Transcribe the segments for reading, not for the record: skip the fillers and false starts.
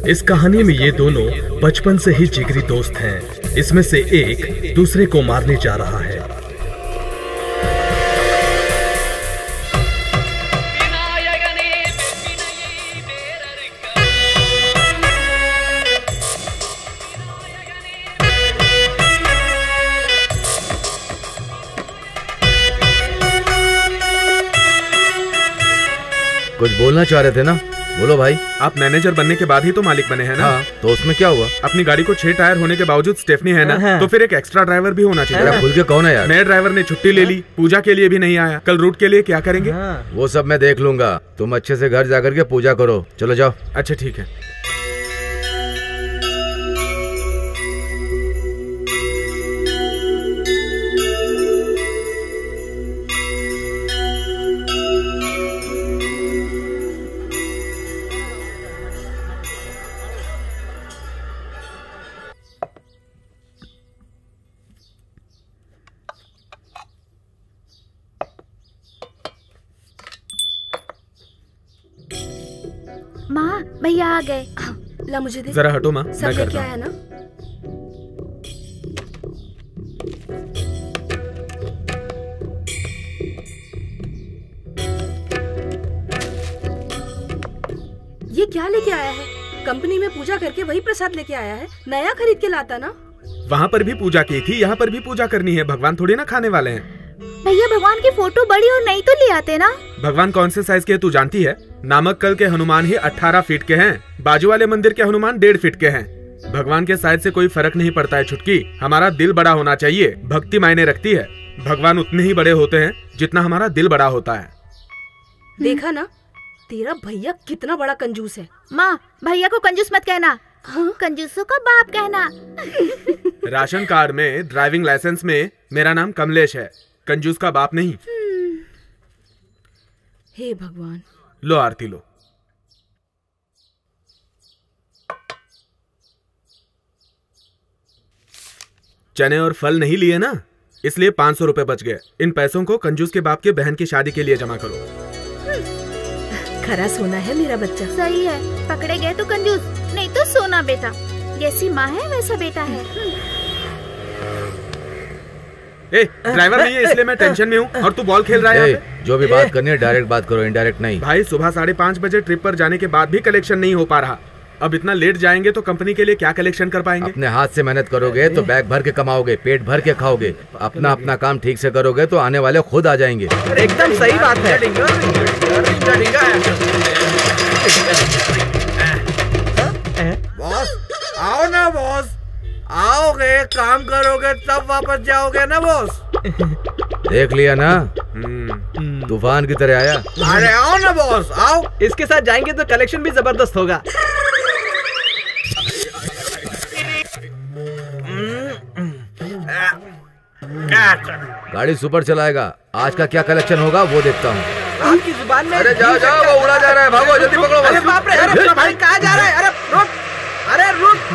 इस कहानी में ये दोनों बचपन से ही जिगरी दोस्त हैं। इसमें से एक दूसरे को मारने जा रहा है। कुछ बोलना चाह रहे थे ना? बोलो भाई। आप मैनेजर बनने के बाद ही तो मालिक बने हैं ना? हाँ, तो उसमें क्या हुआ? अपनी गाड़ी को 6 टायर होने के बावजूद स्टेफनी है ना, तो फिर एक एक्स्ट्रा ड्राइवर भी होना चाहिए। खुल के कौन है यार? नए ड्राइवर ने छुट्टी ले ली, पूजा के लिए भी नहीं आया। कल रूट के लिए क्या करेंगे? वो सब मैं देख लूंगा। तुम अच्छे से घर जाकर के पूजा करो। चलो जाओ। अच्छा ठीक है। माँ, भैया आ गए। ला मुझे दे। जरा हटो माँ, सब मैं लेके करता आया ना? ये क्या लेके आया है? कंपनी में पूजा करके वही प्रसाद लेके आया है। नया खरीद के लाता ना। वहाँ पर भी पूजा की थी, यहाँ पर भी पूजा करनी है। भगवान थोड़ी ना खाने वाले हैं। भैया भगवान की फोटो बड़ी और नई तो ले आते ना। भगवान कौन से साइज के है तू जानती है? नामक्कल के हनुमान ही 18 फीट के हैं। बाजू वाले मंदिर के हनुमान 1.5 फीट के हैं। भगवान के साइज से कोई फर्क नहीं पड़ता है छुटकी। हमारा दिल बड़ा होना चाहिए। भक्ति मायने रखती है। भगवान उतने ही बड़े होते हैं जितना हमारा दिल बड़ा होता है। देखा ना, तेरा भैया कितना बड़ा कंजूस है। माँ, भैया को कंजूस मत कहना। हाँ? कंजूसों का बाप कहना। राशन कार्ड में, ड्राइविंग लाइसेंस में मेरा नाम कमलेश है, कंजूस का बाप नहीं। हे भगवान। लो आरती लो। चने और फल नहीं लिए ना, इसलिए 500 रुपए बच गए। इन पैसों को कंजूस के बाप के बहन की शादी के लिए जमा करो। खरा सोना है मेरा बच्चा। सही है, पकड़े गए तो कंजूस, नहीं तो सोना बेटा। जैसी माँ है वैसा बेटा है। ए, ड्राइवर नहीं है इसलिए मैं टेंशन में हूँ और तू बॉल खेल रहा है यहाँ पे। जो भी बात करनी है डायरेक्ट बात करो, इनडायरेक्ट नहीं। भाई सुबह 5:30 बजे ट्रिप पर जाने के बाद भी कलेक्शन नहीं हो पा रहा। अब इतना लेट जाएंगे तो कंपनी के लिए क्या कलेक्शन कर पाएंगे? अपने हाथ से मेहनत करोगे तो बैग भर के कमाओगे, पेट भर के खाओगे। अपना अपना काम ठीक से करोगे तो आने वाले खुद आ जाएंगे। एकदम सही बात है। बॉस आओ ना बॉस, आओगे काम करोगे तब वापस जाओगे ना बॉस। देख लिया ना, तूफान की तरह आया। अरे आओ ना बॉस, आओ। इसके साथ जाएंगे तो कलेक्शन भी जबरदस्त होगा। गाड़ी सुपर चलाएगा। आज का क्या कलेक्शन होगा वो देखता हूँ। आपकी जुबान में। अरे जाओ जाओ, वो उड़ा जा रहा है, भागो जल्दी पकड़ो। अरे बाप रे, अरे भाई कहाँ जा रहा है? अरे रुक, अरे रुक।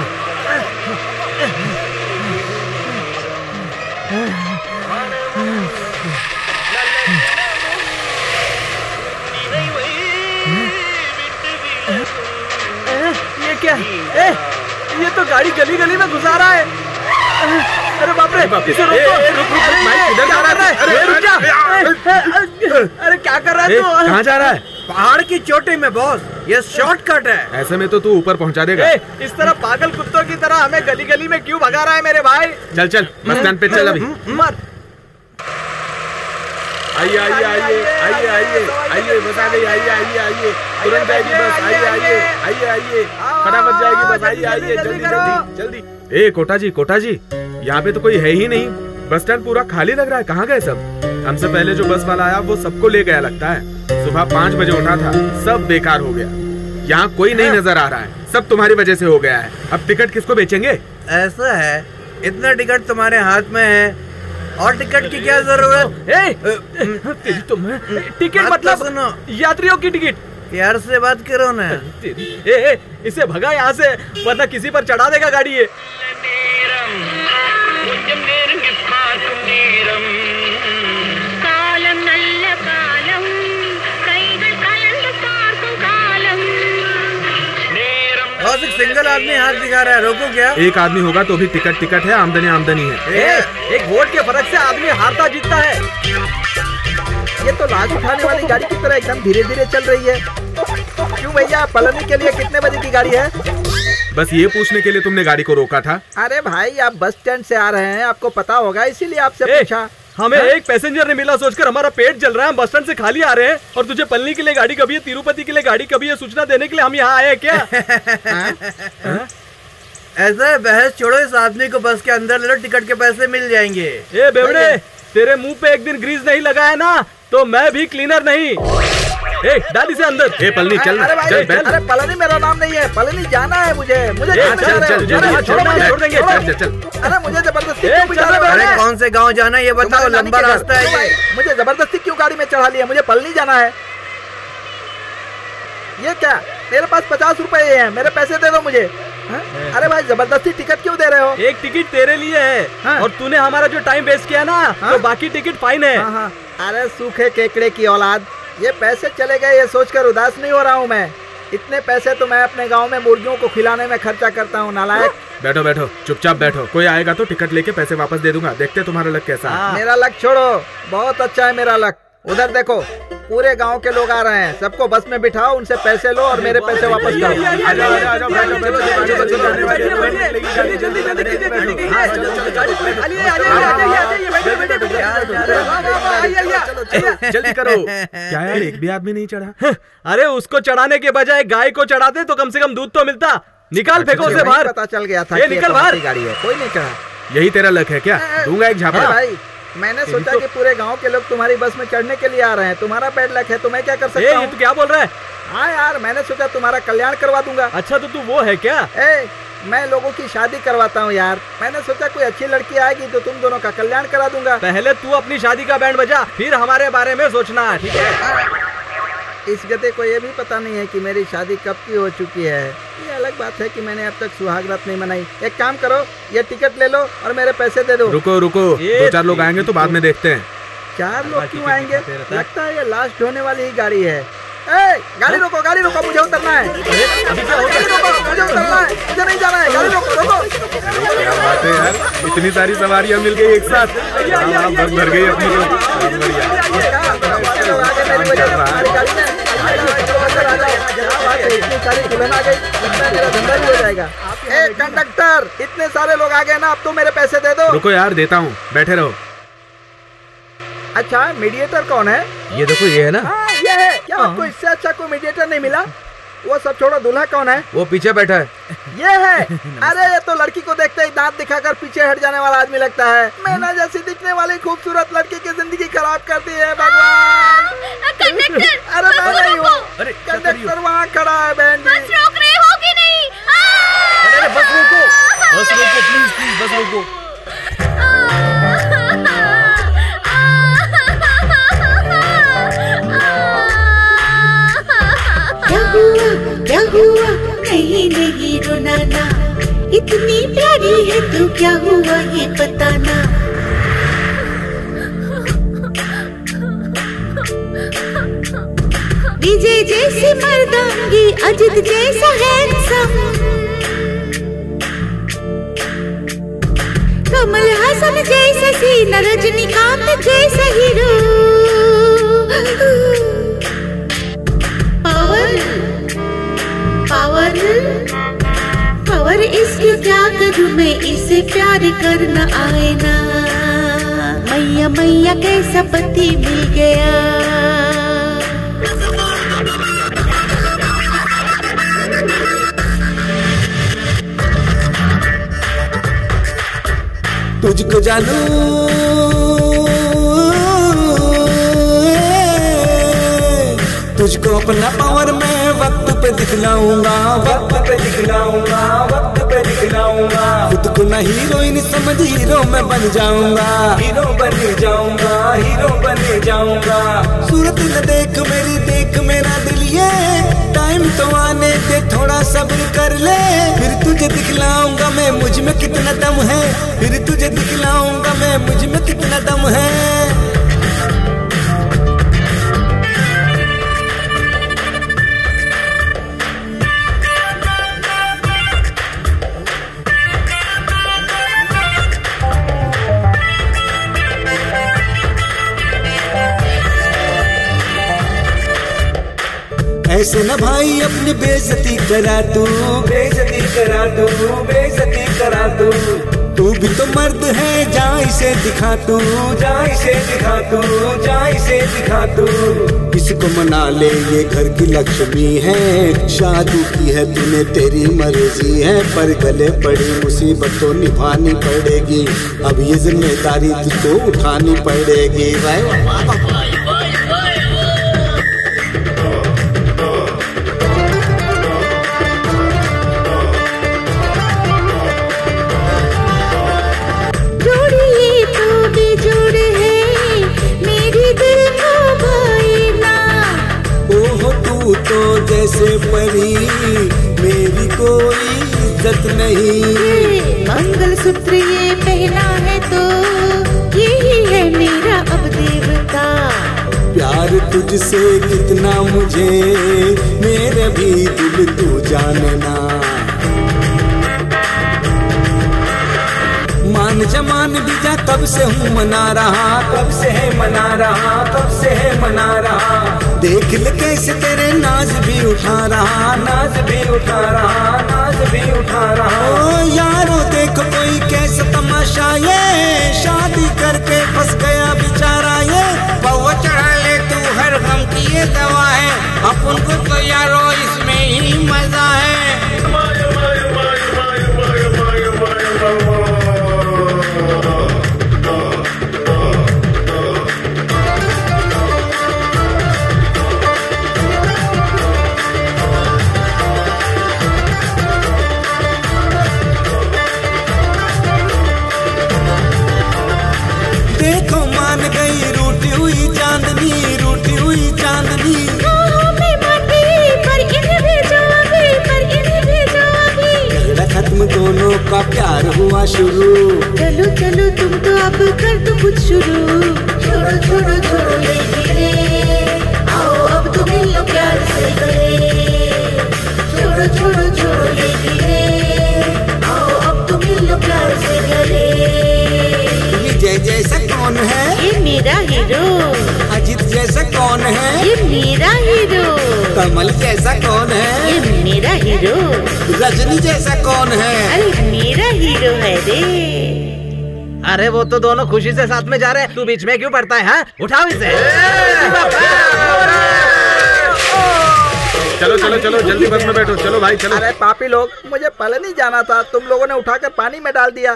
ये क्या? ये तो गाड़ी गली गली में घुसा रहा है। अरे बाप रे, इसे रोको। किधर जा रहा है? अरे रुक जा। अरे क्या कर रहा है तू? कहाँ जा रहा है? पहाड़ की चोटी में बॉस, ये शॉर्टकट है। ऐसे में तो तू ऊपर पहुँचा देगा। इस तरह पागल कुत्तों की तरह हमें गली गली में क्यों भगा रहा है मेरे भाई? चल चल, बस स्टैंड पे चल अभी। मत। आइए आइए आइए आइए आइए आइए, बस आ गई। आइए आइए आइए, तुरंत जाएगी बस। आइए आइए आइए आइए, फटाफट जाएगी बस। आइए आइए, जल्दी जल्दी जल्दी। ए कोटा जी, यहाँ पे तो कोई है ही नहीं। बस स्टैंड पूरा खाली लग रहा है। कहाँ गए सब? हमसे पहले जो बस वाला आया वो सबको ले गया लगता है। सुबह 5 बजे उठा था, सब बेकार हो गया। यहाँ कोई नहीं नजर आ रहा है। सब तुम्हारी वजह से हो गया है। अब टिकट किसको बेचेंगे? ऐसा है, इतना टिकट तुम्हारे हाथ में है और टिकट की क्या जरूरत? टिकट मतलब यात्रियों की टिकट। प्यार से बात करो ना। इसे भगा यहाँ से, वरना किसी पर चढ़ा देगा गाड़ी ये। सिंगल आदमी हाथ दिखा रहा है, रोको क्या? एक आदमी होगा तो भी टिकट टिकट है, आमदनी आमदनी है। एक वोट के फर्क से आदमी हारता जीतता है। ये तो लाश उठाने वाली गाड़ी की तरह एकदम धीरे धीरे चल रही है। क्यों भैया, पलनी के लिए कितने बजे की गाड़ी है? बस ये पूछने के लिए तुमने गाड़ी को रोका था? अरे भाई, आप बस स्टैंड से आ रहे हैं, आपको पता होगा, इसीलिए आपसे पूछा। हमें एक पैसेंजर नहीं मिला, सोचकर हमारा पेट जल रहा है। हम बस स्टैंड से खाली आ रहे हैं और तुझे पलनी के लिए गाड़ी कभी है, तिरुपति के लिए गाड़ी कभी है, सूचना देने के लिए हम यहाँ आए हैं क्या? ऐसा है, बहस छोड़ो, इस आदमी को बस के अंदर ले लो, टिकट के पैसे मिल जाएंगे। ए बेवड़े, तेरे मुंह पे एक दिन ग्रीस नहीं लगा है ना, तो मैं भी क्लीनर नहीं। ए, डाल इसे अंदर। ए पलनी चल, चल बैठ। अरे पलनी मेरा नाम नहीं है, पलनी जाना है मुझे। चल छोड़ देंगे। अरे मुझे जबरदस्ती क्यों बिठा रहे हो? अरे कौन से गांव जाना है ये बताओ, लंबा रास्ता है ये। मुझे जबरदस्ती क्यों गाड़ी में चढ़ा लिया? मुझे पलनी जाना है। ये क्या, मेरे पास 50 रुपए है, मेरे पैसे दे दो मुझे। अरे भाई, जबरदस्ती टिकट क्यों दे रहे हो? एक टिकट तेरे लिए है और तूने हमारा जो टाइम वेस्ट किया ना, तो बाकी टिकट फाइन है। अरे सूखे केकड़े की औलाद, ये पैसे चले गए ये सोचकर उदास नहीं हो रहा हूँ मैं। इतने पैसे तो मैं अपने गांव में मुर्गियों को खिलाने में खर्चा करता हूँ, नालायक। बैठो बैठो, चुपचाप बैठो, कोई आएगा तो टिकट लेके पैसे वापस दे दूंगा। देखते तुम्हारा लक कैसा है। मेरा लक छोड़ो, बहुत अच्छा है मेरा लक। उधर देखो, पूरे गांव के लोग आ रहे हैं, सबको बस में बिठाओ, उनसे पैसे लो और मेरे पैसे वापस करो। जल्दी करो। क्या यार, एक भी आदमी नहीं चढ़ा? अरे उसको चढ़ाने के बजाय गाय को चढ़ाते तो कम से कम दूध तो मिलता। निकाल, फेंको उसे बाहर। पता चल गया था निकल बाहर। गाड़ी है, कोई नहीं चढ़ा। यही तेरा लक है क्या? दूंगा एक झापड़। भाई, मैंने सोचा कि पूरे गांव के लोग तुम्हारी बस में चढ़ने के लिए आ रहे हैं, तुम्हारा बैड लक है तो मैं क्या कर सकता हूँ? तू क्या बोल रहा है? हाँ यार, मैंने सोचा तुम्हारा कल्याण करवा दूंगा। अच्छा, तो तू वो है क्या? मैं लोगों की शादी करवाता हूँ यार। मैंने सोचा कोई अच्छी लड़की आएगी तो तुम दोनों का कल्याण करा दूंगा। पहले तू अपनी शादी का बैंड बजा, फिर हमारे बारे में सोचना, ठीक है? इस गधे को ये भी पता नहीं है कि मेरी शादी कब की हो चुकी है। ये अलग बात है कि मैंने अब तक सुहाग रात नहीं मनाई। एक काम करो, ये टिकट ले लो और मेरे पैसे दे दो। रुको रुको, 2-4 लोग आएंगे तो बाद में देखते हैं। 4 लोग क्यों आएंगे? लगता है ये लास्ट होने वाली ही गाड़ी है। गाड़ी रोको, गाड़ी रोको, मुझे उतरना है। मुझे उतरना है, मुझे नहीं जाना है। गाड़ी रोको, रोको। क्या बात है यार, इतनी सारी सवारियां मिल गई एक साथ। बस भर गई अपनी को। कंडक्टर, इतने सारे लोग आ गए ना, अब तो मेरे पैसे दे दो। रुको यार, देता हूँ, बैठे रहो। अच्छा, मीडिएटर कौन है? ये देखो, ये है ना। ये है क्या? आपको इससे अच्छा कोई मीडिएटर नहीं मिला? वो सब छोड़ो, दूल्हा कौन है? वो पीछे बैठा है। ये है। अरे ये तो लड़की को देखते ही दांत दिखाकर पीछे हट जाने वाला आदमी लगता है। मैंने जैसी दिखने वाली खूबसूरत लड़की की जिंदगी खराब कर दी है भगवान। कंडक्टर, अरे मैं नहीं हूँ, कंडक्टर वहाँ खड़ा है। बहन जी, बस रोक रहे हो कि नहीं? अरे बस रोको, बस रोको, प्लीज प्लीज बस रोको। क्या हुआ? नहीं नहीं रोना ना, इतनी प्यारी है तू, क्या हुआ ये बताना। विजय जैसी मर्दांगी, अजित जैसा हैंडसम, कमल हसन जैसा सीना, रजनीकांत जैसा हीरो। पावर पावर इसकी क्या करूँ मैं, इसे प्यार करना आए ना। मैया मैया कैसा पति मिल गया। तुझको जानू तुझको अपना पावर में वक्त पे दिखलाऊंगा, वक्त पे दिखलाऊंगा, वक्त पे दिखलाऊंगा। खुद को ना हीरोइन समझ, हीरो मैं बन जाऊंगा, हीरो बन जाऊंगा, हीरो बन जाऊंगा। सूरत न देख मेरी, देख मेरा दिल, ये टाइम तो आने दे, थोड़ा सब्र कर ले, फिर तुझे दिखलाऊंगा मैं मुझ में कितना दम है, फिर तुझे दिखलाऊंगा मैं मुझ में कितना दम है। ऐसे न भाई अपनी बेइज्जती करा तू, बेइज्जती करा तू, बेइज्जती करा तू भी तो मर्द है, जा इसे दिखा तू, जा इसे दिखा तू, जा इसे दिखा तू। किसको मना ले ये घर की लक्ष्मी है, शादी की है तूने तेरी मर्जी है, पर गले पड़ी मुसीबत तो निभानी पड़ेगी, अब ये जिम्मेदारी तुझको उठानी पड़ेगी। तो जैसे परी मेरी कोई इज्जत नहीं, मंगलसूत्र ये पहना है तो यही है मेरा अब देवता। प्यार तुझसे कितना मुझे मेरे भी दिल तू जानना, मान जमान बीजा कब से हूँ मना रहा, कब से है मना रहा, कब से है मना रहा। देख ले कैसे तेरे नाज भी उठा रहा, नाज भी उठा रहा, नाज भी उठा रहा। ओ यारो देखो कोई कैसा तमाशा, ये शादी करके फंस गया बेचारा, ये बहु चढ़ा ले तू हर गम की ये दवा है, अपन को तो यारो इसमें ही मजा है। देखो मान गई रूठी हुई चांदनी, रूठी हुई चांदनी। झगड़ा खत्म दोनों का प्यार हुआ शुरू, चलो चलो तुम तो अब कर दो कुछ शुरू। छोड़ो छोड़ो छोड़ो ये गिरे, आओ अब तो मिल लो प्यार से गले। छोड़ो छोड़ो छोड़ो ये गिरे, आओ अब तो मिल लो प्यार से गले। विजय जैसा कौन है, ये मेरा हीरो। अजित जैसा कौन है, ये मेरा हीरो। कमल जैसा कौन है, ये मेरा हीरो। रजनी जैसा कौन है, अरे मेरा हीरो है रे। अरे वो तो दोनों खुशी से साथ में जा रहे हैं, तू बीच में क्यों पड़ता है? हाँ? उठाओ इसे। चलो चलो चलो जल्दी बस में बैठो, चलो भाई चलो। अरे पापी लोग, मुझे पहले नहीं जाना था, तुम लोगों ने उठाकर पानी में डाल दिया।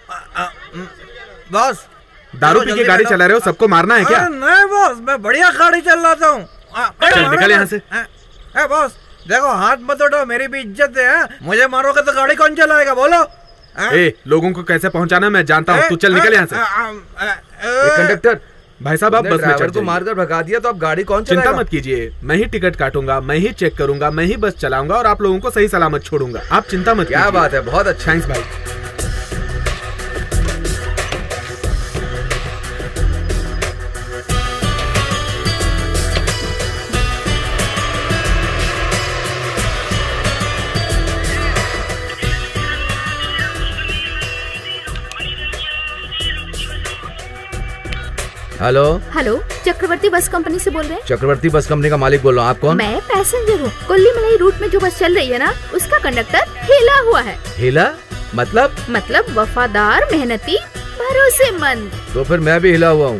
बॉस दारू पी के गाड़ी चला रहे हो, सबको मारना है क्या? नहीं बॉस, मैं बढ़िया गाड़ी चलाता हूँ। चल निकल यहाँ से। बॉस देखो हाथ मत उठाओ, मेरी भी इज्जत है। मुझे मारोगे तो गाड़ी कौन चलाएगा बोलो? ए, लोगों को कैसे पहुँचाना मैं जानता हूँ, तू चल निकल यहाँ से। कंडक्टर भाई साहब आप बस में चढ़ को मारकर भगा दिया तो अब गाड़ी कौन चलाएगा? चिंता मत कीजिए, मैं ही टिकट काटूंगा, मैं ही चेक करूंगा, मैं ही बस चलाऊंगा और आप लोगों को सही सलामत छोड़ूंगा। आप चिंता मत कीजिए। क्या बात है, बहुत अच्छा। थैंक्स भाई। हेलो हेलो, चक्रवर्ती बस कंपनी से बोल रहे हैं? चक्रवर्ती बस कंपनी का मालिक बोल रहा हूँ, आप कौन? मैं पैसेंजर हूँ। कुल्ली मलाई रूट में जो बस चल रही है ना, उसका कंडक्टर हिला हुआ है। हिला मतलब? मतलब वफादार, मेहनती, भरोसेमंद। तो फिर मैं भी हिला हुआ हूँ।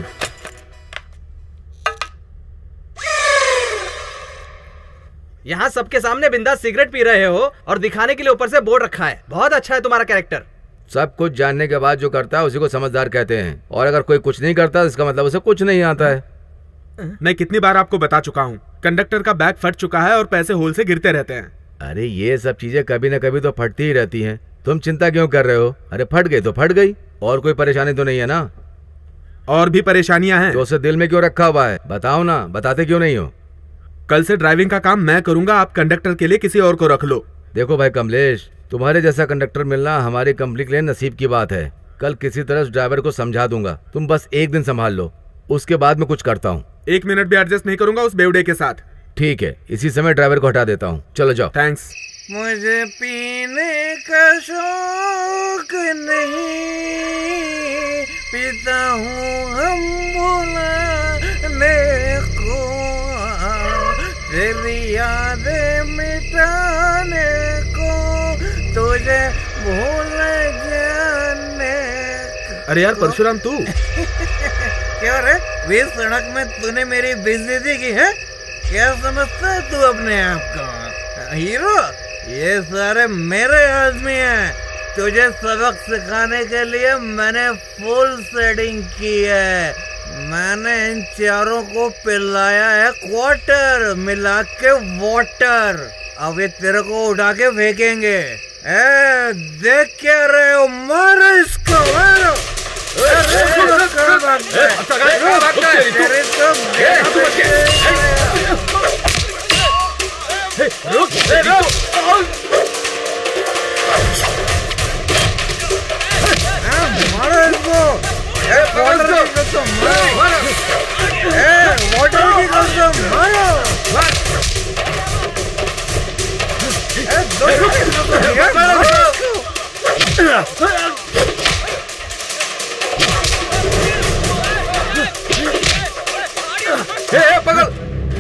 यहाँ सबके सामने बिंदास सिगरेट पी रहे हो और दिखाने के लिए ऊपर से बोर्ड रखा है। बहुत अच्छा है तुम्हारा कैरेक्टर। सब कुछ जानने के बाद जो करता है उसी को समझदार कहते हैं, और अगर कोई कुछ नहीं करता इसका मतलब उसे कुछ नहीं आता है। मैं कितनी बार आपको बता चुका हूँ, कंडक्टर का बैग फट चुका है और पैसे होल से गिरते रहते हैं। अरे ये सब चीजें कभी न कभी तो फटती ही रहती हैं, तुम चिंता क्यों कर रहे हो? अरे फट गई तो फट गई, और कोई परेशानी तो नहीं है ना? और भी परेशानियां हैं तो उसे दिल में क्यों रखा हुआ है? बताओ ना, बताते क्यों नहीं हो? कल से ड्राइविंग का काम मैं करूंगा, आप कंडक्टर के लिए किसी और को रख लो। देखो भाई कमलेश, तुम्हारे जैसा कंडक्टर मिलना हमारी कंपनी के लिए नसीब की बात है। कल किसी तरह उस ड्राइवर को समझा दूंगा, तुम बस एक दिन संभाल लो, उसके बाद मैं कुछ करता हूँ। 1 मिनट भी एडजस्ट नहीं करूंगा उस बेवड़े के साथ। ठीक है, इसी समय ड्राइवर को हटा देता हूँ, चलो जाओ। थैंक्स। मुझे पीने का शौक नहीं, पीता हूँ हम बुलाने को, तेरी यादें मिटाने को, तुझे भूल जाने। अरे यार परशुराम तू क्या रे, वे सड़क में तूने मेरी बेइज्जती की है? क्या समझता है तू अपने आप को हीरो? ये सारे मेरे आदमी हैं। तुझे सबक सिखाने के लिए मैंने फुल सेटिंग की है। मैंने इन चारों को पिलाया है क्वार्टर मिला के वाटर। अब ये तेरे को उठा के फेंकेंगे। देख क्या रहे हो, मारो इसको, मारो। मारो इसको, वाटर की कसम मारो, वाटर की कसम मारो। पकड़।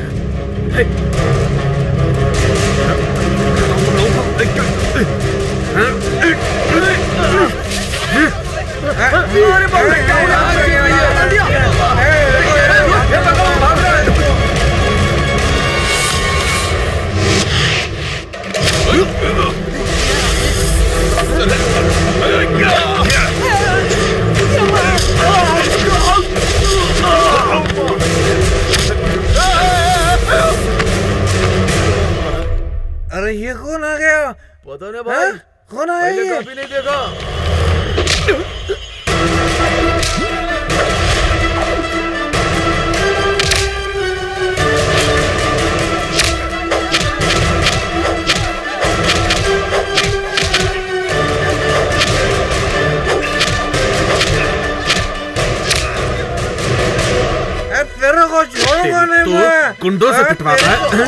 अरे ये कौन आ गया? पता नहीं भाई, कौन आया ये? कभी नहीं देखा। तेरे को छोड़ूंगा नहीं मैं। गुंडों से पिटवाता है।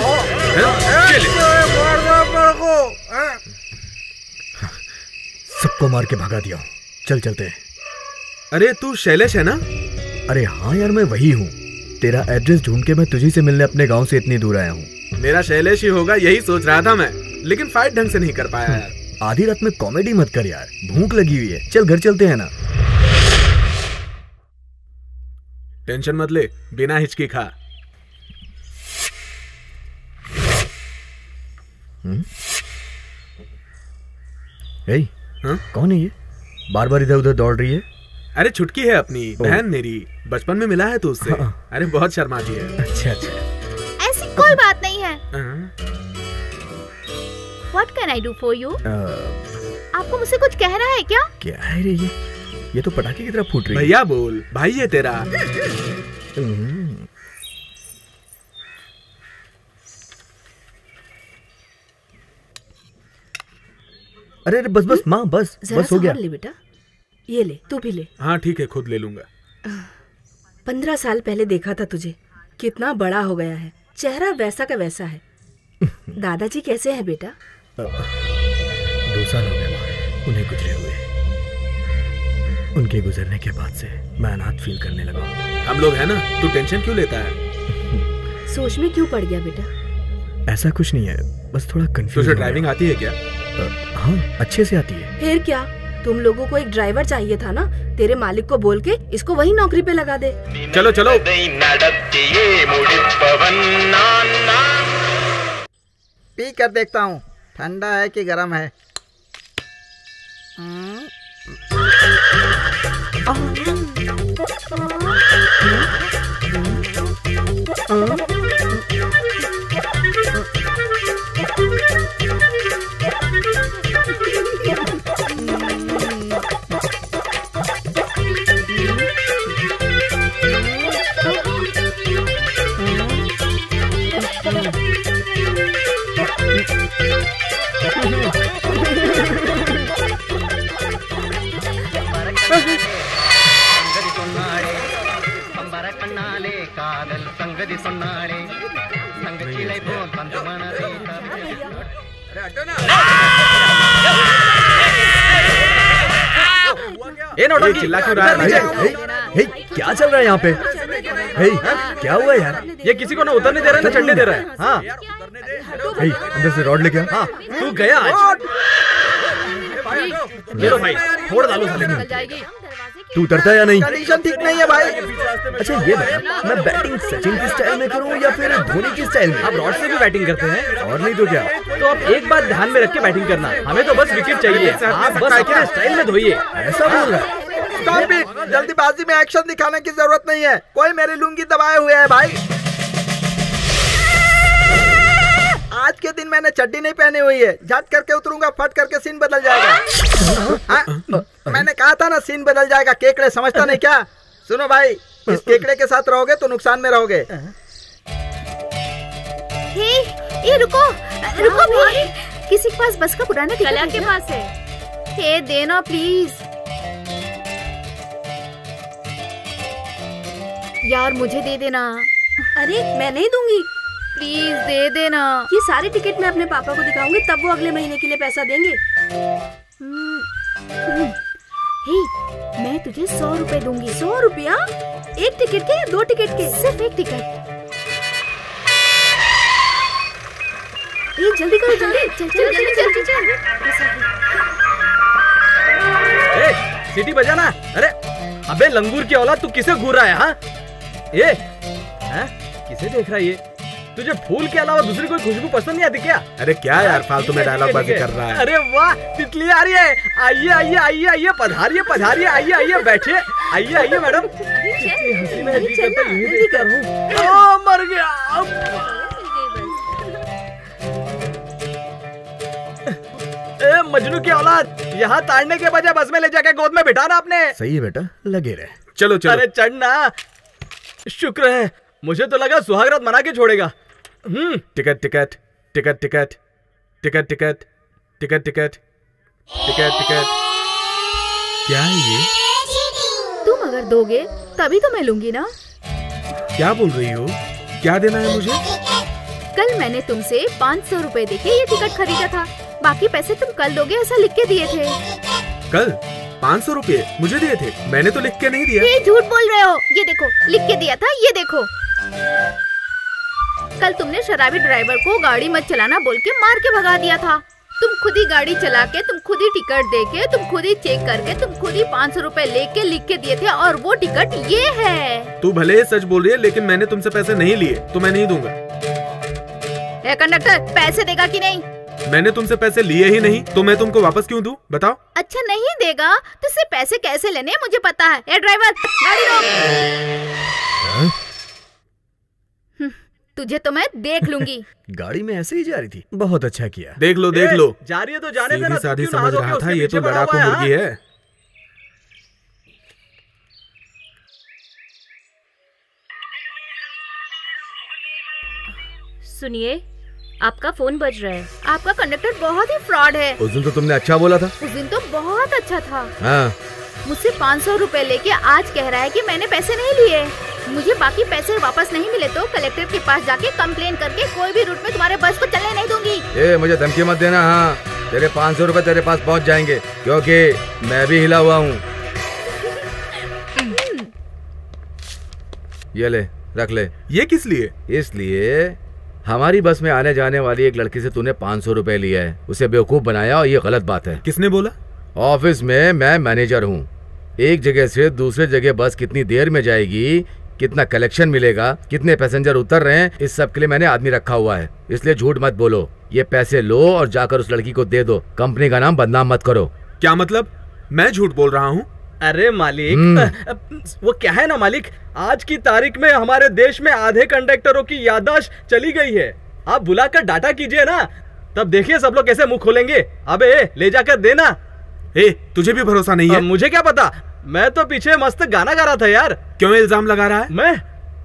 सबको मार के भगा दिया। चल चलते हैं। अरे तू शैलेश है ना? अरे हाँ यार, मैं वही हूँ। तेरा एड्रेस ढूंढ के मैं तुझी से मिलने अपने गांव से इतनी दूर आया हूँ। मेरा शैलेश ही होगा, यही सोच रहा था मैं, लेकिन फाइट ढंग से नहीं कर पाया यार। आधी रात में कॉमेडी मत कर यार, भूख लगी हुई है। चल घर चलते हैं ना। टेंशन मत ले, बिना हिचकी खा। कौन है ये? बार बार इधर उधर दौड़ रही है। अरे छुटकी है अपनी बहन मेरी, बचपन में मिला है तो उससे। अरे बहुत शर्माती है। अच्छा अच्छा, ऐसी कोई बात नहीं है। What can I do for you? आपको मुझसे कुछ कहना है क्या? क्या है रे ये तो पटाखे की तरह फूट रही है। भैया बोल, भाई है तेरा। अरे बस बस माँ, बस हो गया। ले बेटा, ये ले, तू भी ले। हाँ ठीक है, खुद ले लूंगा। 15 साल पहले देखा था तुझे, कितना बड़ा हो गया है, चेहरा वैसा का वैसा है। दादाजी कैसे हैं बेटा? 2 साल हो गए माँ उन्हें गुजरे हुए। उनके गुजरने के बाद से मैं अनाथ फील करने लगा हूँ। हम लोग है ना, तू टेंशन क्यों लेता है? सोच में क्यों पड़ गया बेटा? ऐसा कुछ नहीं है, बस थोड़ा कंफ्यूज। तुझे ड्राइविंग आती है क्या? हाँ अच्छे से आती है। फिर क्या, तुम लोगों को एक ड्राइवर चाहिए था ना। तेरे मालिक को बोल के इसको वही नौकरी पे लगा दे। चलो चलो। पी कर देखता हूँ ठंडा है कि गर्म है। चिल्ला क्यों रहा है? क्या चल रहा है यहाँ पे? क्या हुआ यार? ये किसी को ना उतरने दे रहा है ना चढ़ने दे रहा है। हाँ अंदर से रॉड लेके आ। हाँ तू गया आज। ले लो भाई, फोड़ डालो साले को। तू उतरता है या नहीं? कंडीशन ठीक नहीं है भाई। अच्छा ये बता, मैं बैटिंग सचिन की स्टाइल में करूं या फिर धोनी की स्टाइल में? आप रॉड से भी बैटिंग करते हैं? और नहीं तो क्या? तो आप एक बात ध्यान में रख के बैटिंग करना, हमें तो बस विकेट चाहिए। आप बस अपने स्टाइल में धोइए। ऐसा बोल रहा है? स्टॉप इट, जल्दीबाजी में एक्शन दिखाने की जरूरत नहीं है। कोई मेरी लुंगी दबाए हुए है भाई। आज के दिन मैंने चड्डी नहीं पहनी हुई है। झट करके उतरूंगा, फट करके सीन बदल जाएगा। मैंने कहा था ना सीन बदल जाएगा। केकड़े समझता नहीं क्या? सुनो भाई, इस केकड़े के साथ रहोगे तो नुकसान में रहोगे। ये रुको रुको भी। किसी के पास बस का पुराना टिकट के पास है? हे देना प्लीज यार, मुझे दे देना। अरे मैं नहीं दूंगी, प्लीज दे देना। ये सारे टिकट मैं अपने पापा को दिखाऊंगी, तब वो अगले महीने के लिए पैसा देंगे। हे, मैं तुझे 100 रुपए दूंगी। 100 रुपया? एक टिकट के या 2 टिकट के? सिर्फ एक टिकट। ये जल्दी करो, जल्दी चल। सीटी बजाना। अरे अबे लंगूर की औलाद, तू किसे घूर रहा है? हाँ ये है? किसे देख रहा है ये? तुझे फूल के अलावा दूसरी कोई खुशबू पसंद नहीं आती क्या? अरे क्या यार फालतू में डायलॉग बाजी कर रहा है। अरे वाह, तितली आ रही है। आइए आइए आइए आइए, पधारिए पधारिए, आइए आइए बैठिए। आइए आइए मैडम। कितनी हसीन है, जी करता है यूं देखता रहूं। ओ मर गया। ए मजनू की औलाद, यहाँ ताड़ने के बजाय बस में ले जाके गोद में बिठाना आपने। सही है बेटा, लगे रहे। चलो चलो। अरे चढ़ना। शुक्र है, मुझे तो लगा सुहागरात मना के छोड़ेगा। Ticket ticket ticket ticket ticket ticket ticket ticket ticket ticket. क्या है ये? तुम अगर दोगे तभी तो मैं लूंगी ना। क्या बोल रही हो? क्या देना है मुझे? कल मैंने तुमसे 500 रुपए देके ये टिकट खरीदा था, बाकी पैसे तुम कल दोगे ऐसा लिख के दिए थे। कल 500 रुपए मुझे दिए थे? मैंने तो लिख के नहीं दिया। ये झूठ बोल रहे हो। ये देखो लिख के दिया था, ये देखो। कल तुमने शराबी ड्राइवर को गाड़ी मत चलाना बोल के मार के भगा दिया था। तुम खुद ही गाड़ी चला के, तुम खुद ही टिकट दे के, तुम खुद ही चेक करके, तुम खुद ही 500 रुपए लेके लिख के दिए थे, और वो टिकट ये है। तू भले ही सच बोल रही है, लेकिन मैंने तुमसे पैसे नहीं लिए, तो मैं नहीं दूंगा। ए कंडक्टर, पैसे देगा कि नहीं? मैंने तुमसे पैसे लिए ही नहीं, तो मैं तुमको वापस क्यों दूं? बताओ। अच्छा नहीं देगा तो इससे पैसे कैसे लेने मुझे पता है। ए ड्राइवर, गाड़ी रोक। तुझे तो मैं देख लूंगी। गाड़ी में ऐसे ही जा रही थी। बहुत अच्छा किया। देख लो देख लो। जा रही है तो जाने देना। सीधी साधी समझ रहा था, ये तो लड़ाकू मुर्गी है। सुनिए, आपका फोन बज रहा है। आपका कंडक्टर बहुत ही फ्रॉड है। उस दिन तो तुमने अच्छा बोला था। उस दिन तो बहुत अच्छा था। हाँ। मुझसे 500 रुपए लेके आज कह रहा है कि मैंने पैसे नहीं लिए। मुझे बाकी पैसे वापस नहीं मिले तो कलेक्टर के पास जाके कंप्लेन करके कोई भी रूट में तुम्हारे बस को चलने नहीं दूंगी। ए, मुझे धमकी मत देना। हाँ, तेरे 500 रुपए तेरे पास पहुंच जाएंगे, क्योंकि मैं भी हिला हुआ हूँ। ये ले, रख ले। ये किस लिए? इसलिए हमारी बस में आने जाने वाली एक लड़की से तूने 500 रुपए लिया है, उसे बेवकूफ बनाया, और ये गलत बात है। किसने बोला? ऑफिस में मैं मैनेजर हूँ। एक जगह से दूसरे जगह बस कितनी देर में जाएगी, कितना कलेक्शन मिलेगा, कितने पैसेंजर उतर रहे हैं, इस सब के लिए मैंने आदमी रखा हुआ है। इसलिए झूठ मत बोलो। ये पैसे लो और जाकर उस लड़की को दे दो। कंपनी का नाम बदनाम मत करो। क्या मतलब? मैं झूठ बोल रहा हूँ? अरे मालिक, वो क्या है ना मालिक, आज की तारीख में हमारे देश में आधे कंडक्टरों की याददाश्त चली गई है। आप बुलाकर डाटा कीजिए ना, तब देखिए सब लोग कैसे मुंह खोलेंगे। अबे ले जाकर देना। ए, तुझे भी भरोसा नहीं है? मुझे क्या पता, मैं तो पीछे मस्त गाना गा रहा था यार। क्यों इल्जाम लगा रहा है? मैं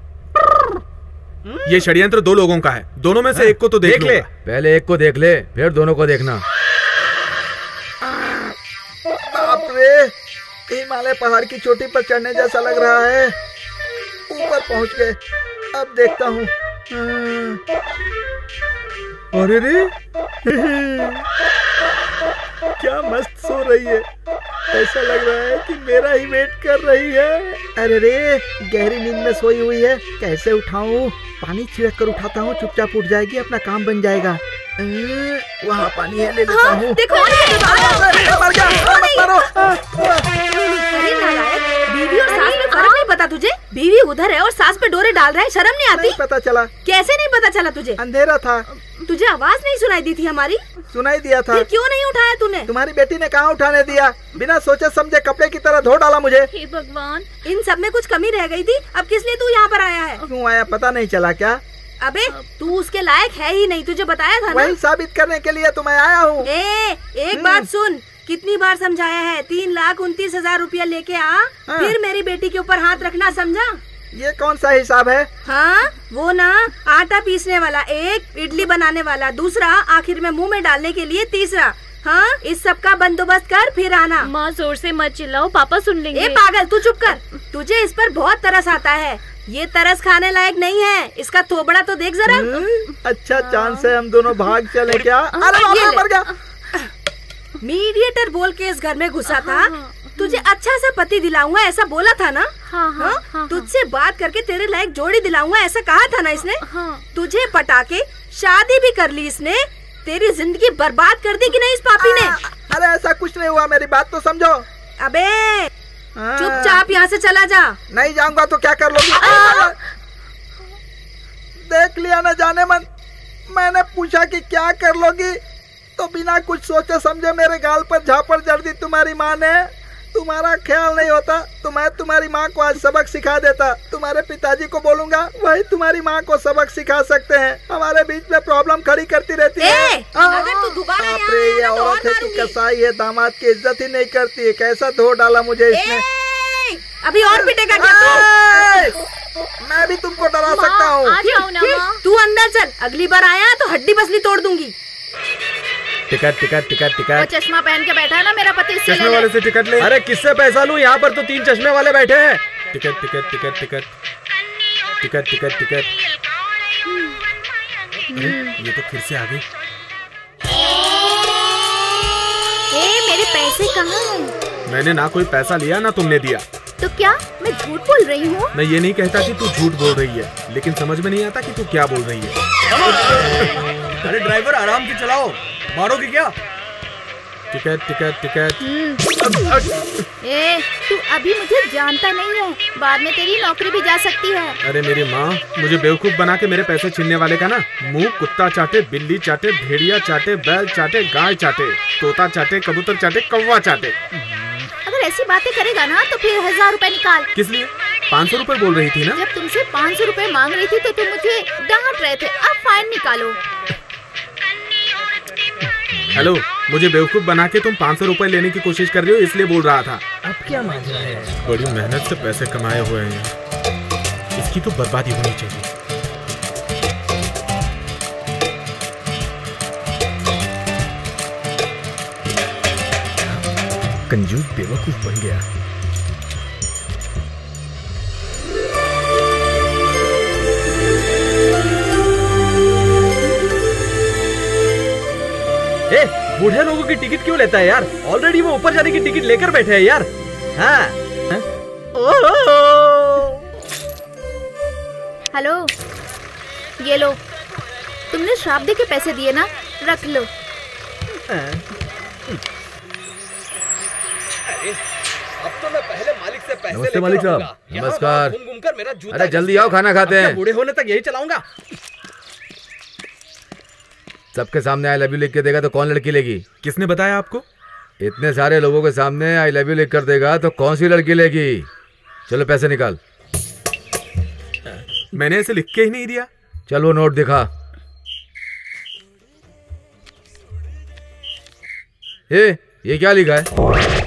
ये षड्यंत्र 2 लोगों का है, दोनों में से एक को तो देख ले। पहले एक को देख ले, फिर दोनों को देखना। बाप रे, हिमालय पहाड़ की चोटी पर चढ़ने जैसा लग रहा है। ऊपर पहुंच गए, अब देखता हूँ। अरे रे, क्या मस्त सो रही है, ऐसा लग रहा है कि मेरा ही वेट कर रही है। अरे रे, गहरी नींद में सोई हुई है, कैसे उठाऊं? पानी छिड़क कर उठाता हूँ, चुपचाप उठ जाएगी, अपना काम बन जाएगा। वहाँ पानी है, ले लेता हूँ। देखो बीवी और सास में फर्क नहीं पता तुझे? बीवी उधर है और सास पे डोरे डाल रहा है, शर्म नहीं आती? नहीं पता चला। कैसे नहीं पता चला तुझे? अंधेरा था। तुझे आवाज नहीं सुनाई दी थी हमारी? सुनाई दिया था। फिर क्यों नहीं उठाया तूने? तुम्हारी बेटी ने कहाँ उठाने दिया, बिना सोचे समझे कपड़े की तरह धो डाला मुझे। हे भगवान, इन सब में कुछ कमी रह गई थी, अब किस लिए तू यहाँ पर आया है? क्यों आया पता नहीं चला क्या? अबे तू उसके लायक है ही नहीं, तुझे बताया था ना? वही साबित करने के लिए तो मैं आया हूँ। एक बात सुन, कितनी बार समझाया है, 3,29,000 रुपया लेके आ, फिर मेरी बेटी के ऊपर हाथ रखना, समझा? ये कौन सा हिसाब है? हाँ वो ना, आटा पीसने वाला एक, इडली बनाने वाला दूसरा, आखिर में मुंह में डालने के लिए तीसरा। हाँ, इस सब का बंदोबस्त कर फिर आना। माँ जोर से मत चिल्लाओ, पापा सुन लेंगे। ए पागल, तू चुप कर। तुझे इस पर बहुत तरस आता है, ये तरस खाने लायक नहीं है, इसका थोबड़ा तो देख जरा। अच्छा चांस है हम दोनों भाग चले क्या? अरे मर गया। मीडिएटर बोल के इस घर में घुसा था, तुझे अच्छा सा पति दिलाऊंगा ऐसा बोला था ना? हाँ, तुझसे बात करके तेरे लायक जोड़ी दिलाऊंगा ऐसा कहा था ना इसने? तुझे पटा के शादी भी कर ली इसने, तेरी जिंदगी बर्बाद कर दी कि नहीं इस पापी ने? अरे ऐसा कुछ नहीं हुआ, मेरी बात तो समझो। अबे चुपचाप यहाँ से चला जा। नहीं जाऊंगा तो क्या कर लोगी? देख लिया न जाने मन, मैंने पूछा कि क्या कर लोगी तो बिना कुछ सोचे समझे मेरे गाल पर झापड़ जड़ दी तुम्हारी माँ ने। तुम्हारा ख्याल नहीं होता तो मैं तुम्हारी माँ को आज सबक सिखा देता। तुम्हारे पिताजी को बोलूंगा, वही तुम्हारी माँ को सबक सिखा सकते हैं। हमारे बीच में प्रॉब्लम खड़ी करती रहती है। अगर तू दोबारा ये औरत है कि कसाई है, दामाद की इज्जत ही नहीं करती है। कैसा धो डाला मुझे इसने। अभी और पिटेगा क्या तू? मैं भी तुमको डरा सकता हूँ। तू अंदर चल, अगली बार आया तो हड्डी बसली तोड़ दूंगी। टिकट टिकट टिकट वो टिकट। चश्मा पहन के बैठा है ना मेरा पति, इससे चश्मे वाले से टिकट ले। अरे किससे पैसा लूं, यहाँ पर तो 3 चश्मे वाले बैठे हैं। Ticket ticket ticket ticket ticket ticket ticket. ये तो फिर से आ गई। मेरे पैसे कहाँ हैं? मैंने ना कोई पैसा लिया ना तुमने दिया। तो क्या मैं झूठ बोल रही हूँ? मैं ये नहीं कहता कि तू झूठ बोल रही है, लेकिन समझ में नहीं आता कि तू क्या बोल रही है। अरे ड्राइवर आराम से चलाओ, मारोगे क्या? Ticket ticket ticket. तू अभी मुझे जानता नहीं है, बाद में तेरी नौकरी भी जा सकती है। अरे मेरी माँ, मुझे बेवकूफ बना के मेरे पैसे छीनने वाले का ना मुंह कुत्ता चाटे, बिल्ली चाटे, भेड़िया चाटे, बैल चाटे, गाय चाटे, तोता चाटे, कबूतर चाटे, कौवा चाटे। अगर ऐसी बातें करेगा ना तो फिर 1000 रुपए निकाल। किस लिए? 500 रुपए बोल रही थी ना? जब तुमसे 500 रुपए मांग रही थी तो तुम मुझे डांट रहे थे, अब फाइन निकालो। हेलो, मुझे बेवकूफ बना के तुम 500 रुपए लेने की कोशिश कर रही हो, इसलिए बोल रहा था। अब क्या माजरा है? बड़ी मेहनत से पैसे कमाए हुए हैं, इसकी तो बर्बादी होनी चाहिए। कंजूस बेवकूफ बन गया। बूढ़े लोगों की टिकट क्यों लेता है यार? ऑलरेडी वो ऊपर जाने की टिकट लेकर बैठे हैं यार। हाँ। हेलो, ये लो, तुमने श्राप दे के पैसे दिए ना, रख लो। अब तो मैं पहले मालिक से पैसे नमस्ते मालिक साहब। नमस्कार। घूम कर मेरा जूता। अरे जल्दी आओ, खाना खाते हैं। बूढ़े होने तक यही चलाऊंगा। सबके सामने आई लव यू लिख के देगा तो कौन लड़की लेगी? किसने बताया आपको? इतने सारे लोगों के सामने आई लव यू लिख कर देगा तो कौन सी लड़की लेगी? चलो पैसे निकाल। मैंने ऐसे लिख के ही नहीं दिया। चल वो नोट दिखा। ये क्या लिखा है?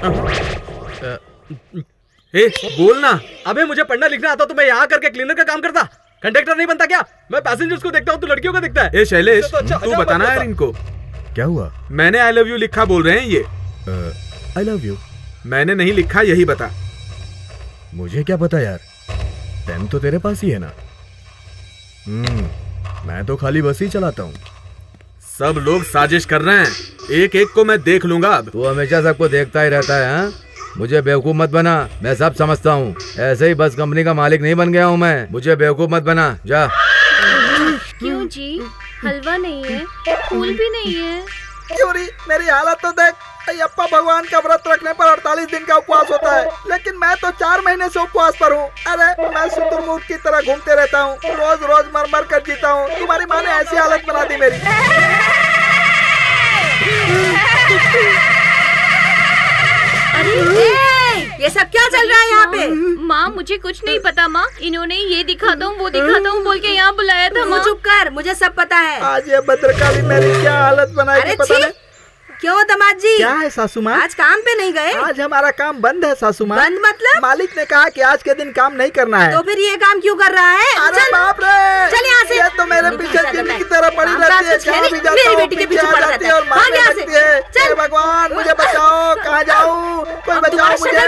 बोल ना। अबे मुझे पढ़ना लिखना आता तो मैं यहाँ करके क्लीनर का काम करता। कंडक्टर नहीं बनता क्या? मैं पैसेंजर्स को देखता हूँ, तू लड़कियों को देखता है। शैलेश, तो अच्छा, तू बताना यार इनको। क्या हुआ? मैंने आई लव यू लिखा बोल रहे हैं ये। आई लव यू मैंने नहीं लिखा, यही बता। मुझे क्या पता यार, पेन तो तेरे पास ही है ना। मैं तो खाली बस ही चलाता हूँ। सब लोग साजिश कर रहे हैं, एक एक को मैं देख लूंगा अब। तू हमेशा सबको देखता ही रहता है हाँ? मुझे बेवकूफ मत बना, मैं सब समझता हूँ। ऐसे ही बस कंपनी का मालिक नहीं बन गया हूँ मैं, मुझे बेवकूफ मत बना, जा। क्यों जी? हलवा नहीं है, फूल भी नहीं है। क्यों री, मेरी हालत तो देख। अयप्पा भगवान का व्रत रखने पर 48 दिन का उपवास होता है, लेकिन मैं तो 4 महीने से उपवास पर हूँ। अरे मैं शुतुरमुर्ग की तरह घूमते रहता हूँ, रोज रोज मर मर कर जीता हूँ। तुम्हारी माँ ने ऐसी हालत बना दी मेरी। अरे ये सब क्या चल रहा है यहाँ पे? माँ मुझे कुछ नहीं पता माँ, इन्होंने ये दिखाता हूँ वो दिखाता हूँ बोल के यहाँ बुलाया था माँ। चुप कर, मुझे सब पता है। आज ये भद्रकाली मेरी क्या हालत बनाएगी पता नहीं। क्यों दामाद जी? क्या है सासू माँ? आज काम पे नहीं गए? आज हमारा काम बंद है सासू माँ। बंद मतलब? मालिक ने कहा कि आज के दिन काम नहीं करना है। तो फिर ये काम क्यों कर रहा है? अरे बाप रे, चल यहाँ से। ये तो मेरे पीछे गिल्ली की तरह पड़ी रहती है, जहाँ भी जाता हूँ पीछे आ जाती है और मारने लगती है। हे भगवान मुझे बचाओ, कहाँ जाऊँ, कोई बचाओ मुझे।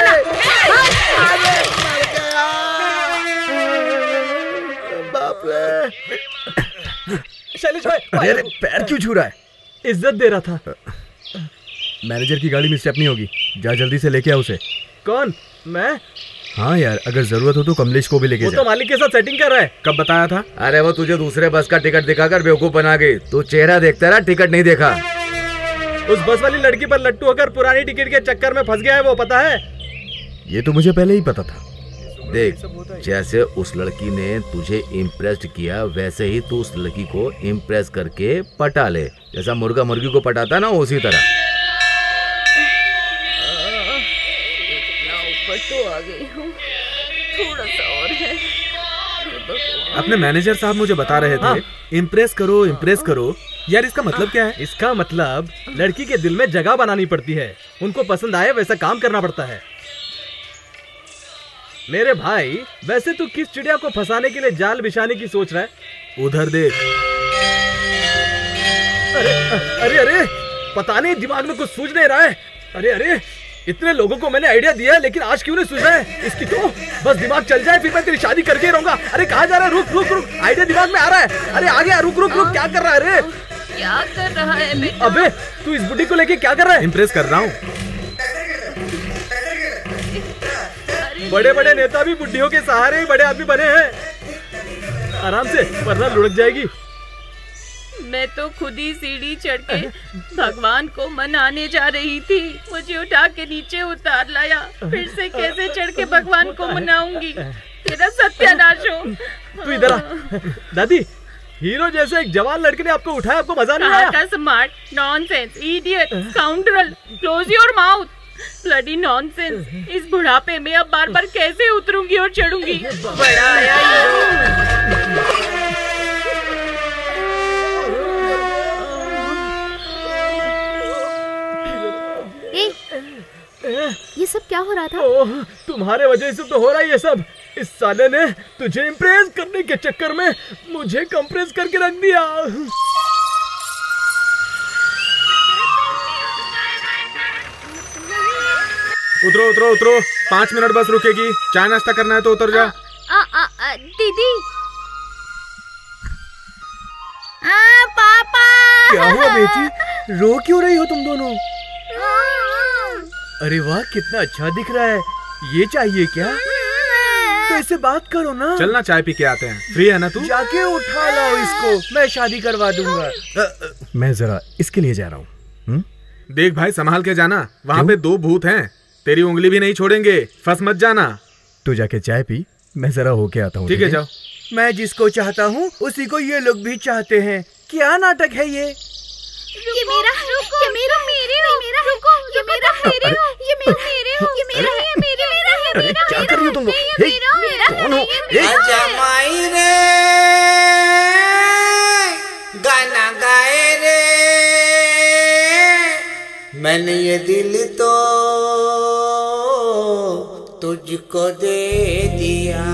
बाप रे। शैलेश भाई, अरे पैर क्यों छू रहा है? इज्जत दे रहा था। मैनेजर की गाड़ी में स्टेप नहीं होगी, जा जल्दी से लेके आ उसे। कौन? मैं? हाँ यार, अगर जरूरत हो तो कमलेश को भी लेके जा। वो तो मालिक के साथ सेटिंग कर रहा है। कब बताया था? अरे वो तुझे दूसरे बस का टिकट दिखाकर बेवकूफ बना गई। तू चेहरा देखता रहा, टिकट नहीं देखा। उस बस वाली लड़की पर लट्टू होकर पुरानी टिकट के चक्कर में फंस गया है, वो पता है? ये तो मुझे पहले ही पता था। देख, जैसे उस लड़की ने तुझे इम्प्रेस किया, वैसे ही तू उस लड़की को इम्प्रेस करके पटा ले, जैसा मुर्गा मुर्गी को पटाता ना, उसी तरह। ऊपर तो आ गई हूँ, थोड़ा सा और है। अपने मैनेजर साहब मुझे बता रहे थे, इम्प्रेस करो इम्प्रेस करो। यार इसका मतलब क्या है? इसका मतलब लड़की के दिल में जगह बनानी पड़ती है, उनको पसंद आए वैसा काम करना पड़ता है। मेरे भाई, वैसे तू किस चिड़िया को फंसाने के लिए जाल बिछाने की सोच रहा है? उधर देख। अरे अरे अरे, पता नहीं दिमाग में कुछ सूझ नहीं रहा है। अरे अरे, इतने लोगों को मैंने आइडिया दिया है, लेकिन आज क्यों नहीं सूझ रहा है? इसकी तो बस दिमाग चल जाए, फिर मैं तेरी शादी करके रहूंगा। अरे कहाँ जा रहा है? रुक रुक रुक, आइडिया दिमाग में आ रहा है। अरे आ गया, रुक रुक रुक, क्या कर रहा है? अरे क्या कर रहा है बेटा? अबे तू इस बुढ़ी को लेके क्या कर रहा है? इम्प्रेस कर रहा हूँ। बड़े बड़े नेता भी बुढ़ियों के सहारे ही बड़े आदमी बने हैं। आराम से, वरना लुढ़क जाएगी। मैं तो खुद ही सीढ़ी चढ़ के भगवान को मनाने जा रही थी, मुझे उठा के नीचे उतार लाया। फिर से कैसे चढ़ के भगवान को मनाऊंगी? तेरा सत्यानाश हो। तू इधर आ। दादी, हीरो जैसे एक जवान लड़के ने आपको उठाया, आपको मजा नहीं आया? Smart, nonsense, idiot, scoundrel, close your mouth, bloody nonsense. इस बुढ़ापे में अब बार बार कैसे उतरूंगी और चढ़ूंगी? बड़ा आया ये सब क्या हो रहा था? ओह, तुम्हारे वजह से तो हो रहा है ये सब। इस साले ने तुझे इम्प्रेस करने के चक्कर में मुझे कंप्रेस करके रख दिया। उतरो उतरो उतरो, 5 मिनट बस रुकेगी। चाय नाश्ता करना है तो उतर जा। दीदी। पापा। क्या हुआ बेटी, रो क्यों रही हो तुम दोनों? अरे वाह, कितना अच्छा दिख रहा है। ये चाहिए क्या? तो इससे बात करो ना। चलना, चाय पी के आते हैं। फ्री है ना तू? जाके उठा लाओ इसको, मैं शादी करवा दूंगा। मैं जरा इसके लिए जा रहा हूँ। देख भाई, संभाल के जाना, वहाँ पे 2 भूत हैं, तेरी उंगली भी नहीं छोड़ेंगे, फंस मत जाना। तू जाके चाय पी, मैं जरा होके आता हूँ। ठीक है, जाओ। मैं जिसको चाहता हूँ उसी को ये लोग भी चाहते हैं। क्या नाटक है ये? ये मेरा है, ये मेरा मेरे हो, ये मेरा रुको, ये मेरा मेरे हो, ये मेरे हो, ये मेरा है, मेरे मेरा है, मेरा क्या कर रही हो तुम लोग? कौन हो? जमाई रे गाना गाए रे, मैंने ये दिल तो तुझको दे दिया।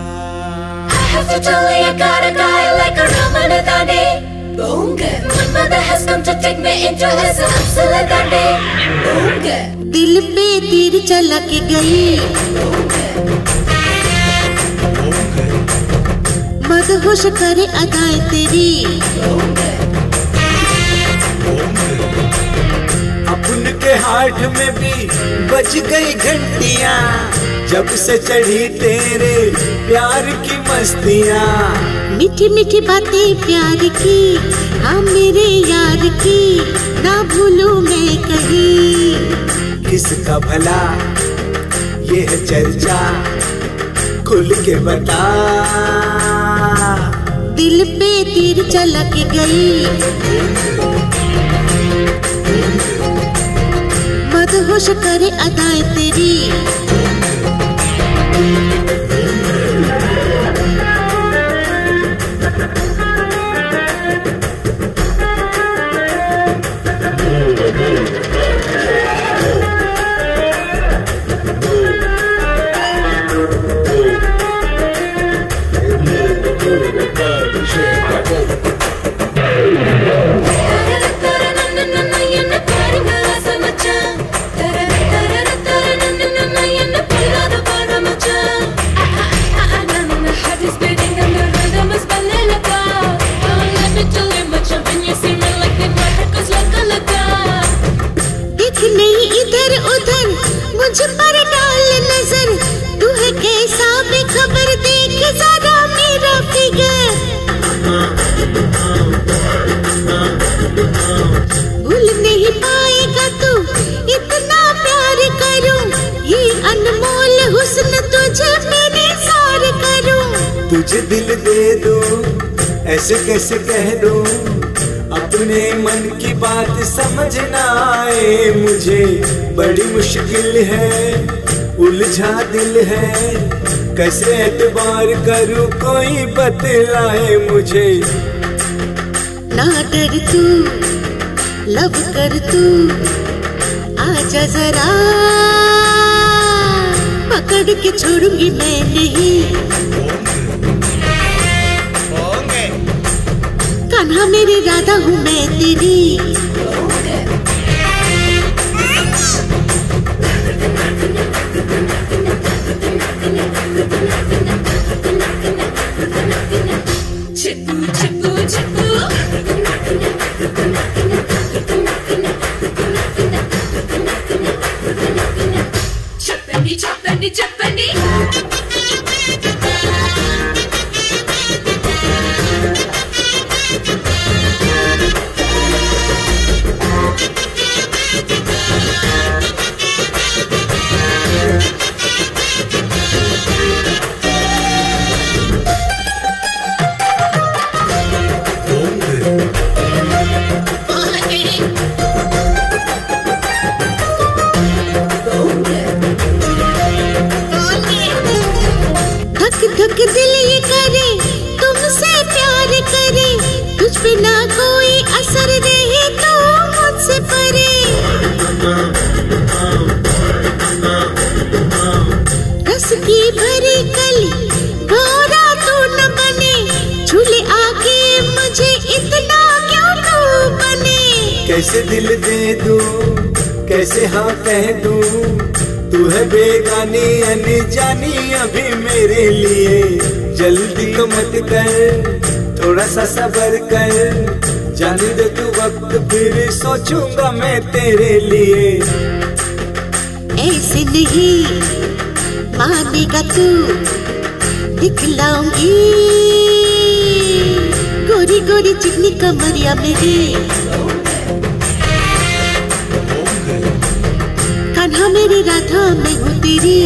दिल पे तीर चला के गई, मदहोश करे अदाएं तेरी, के हाथ में भी बज गई घंटियां, जब से चढ़ी तेरे प्यार की मस्तियां। मीठी मीठी बातें प्यार की, हाँ मेरे यार की, ना भूलूं मैं कहीं। किसका भला ये है चर्चा, खुल के बता। दिल पे तीर चला के गई, मदहोश करे अदाएं तेरी। इधर उधर मुझ पर डाल नजर, तू है कैसा बेखबर, देख जरा मेरा फिगर। भूल नहीं पाएगा तू इतना प्यार करूं, ये अनमोल हुस्न तुझे मेरे सार करूं। तुझे दिल दे दूं ऐसे कैसे कह दूं, अपने मन की बात समझ ना आए मुझे। बड़ी मुश्किल है, उलझा दिल है, कैसे एतबार करूं कोई बतलाए मुझे। ना डर तू, लब कर तू, आजा जरा, पकड़ के छोड़ूंगी मैं नहीं। कान्हा मेरी राधा हूँ मैं तेरी। चिप्पू चिप्पू चिप्पू, चप्पनी चप्पनी चप्पनी। धक दिल ये करे, तुमसे प्यार करे, तुझ पे ना कोई असर रहे तो मुझसे परे। रस की भरी कली भौरा तू न बने, झूले आके मुझे इतना क्यों तू बने। कैसे दिल दे दूं, कैसे हाँ कह दूं, तू है बेगानी अनजानी अभी मेरे लिए। जल्दी तो मत कर, थोड़ा सा सब्र कर, जाने दे तू वक्त, फिर सोचूंगा मैं तेरे लिए। ऐसे नहीं मानेगा तू, दिखलाऊंगी गोरी गोरी चिकनी कमरिया मेरी। कान्हा मेरी राधा मैं हूँ तेरी।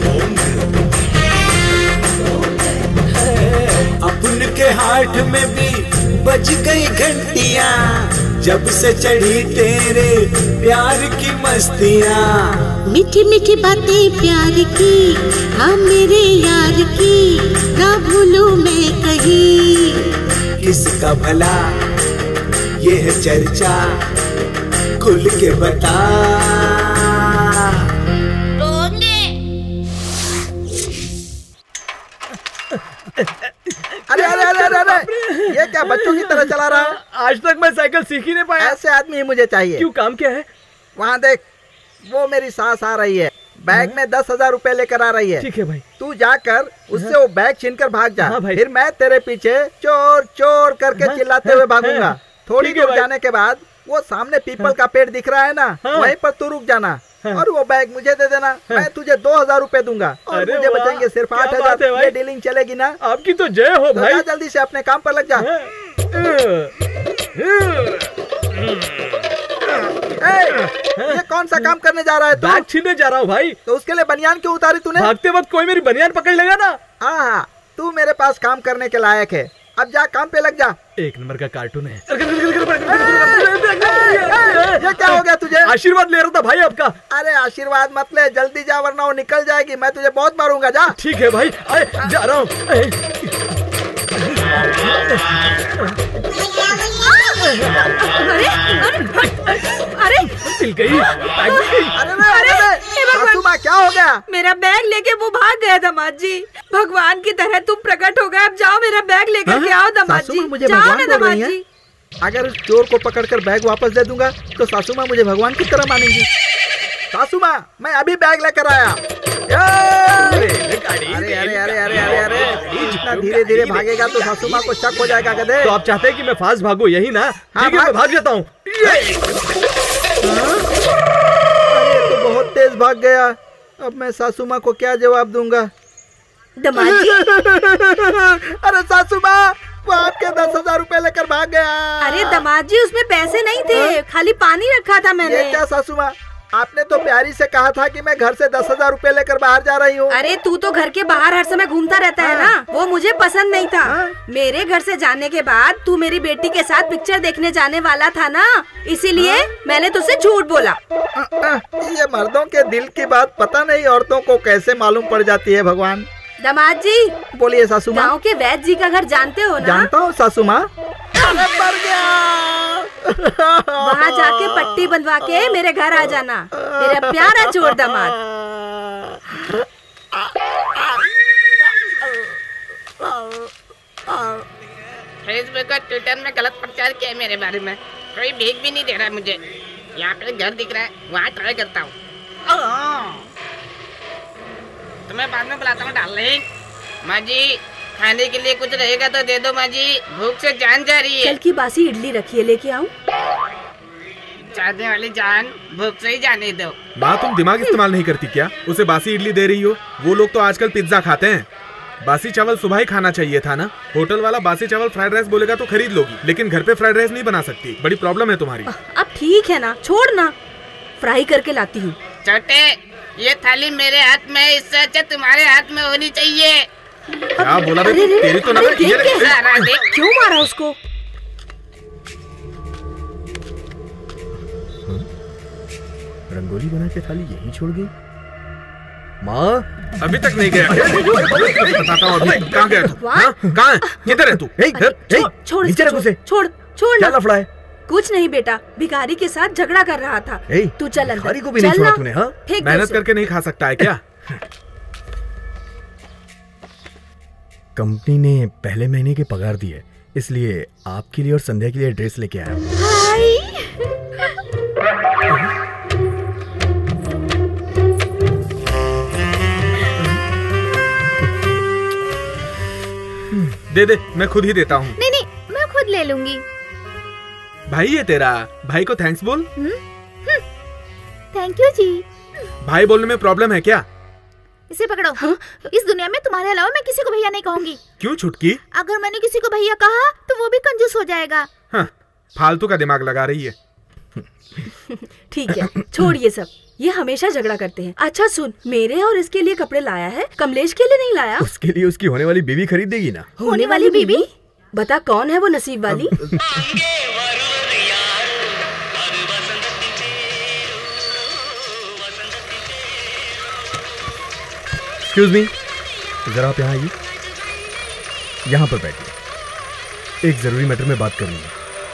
अपन के हाथ में भी बज गई घंटियां, जब से चढ़ी तेरे प्यार की मस्तियां। मीठी मीठी बातें प्यार की, हाँ मेरे यार की, ना भूलूं मैं कहीं। किसका भला ये है चर्चा, खुल के बता। अरे अरे अरे अरे अरे, ये क्या बच्चों की तरह चला रहा है? आज तक मैं साइकिल सीख ही नहीं पाया। ऐसे आदमी ही मुझे चाहिए। क्यों, काम क्या है? वहाँ देख, वो मेरी सास आ रही है, बैग में 10,000 रुपए लेकर आ रही है। ठीक है भाई। तू जाकर उससे वो बैग छीनकर भाग जा। हाँ भाई। फिर मैं तेरे पीछे चोर चोर करके चिल्लाते हुए भागूंगा। थोड़ी दूर जाने के बाद वो सामने पीपल का पेड़ दिख रहा है ना, वहीं पर तू रुक जाना और वो बैग मुझे दे देना। मैं तुझे 2000 रुपए दूंगा और मुझे बचेंगे सिर्फ 8000। ये डीलिंग चलेगी ना? आपकी तो जय हो भाई। तो जल्दी से अपने काम पर लग जा। ये कौन सा काम करने जा रहा है तू? बैग छीनने जा रहा हूँ भाई। तो उसके लिए बनियान क्यों उतारी तूने? भागते वक्त कोई मेरी बनियान पकड़ लेगा ना। हाँ, तू मेरे पास काम करने के लायक है। अब जा काम पे लग जा। एक नंबर का कार्टून है। ये क्या हो गया तुझे? आशीर्वाद ले रहा था भाई आपका। अरे आशीर्वाद मत ले, जल्दी जा वरना वो निकल जाएगी। मैं तुझे बहुत मारूंगा। जा। ठीक है भाई, जा रहा हूँ। अरे मिल गई। अरे सासू माँ क्या हो गया? मेरा बैग लेके वो भाग गया दामाद जी। भगवान की तरह तुम प्रकट हो गए। अब जाओ मेरा बैग लेकर के आओ दामाद जी। मुझे जाओ भगवान ना बोल रही दामाद हैं? जी। अगर चोर को पकड़कर बैग वापस दे दूंगा तो सासू माँ मुझे भगवान की तरह मानेंगी। सासू माँ, मैं अभी बैग लेकर आया। अरे अरे अरे अरे अरे अरे, जितना धीरे धीरे भागेगा तो सासू माँ को शक हो जाएगा। गधे, तो आप चाहते हैं कि मैं फास्ट भागूं, यही ना? ठीक है, मैं भाग जाता हूँ। तो बहुत तेज भाग गया। अब मैं सासू माँ को क्या जवाब दूंगा? दामाद जी। अरे सासू माँ, वो आपके 10,000 रुपए लेकर भाग गया। अरे दामाद जी, उसमें पैसे नहीं थे, खाली पानी रखा था मैंने। ये क्या सासू माँ, आपने तो प्यारी से कहा था कि मैं घर से 10,000 रुपए लेकर बाहर जा रही हूँ। अरे तू तो घर के बाहर हर समय घूमता रहता है ना, वो मुझे पसंद नहीं था। मेरे घर से जाने के बाद तू मेरी बेटी के साथ पिक्चर देखने जाने वाला था ना, इसीलिए मैंने तुझसे झूठ बोला। ये मर्दों के दिल की बात पता नहीं औरतों को कैसे मालूम पड़ जाती है। भगवान। दामाद जी। बोलिए सासू माँ। गाँव के वैद्य जी का घर जानते हो ना? जानता हूँ सासू माँ। मर गया। वहाँ जाके पट्टी बंधवा के मेरे घर आ जाना, मेरा प्यारा चोर दामाद। फेसबुक और ट्विटर में गलत प्रचार किया है मेरे बारे में। कोई भीख भी नहीं दे रहा है मुझे। यहाँ पे घर दिख रहा है, वहाँ ट्राई करता हूँ। तुम्हें बाद में बुलाता हूँ डार्लिंग। माँ जी, खाने के लिए कुछ रहेगा तो दे दो माँ जी, भूख से जान जा रही है। कल की बासी इडली रखी है, लेके आऊं? चाहने वाली जान भूख से ही जाने दो। माँ, तुम दिमाग इस्तेमाल नहीं करती क्या? उसे बासी इडली दे रही हो। वो लोग तो आजकल पिज्जा खाते हैं। बासी चावल सुबह ही खाना चाहिए था ना। होटल वाला बासी चावल फ्राइड राइस बोलेगा तो खरीद लोगी, लेकिन घर पे फ्राइड राइस नहीं बना सकती। बड़ी प्रॉब्लम है तुम्हारी। अब ठीक है ना, छोड़ ना, फ्राई करके लाती हूँ। छोटे, ये थाली मेरे हाथ में, इससे अच्छा तुम्हारे हाथ में होनी चाहिए। क्या बोला बे? तेरी तो क्यों मारा उसको? रंगोली बना के थाली यहीं छोड़ गई। माँ, अभी तक नहीं गया। बताता हूँ अभी कहाँ गया तू? कहाँ है? किधर है तू? छोड़ नीचे रख उसे। छोड़ छोड़। क्या लफड़ा है? कुछ नहीं बेटा, भिखारी के साथ झगड़ा कर रहा था। तू चल अंदर। भिखारी को भी नहीं छोड़ा तूने? हाँ, मेहनत करके नहीं खा सकता है क्या? कंपनी ने पहले महीने के पगार दी है, इसलिए आपके लिए और संध्या के लिए ड्रेस लेके आया हूँ। दे दे, मैं खुद ही देता हूँ। नहीं नहीं, मैं खुद ले लूंगी। भाई ये तेरा। भाई को थैंक्स बोल। Thank you ji. भाई बोलने में प्रॉब्लम है क्या? इसे पकड़ो। इस दुनिया में तुम्हारे अलावा मैं किसी को भैया नहीं कहूंगी। क्यों छुटकी? अगर मैंने किसी को भैया कहा तो वो भी कंजूस हो जाएगा। हाँ, फालतू का दिमाग लगा रही है। ठीक है, छोड़ ये सब, ये हमेशा झगड़ा करते हैं। अच्छा सुन, मेरे और इसके लिए कपड़े लाया है, कमलेश के लिए नहीं लाया। उसके लिए उसकी होने वाली बीवी खरीद देगी ना। होने वाली बीवी? बता कौन है वो नसीब वाली? एक्सक्यूज मी, जरा आप यहाँ आइए। यहाँ पर बैठिए, एक जरूरी मैटर में बात करनी है।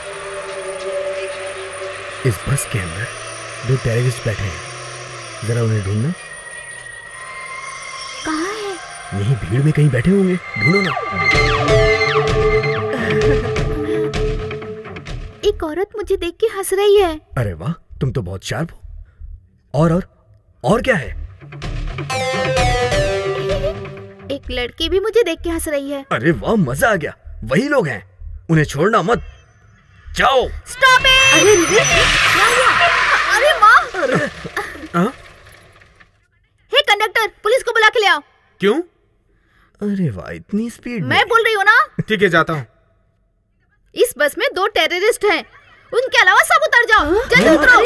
इस बस के अंदर 2 टेररिस्ट बैठे हैं, जरा उन्हें ढूंढना। कहाँ है? यहीं भीड़ में कहीं बैठे होंगे, ढूंढो ना। एक औरत मुझे देख के हंस रही है। अरे वाह, तुम तो बहुत शार्प हो। और क्या है? एक लड़की भी मुझे देख के हंस रही है। अरे वाह, मजा आ गया। वही लोग हैं, उन्हें छोड़ना मत। जाओ। Stop it. अरे माँ। हे कंडक्टर, पुलिस को बुला के ले आओ। क्यों? अरे वाह, इतनी स्पीड। मैं बोल रही हूँ ना। ठीक है, जाता हूँ। इस बस में 2 टेररिस्ट हैं, उनके अलावा सब उतर जाओ। जल्दी उतरो।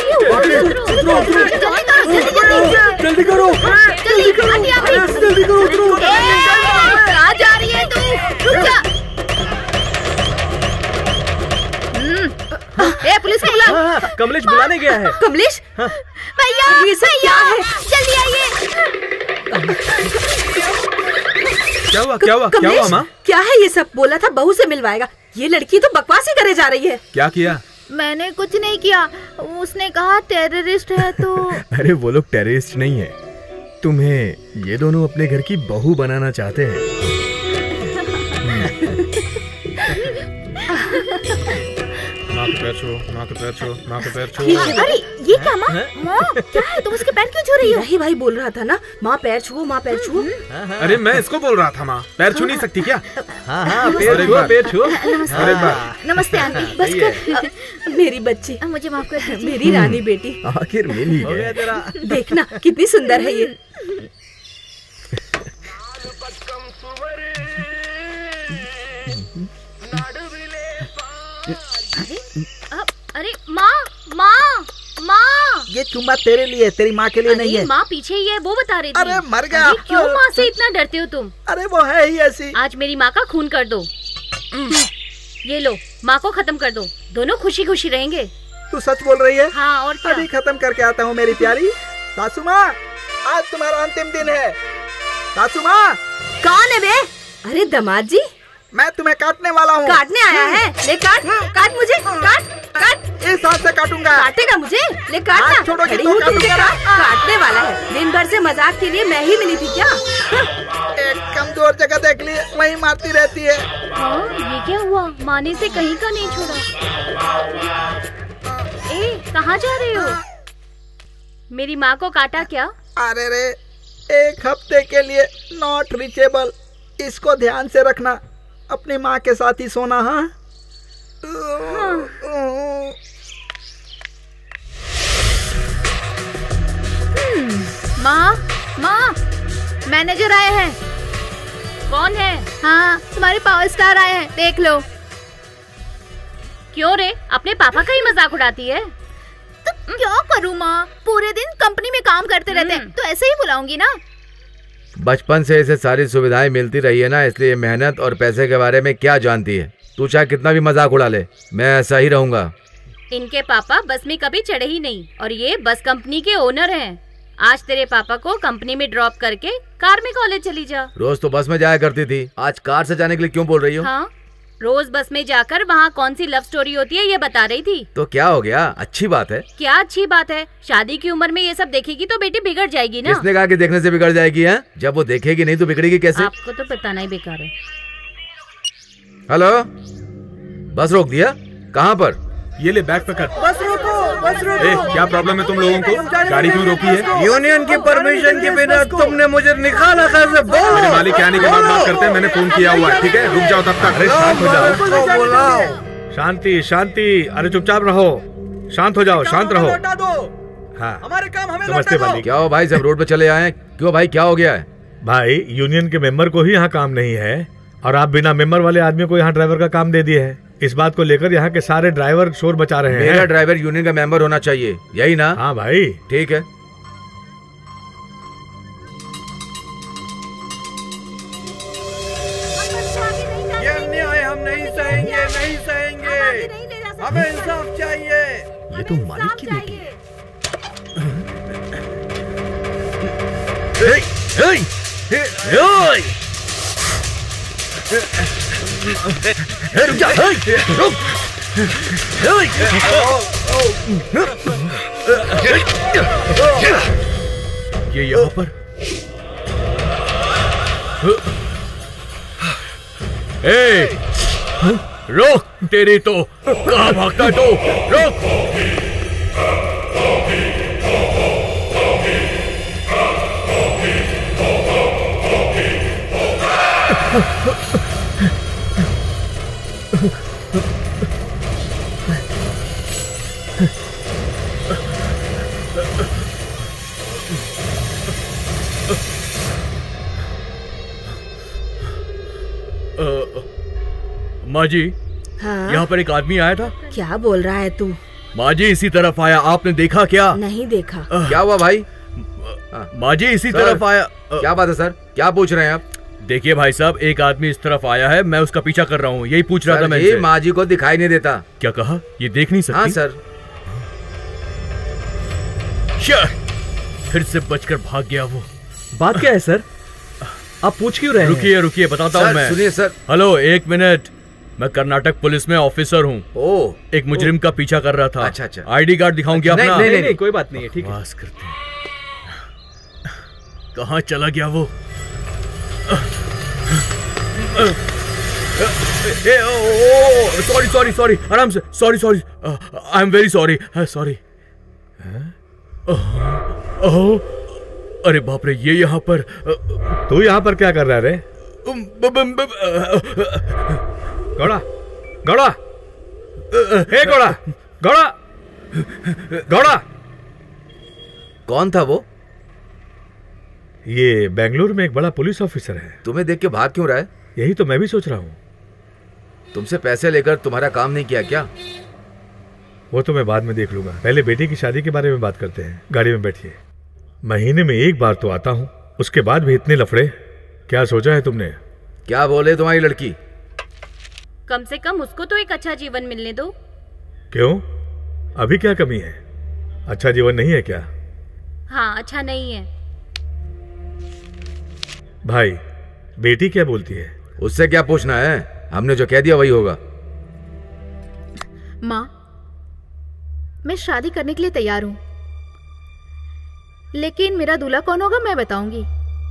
जल्दी करो। जल्दी करो। कहाँ जा रही है तू? रुक जा। ए, पुलिस को बुला। कमलेश बुलाने गया है। कमलेश? भैया, ये सब क्या है? जल्दी आइए। क्या हुआ? क्या हुआ? क्या हुआ माँ? क्या है ये सब? बोला था बहू से मिलवाएगा, ये लड़की तो बकवास ही करे जा रही है। क्या किया? मैंने कुछ नहीं किया, उसने कहा टेररिस्ट है तो। अरे वो लोग टेररिस्ट नहीं है, तुम्हें ये दोनों अपने घर की बहू बनाना चाहते हैं। माँ के पैर छो, माँ के पैर छो, माँ के पैर छो। अरे ये क्या माँ? माँ क्या है, तुम उसके पैर क्यों छू रही हो? नहीं भाई, बोल रहा था ना, माँ पैर छुओ, माँ पैर छुओ। अरे मैं इसको बोल रहा था माँ, पैर छू नहीं सकती क्या? हाँ, पैर छुओ, पैर छुओ। नमस्ते आंटी। बस कर। मेरी बच्ची, मुझे माफ कर दीजिए। मेरी रानी बेटी। आखिर मिल ही गए। देखना कितनी सुंदर है ये। अरे माँ, ये चुम्मा तेरे लिए, तेरी माँ के लिए नहीं है। माँ पीछे ही है, वो बता रही थी। अरे मर गया। क्यों माँ से इतना डरते हो तुम? अरे वो है ही ऐसी। आज मेरी माँ का खून कर दो। ये लो, माँ को खत्म कर दो, दोनों खुशी खुशी रहेंगे। तू सच बोल रही है? हाँ, और क्या? अभी खत्म करके आता हूँ मेरी प्यारी। सासू माँ, आज तुम्हारा अंतिम दिन है। सासू माँ। कौन है बे? अरे दामाद जी, मैं तुम्हें काटने वाला हूँ। काटने आया है? ले काट, काट मुझे, काट। इस हाथ से काटूंगा। काटेगा मुझे? ले काटना। छोड़ोगी खड़ी तो हूँ तुझे काटूंगा। काटने वाला है। दिन भर से मजाक के लिए मैं ही मिली थी क्या? एक कमजोर जगह देख ली, वहीं मारती रहती है। ये क्या हुआ? माने से कहीं का नहीं छोड़ा। ए, कहाँ जा रहे हो? मेरी माँ को काटा क्या? अरे रे, 1 हफ्ते के लिए नॉट रीचेबल। इसको ध्यान से रखना, अपनी माँ के साथ ही सोना। हाँ, माँ, मैनेजर आए हैं। कौन है? हाँ, तुम्हारे पावर स्टार आए हैं, देख लो। क्यों रे, अपने पापा का ही मजाक उड़ाती है? तो क्या करूँ माँ, पूरे दिन कंपनी में काम करते रहते हैं, तो ऐसे ही बुलाऊंगी ना। बचपन से इसे सारी सुविधाएं मिलती रही है ना, इसलिए मेहनत और पैसे के बारे में क्या जानती है। तू चाहे कितना भी मजाक उड़ा ले, मैं ऐसा ही रहूंगा। इनके पापा बस में कभी चढ़े ही नहीं और ये बस कंपनी के ओनर हैं। आज तेरे पापा को कंपनी में ड्रॉप करके कार में कॉलेज चली जा। रोज तो बस में जाया करती थी, आज कार से जाने के लिए क्यों बोल रही हो? हाँ, रोज बस में जाकर वहाँ कौन सी लव स्टोरी होती है ये बता रही थी। तो क्या हो गया, अच्छी बात है। क्या अच्छी बात है? शादी की उम्र में ये सब देखेगी तो बेटी बिगड़ जाएगी ना। किसने कहा कि देखने से बिगड़ जाएगी है? जब वो देखेगी नहीं तो बिगड़ेगी कैसे? आपको तो बताना ही बेकार है। हेलो, बस रोक दिया? कहाँ पर? ये ले बैग पकड़। बस रोको, बस रोको। क्या प्रॉब्लम है तुम लोगों को? गाड़ी क्यों रोकी है? यूनियन की परमिशन के बिना तुमने मुझे निकाला कैसे? मेरे मालिक के आने के बाद बात करते हैं, मैंने फोन किया हुआ है। ठीक है, रुक जाओ तब तक। अरे शांत हो जाओ। शांति शांति, अरे चुपचाप रहो, शांत हो जाओ, शांत रहो। हाँ, हमारे काम हमें नमस्ते मालिक। क्या हो भाई, सब रोड पे चले आए? क्यों भाई, क्या हो गया है? भाई, यूनियन के मेंबर को ही यहाँ काम नहीं है और आप बिना मेंबर वाले आदमी को यहाँ ड्राइवर का काम दे दिए है। इस बात को लेकर यहाँ के सारे ड्राइवर शोर मचा रहे हैं। मेरा ड्राइवर यूनियन का मेंबर होना चाहिए, यही ना? हाँ भाई। ठीक है। ये अन्याय हम नहीं सहेंगे, नहीं सहेंगे। हमें इंसाफ चाहिए। ये तो मालिक की बेटी है। रुक जा, रुक। ये यहाँ पर रोक, तेरी तो कहाँ भागता है तू? रोक। माँ जी, हाँ? यहाँ पर एक आदमी आया था। क्या बोल रहा है तू? माँ जी इसी तरफ आया, आपने देखा क्या? नहीं देखा। क्या हुआ भाई? माँ जी इसी तरफ आया। क्या बात है सर, क्या पूछ रहे हैं आप? देखिए भाई साहब, एक आदमी इस तरफ आया है, मैं उसका पीछा कर रहा हूँ, यही पूछ रहा था मैं। ये माँ जी को दिखाई नहीं देता। क्या कहा? ये देख नहीं सकती? हाँ सर। फिर से बचकर भाग गया वो। बात क्या है सर? आप पूछ क्यों रहे हैं? रुकिए रुकिए, बताता हूँ मैं। सुनिए सर। हेलो, एक मिनट। मैं कर्नाटक पुलिस में ऑफिसर हूँ। ओह। एक मुजरिम का पीछा कर रहा था। अच्छा अच्छा। आईडी कार्ड दिखाऊं क्या अपना? नहीं, कोई बात नहीं है, ठीक है। बस करते हैं। कहाँ चला गया वो? सॉरी, आराम से। Sorry, I am very sorry. अरे बाप रे, ये यहाँ पर। तू यहाँ पर क्या कर रहा है रे? घोड़ा, हे घोड़ा। कौन था वो? ये बेंगलुरु में एक बड़ा पुलिस ऑफिसर है। तुम्हें देख के भाग क्यों रहा है? यही तो मैं भी सोच रहा हूँ। तुमसे पैसे लेकर तुम्हारा काम नहीं किया क्या? वो तो मैं बाद में देख लूंगा, पहले बेटी की शादी के बारे में बात करते हैं। गाड़ी में बैठिए। महीने में एक बार तो आता हूँ, उसके बाद भी इतने लफड़े। क्या सोचा है तुमने? क्या बोले तुम्हारी लड़की? कम से कम उसको तो एक अच्छा जीवन मिलने दो। क्यों, अभी क्या कमी है? अच्छा जीवन नहीं है क्या? हाँ, अच्छा नहीं है। भाई, बेटी क्या बोलती है? उससे क्या पूछना है, हमने जो कह दिया वही होगा। माँ, मैं शादी करने के लिए तैयार हूँ, लेकिन मेरा दूल्हा कौन होगा मैं बताऊंगी।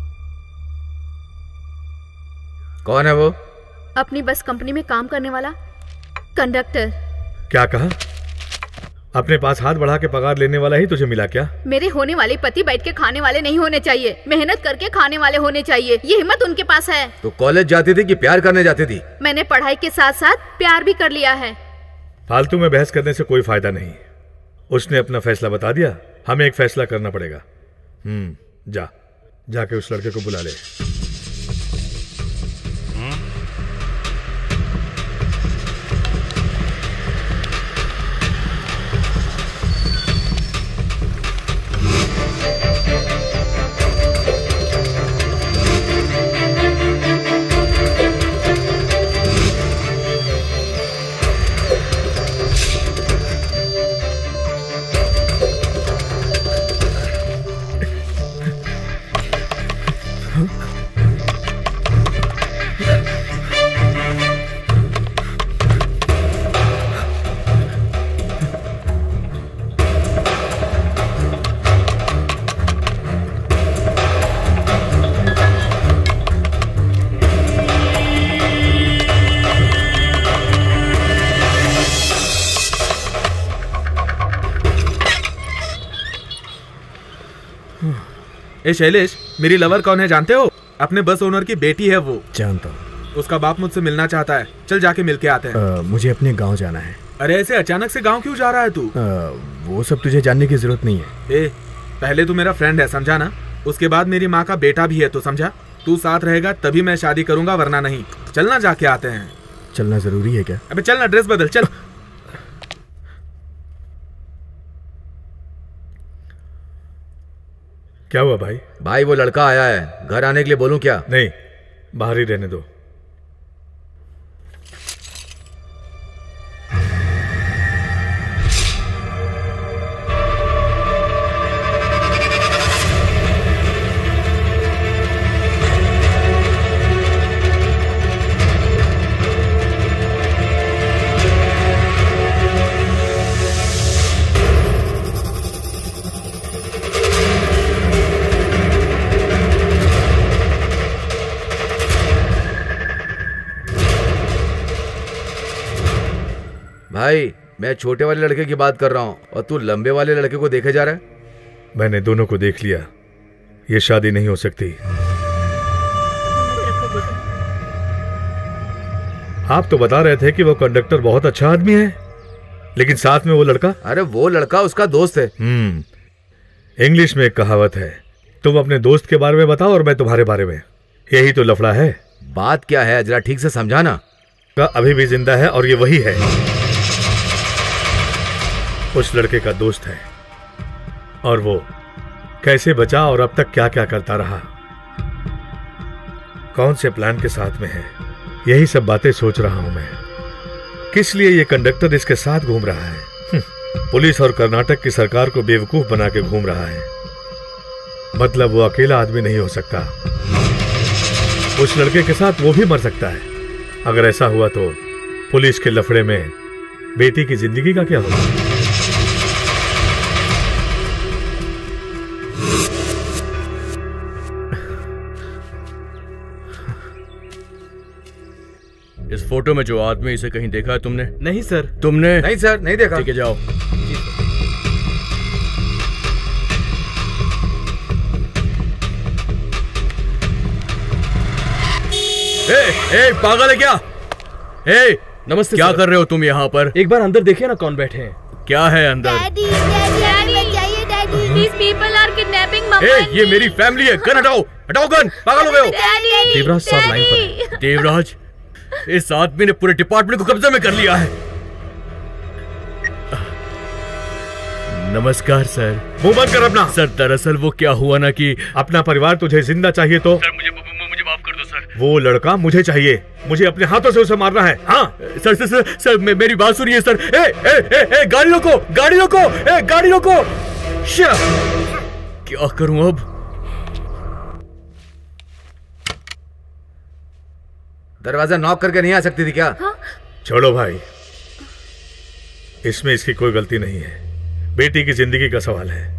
कौन है वो? अपनी बस कंपनी में काम करने वाला कंडक्टर। क्या कहा? अपने पास हाथ बढ़ा के पगार लेने वाला ही तुझे मिला क्या? मेरे होने वाले पति बैठ के खाने वाले नहीं होने चाहिए, मेहनत करके खाने वाले होने चाहिए। ये हिम्मत उनके पास है। तो कॉलेज जाती थी कि प्यार करने जाती थी? मैंने पढ़ाई के साथ साथ प्यार भी कर लिया है। फालतू में बहस करने से कोई फायदा नहीं। उसने अपना फैसला बता दिया, हमें एक फैसला करना पड़ेगा। जाके उस लड़के को बुला ले। ए शैलेश, मेरी लवर कौन है जानते हो? अपने बस ओनर की बेटी है वो। जानता हूँ। उसका बाप मुझसे मिलना चाहता है, चल जाके मिल के आते हैं। मुझे अपने गांव जाना है। अरे ऐसे अचानक से गांव क्यों जा रहा है तू? वो सब तुझे जानने की जरूरत नहीं है। ए, पहले तू मेरा फ्रेंड है, समझा ना? उसके बाद मेरी माँ का बेटा भी है, तो समझा? तू साथ रहेगा तभी मैं शादी करूंगा, वरना नहीं। चलना, जाके आते हैं। चलना जरूरी है क्या? अबे चलना, ड्रेस बदल, चल। क्या हुआ भाई? भाई वो लड़का आया है, घर आने के लिए बोलूं क्या? नहीं, बाहर ही रहने दो। भाई, मैं छोटे वाले लड़के की बात कर रहा हूँ और तू लंबे वाले लड़के को देखे जा रहा है। मैंने दोनों को देख लिया, ये शादी नहीं हो सकती। आप तो बता रहे थे कि वो कंडक्टर बहुत अच्छा आदमी है, लेकिन साथ में वो लड़का? अरे वो लड़का उसका दोस्त है। इंग्लिश में एक कहावत है, तुम अपने दोस्त के बारे में बताओ और मैं तुम्हारे बारे में। यही तो लफड़ा है। बात क्या है, जरा ठीक से समझाना। अभी भी जिंदा है और ये वही है, उस लड़के का दोस्त है। और वो कैसे बचा और अब तक क्या क्या करता रहा, कौन से प्लान के साथ में है, यही सब बातें सोच रहा हूं मैं। किस लिए ये कंडक्टर इसके साथ घूम रहा है? पुलिस और कर्नाटक की सरकार को बेवकूफ बना के घूम रहा है। मतलब वो अकेला आदमी नहीं हो सकता, उस लड़के के साथ वो भी मर सकता है। अगर ऐसा हुआ तो पुलिस के लफड़े में बेटी की जिंदगी का क्या होगा? इस फोटो में जो आदमी, इसे कहीं देखा है तुमने? नहीं सर। तुमने? नहीं सर, नहीं देखा। ठीक है, जाओ। ए, पागल है क्या? ए, नमस्ते। क्या सर। कर रहे हो तुम यहाँ पर? एक बार अंदर देखिए ना कौन बैठे हैं। क्या है अंदर? These people are kidnapping Mama ए, ये मेरी फैमिली है। गन हटाओ, हटाओ गन। पागल हो गए हो? देवराज साहब लाइन पर है। देवराज, इस आदमी ने पूरे डिपार्टमेंट को कब्जे में कर लिया है। नमस्कार सर। मुंह बंद कर अपना। सर दरअसल वो क्या हुआ ना कि अपना परिवार तुझे जिंदा चाहिए तो सर मुझे माफ कर दो सर। वो लड़का मुझे चाहिए, मुझे अपने हाथों से उसे मारना है। हाँ सर सर सर, सर मेरी बात सुनिए सर। ए, ए, ए, ए, गाड़ी रोको, गाड़ी रोको, ए, गाड़ी रोको। क्या करूं अब? दरवाजा नॉक करके नहीं आ सकती थी क्या? हाँ? छोड़ो भाई, इसमें इसकी कोई गलती नहीं है। बेटी की जिंदगी का सवाल है।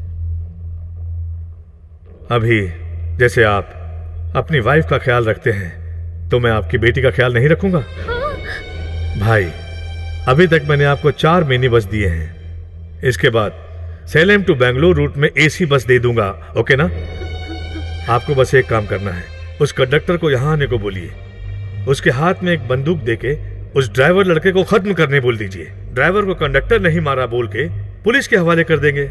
अभी जैसे आप अपनी वाइफ का ख्याल रखते हैं तो मैं आपकी बेटी का ख्याल नहीं रखूंगा? भाई, अभी तक मैंने आपको 4 मिनी बस दिए हैं। इसके बाद सेलेम टू बेंगलुरु रूट में एसी बस दे दूंगा। ओके ना? आपको बस एक काम करना है, उस कंडक्टर को यहां आने को बोलिए। उसके हाथ में एक बंदूक देके उस ड्राइवर लड़के को खत्म करने बोल दीजिए। ड्राइवर को कंडक्टर नहीं मारा बोल के पुलिस के हवाले कर देंगे।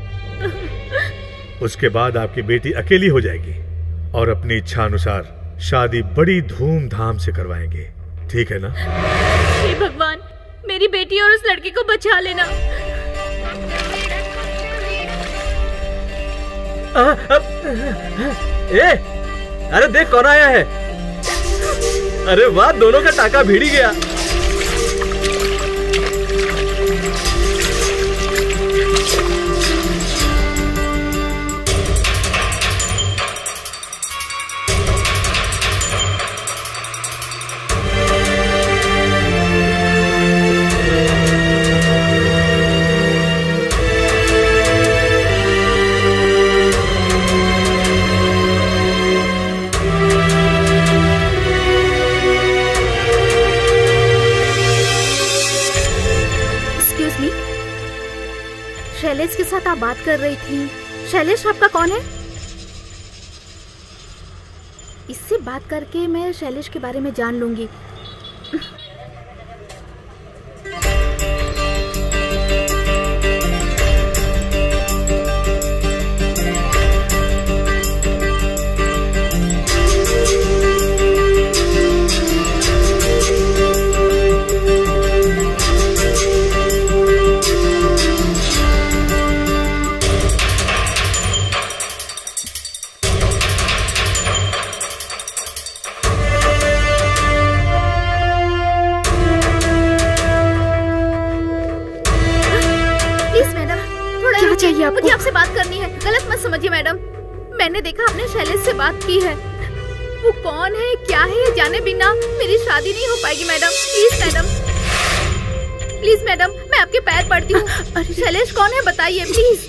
उसके बाद आपकी बेटी अकेली हो जाएगी और अपनी इच्छा अनुसार शादी बड़ी धूमधाम से करवाएंगे। ठीक है ना? हे भगवान, मेरी बेटी और उस लड़के को बचा लेना। ए, अरे देख कौन आया है। अरे वाह, दोनों का टाका भिड़ ही गया। शैलेश के साथ आप बात कर रही थी। शैलेश आपका कौन है? इससे बात करके मैं शैलेश के बारे में जान लूंगी। मुझे आपसे बात करनी है, गलत मत समझिए मैडम। मैंने देखा आपने शैलेश से बात की है। वो कौन है, क्या है, ये जाने बिना मेरी शादी नहीं हो पाएगी madam. Please madam, please madam, मैं आपके पैर पड़ती हूँ। शैलेश कौन है बताइए प्लीज।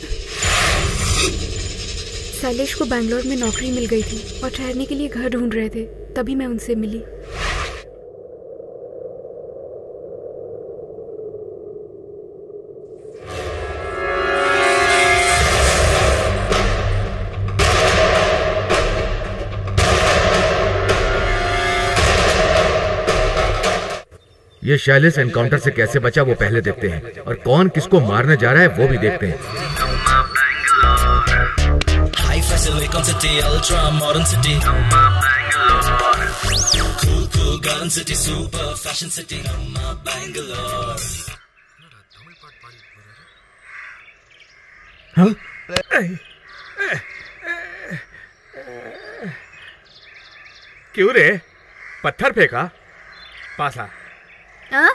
शैलेश को बैंगलोर में नौकरी मिल गई थी और ठहरने के लिए घर ढूंढ रहे थे, तभी मैं उनसे मिली। ये शैलेश एनकाउंटर से कैसे बचा वो पहले देखते हैं, और कौन किसको मारने जा रहा है वो भी देखते हैं। High fashion, Silicon City, ultra modern city. Cool, cool. cool garden city, super fashion city, Mama Bangalore. हाँ? क्यों रे? पत्थर फेंका? पास आ। हाँ?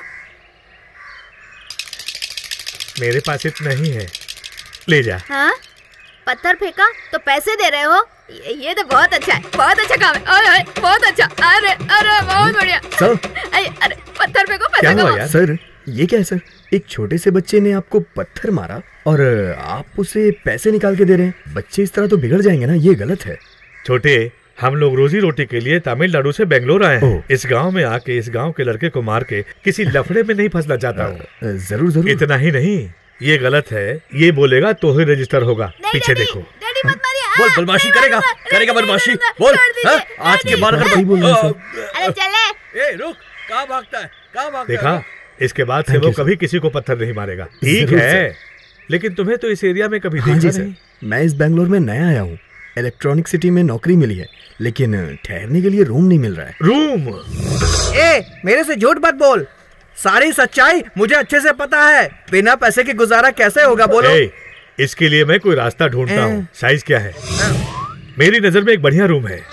मेरे पास इतना ही है, ले जा। हाँ? पत्थर फेंका तो पैसे दे रहे हो? ये तो बहुत अच्छा है, बहुत अच्छा काम है। अरे बहुत अच्छा, अरे अरे बहुत बढ़िया। सर, अरे पत्थर फेंको, पैसे क्या हुआ कमाओ। यार? सर, ये क्या है सर? एक छोटे से बच्चे ने आपको पत्थर मारा और आप उसे पैसे निकाल के दे रहे हैं। बच्चे इस तरह तो बिगड़ जाएंगे ना, ये गलत है। छोटे, हम लोग रोजी रोटी के लिए तमिलनाडु से बेंगलोर आए हैं। इस गांव में आके इस गांव के लड़के को मार के किसी लफड़े में नहीं फंसना चाहता हूँ। जरूर जरूर। इतना ही नहीं, ये गलत है, ये बोलेगा तो ही रजिस्टर होगा। पीछे देखो। बोल, बदमाशी करेगा? करेगा बदमाशी? बोल, हाँ? आज के बाद अरे चले। ए रुक, कहाँ भागता है? कहाँ भागता है? देखा, इसके बाद से वो कभी किसी को पत्थर नहीं मारेगा। ठीक है, लेकिन तुम्हें तो इस एरिया में कभी देखा नहीं। मैं इस बैंगलोर में नया आया हूँ। इलेक्ट्रॉनिक सिटी में नौकरी मिली है, लेकिन ठहरने के लिए रूम नहीं मिल रहा है। रूम? ए, मेरे से झूठ मत बोल। सारी सच्चाई मुझे अच्छे से पता है। बिना पैसे के गुजारा कैसे होगा बोलो? इसके लिए मैं कोई रास्ता ढूंढता हूँ। साइज क्या है? मेरी नजर में एक बढ़िया रूम है।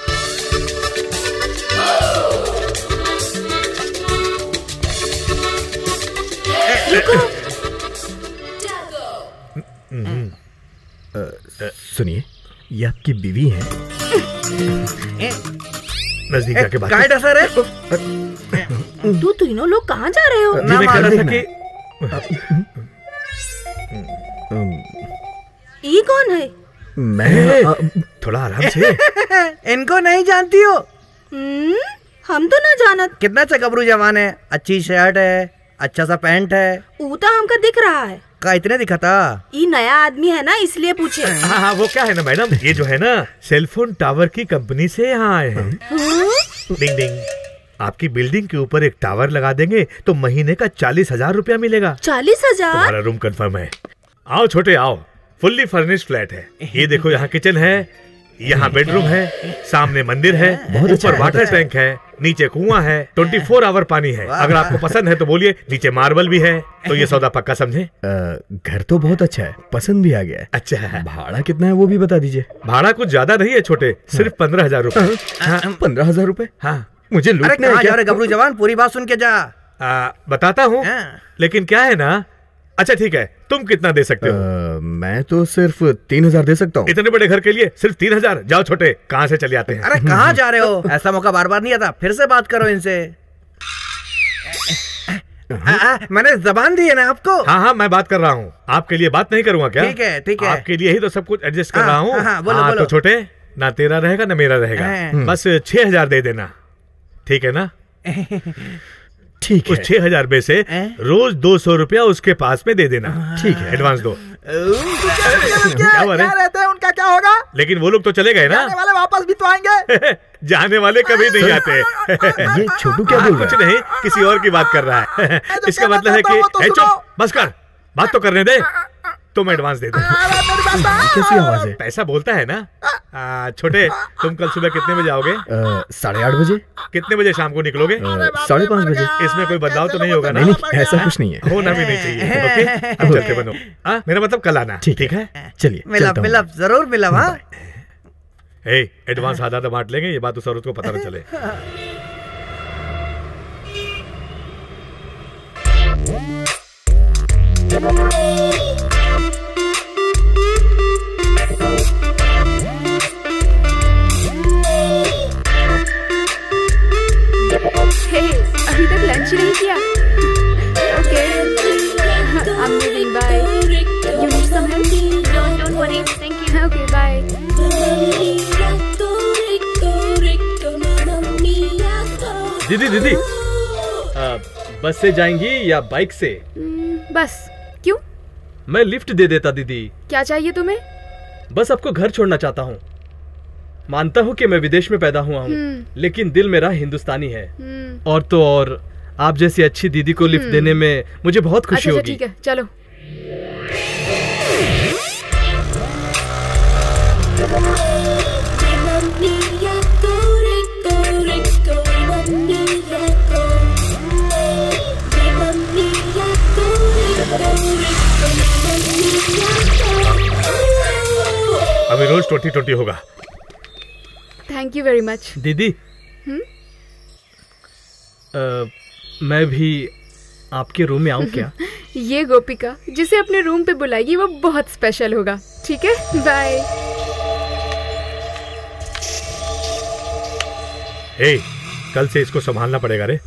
सुनिए, ये आपकी बीवी है। नजदीक जाके बात काहे डसा रे? तू तीनों लोग कहाँ जा रहे हो? जी, मैं कह रहा था कि ये कौन है? मैं थोड़ा आराम से। इनको नहीं जानती हो? हम तो ना जानत। कितना अच्छा गबरू जवान है, अच्छी शर्ट है, अच्छा सा पैंट है। ऊता हमका दिख रहा है। का इतने दिखा था? ये नया आदमी है ना, इसलिए पूछे। हाँ हाँ, वो क्या है ना मैडम, ये जो है ना सेलफोन टावर की कंपनी से यहाँ आए हैं। डिंग डिंग। आपकी बिल्डिंग के ऊपर एक टावर लगा देंगे तो महीने का 40,000 रुपया मिलेगा। 40,000? तुम्हारा रूम कंफर्म है। आओ छोटे आओ, फुल्ली फर्निश्ड फ्लैट है। ये देखो, यहाँ किचन है, यहाँ बेडरूम है, सामने मंदिर है, ऊपर वाटर टैंक है, नीचे कुआं है, 24 आवर पानी है। अगर आपको पसंद है तो बोलिए, नीचे मार्बल भी है। तो ये सौदा पक्का समझे? घर तो बहुत अच्छा है, पसंद भी आ गया है। अच्छा है। भाड़ा कितना है वो भी बता दीजिए। भाड़ा कुछ ज्यादा नहीं है छोटे, सिर्फ 15,000 रुपए। 15,000 रुपए? हाँ। मुझे लूटने है क्या? गबरू जवान, पूरी बात सुन के जा। बताता हूँ, लेकिन क्या है ना। अच्छा ठीक है, तुम कितना दे सकते हो? मैं तो सिर्फ 3,000 दे सकता हूँ। इतने बड़े घर के लिए सिर्फ 3,000? जाओ छोटे, कहाँ से चले आते हैं? अरे कहाँ जा रहे हो? ऐसा मौका बार बार नहीं आता। फिर से बात करो इनसे। मैंने जबान दी है ना आपको। हाँ हाँ, मैं बात कर रहा हूँ। आपके लिए बात नहीं करूँगा क्या? ठीक है ठीक है। आपके लिए ही तो सब कुछ एडजस्ट कर रहा हूँ। बोलो। तो छोटे, ना तेरा रहेगा ना मेरा रहेगा, बस 6,000 दे देना, ठीक है ना? ठीक है। उस 6,000 में से रोज 200 रुपया उसके पास में दे देना। ठीक है, एडवांस दो। क्या रहते हैं, उनका क्या होगा? लेकिन वो लोग तो चले गए ना। जाने वाले वापस भी तो आएंगे। जाने वाले कभी नहीं आते। ये छोटू क्या बोल रहा है? कुछ नहीं, किसी और की बात कर रहा है। इसका मतलब है कि चुप, बस कर, बात तो करने दे। तुम एडवांस दे दो। कैसी आवाज है? पैसा बोलता है ना। छोटे, तुम कल सुबह कितने बजे आओगे? 8:30 बजे। कितने बजे शाम को निकलोगे? 5:30 बजे। इसमें कोई बदलाव तो नहीं होगा ना? नहीं, ऐसा कुछ नहीं है। होना भी नहीं चाहिए। ओके, अब चलते बनो। मेरा मतलब कल आना। ठीक है, चलिए। मिलब जरूर मिलब। हाँ, एडवांस आधा बांट लेंगे, ये बात उस औरत को पता न चले। अभी तक लंच नहीं किया? Okay, I'm leaving. Bye. You need some help? No, don't worry. Thank you. Okay, bye. दीदी, बस से जाएंगी या बाइक से? बस। क्यों? मैं लिफ्ट दे देता दीदी। क्या चाहिए तुम्हें? बस आपको घर छोड़ना चाहता हूँ। मानता हूँ कि मैं विदेश में पैदा हुआ हूँ, लेकिन दिल मेरा हिंदुस्तानी है। और तो और, आप जैसी अच्छी दीदी को लिफ्ट देने में मुझे बहुत खुशी होगी। ठीक है, चलो। अभी रोज 20-20 होगा। Thank you very much. दीदी मैं भी आपके रूम में आऊँ क्या? ये गोपिका जिसे अपने रूम पे बुलाएगी वो बहुत स्पेशल होगा। ठीक है, बाय। ए, कल से इसको संभालना पड़ेगा रे।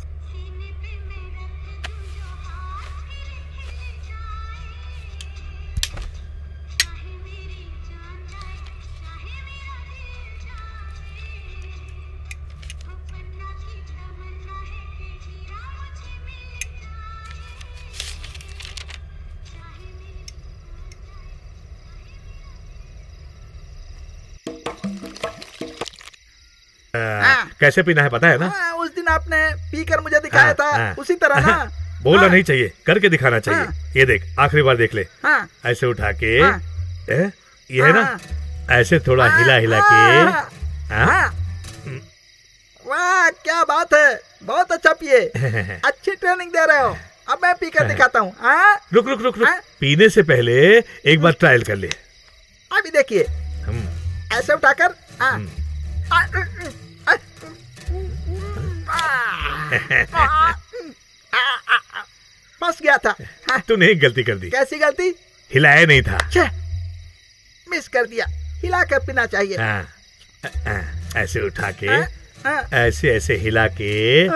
कैसे पीना है पता है ना? उस दिन आपने पीकर मुझे दिखाया था, उसी तरह ना। बोलना नहीं चाहिए, करके दिखाना चाहिए। ये देख, आखिरी बार देख ले। ऐसे उठा के ये है ना, ऐसे थोड़ा हिला हिला के। वाह क्या बात है, बहुत अच्छा पिए, अच्छी ट्रेनिंग दे रहे हो। अब मैं पीकर दिखाता हूँ। रुक रुक रुक रुक, पीने से पहले एक बार ट्रायल कर ले। अभी देखिए, ऐसे उठाकर फंस गया था। तूने एक गलती कर दी। कैसी गलती? हिलाया नहीं था। मिस कर दिया, हिला कर पीना चाहिए। ऐसे उठा के, ऐसे ऐसे हिला के।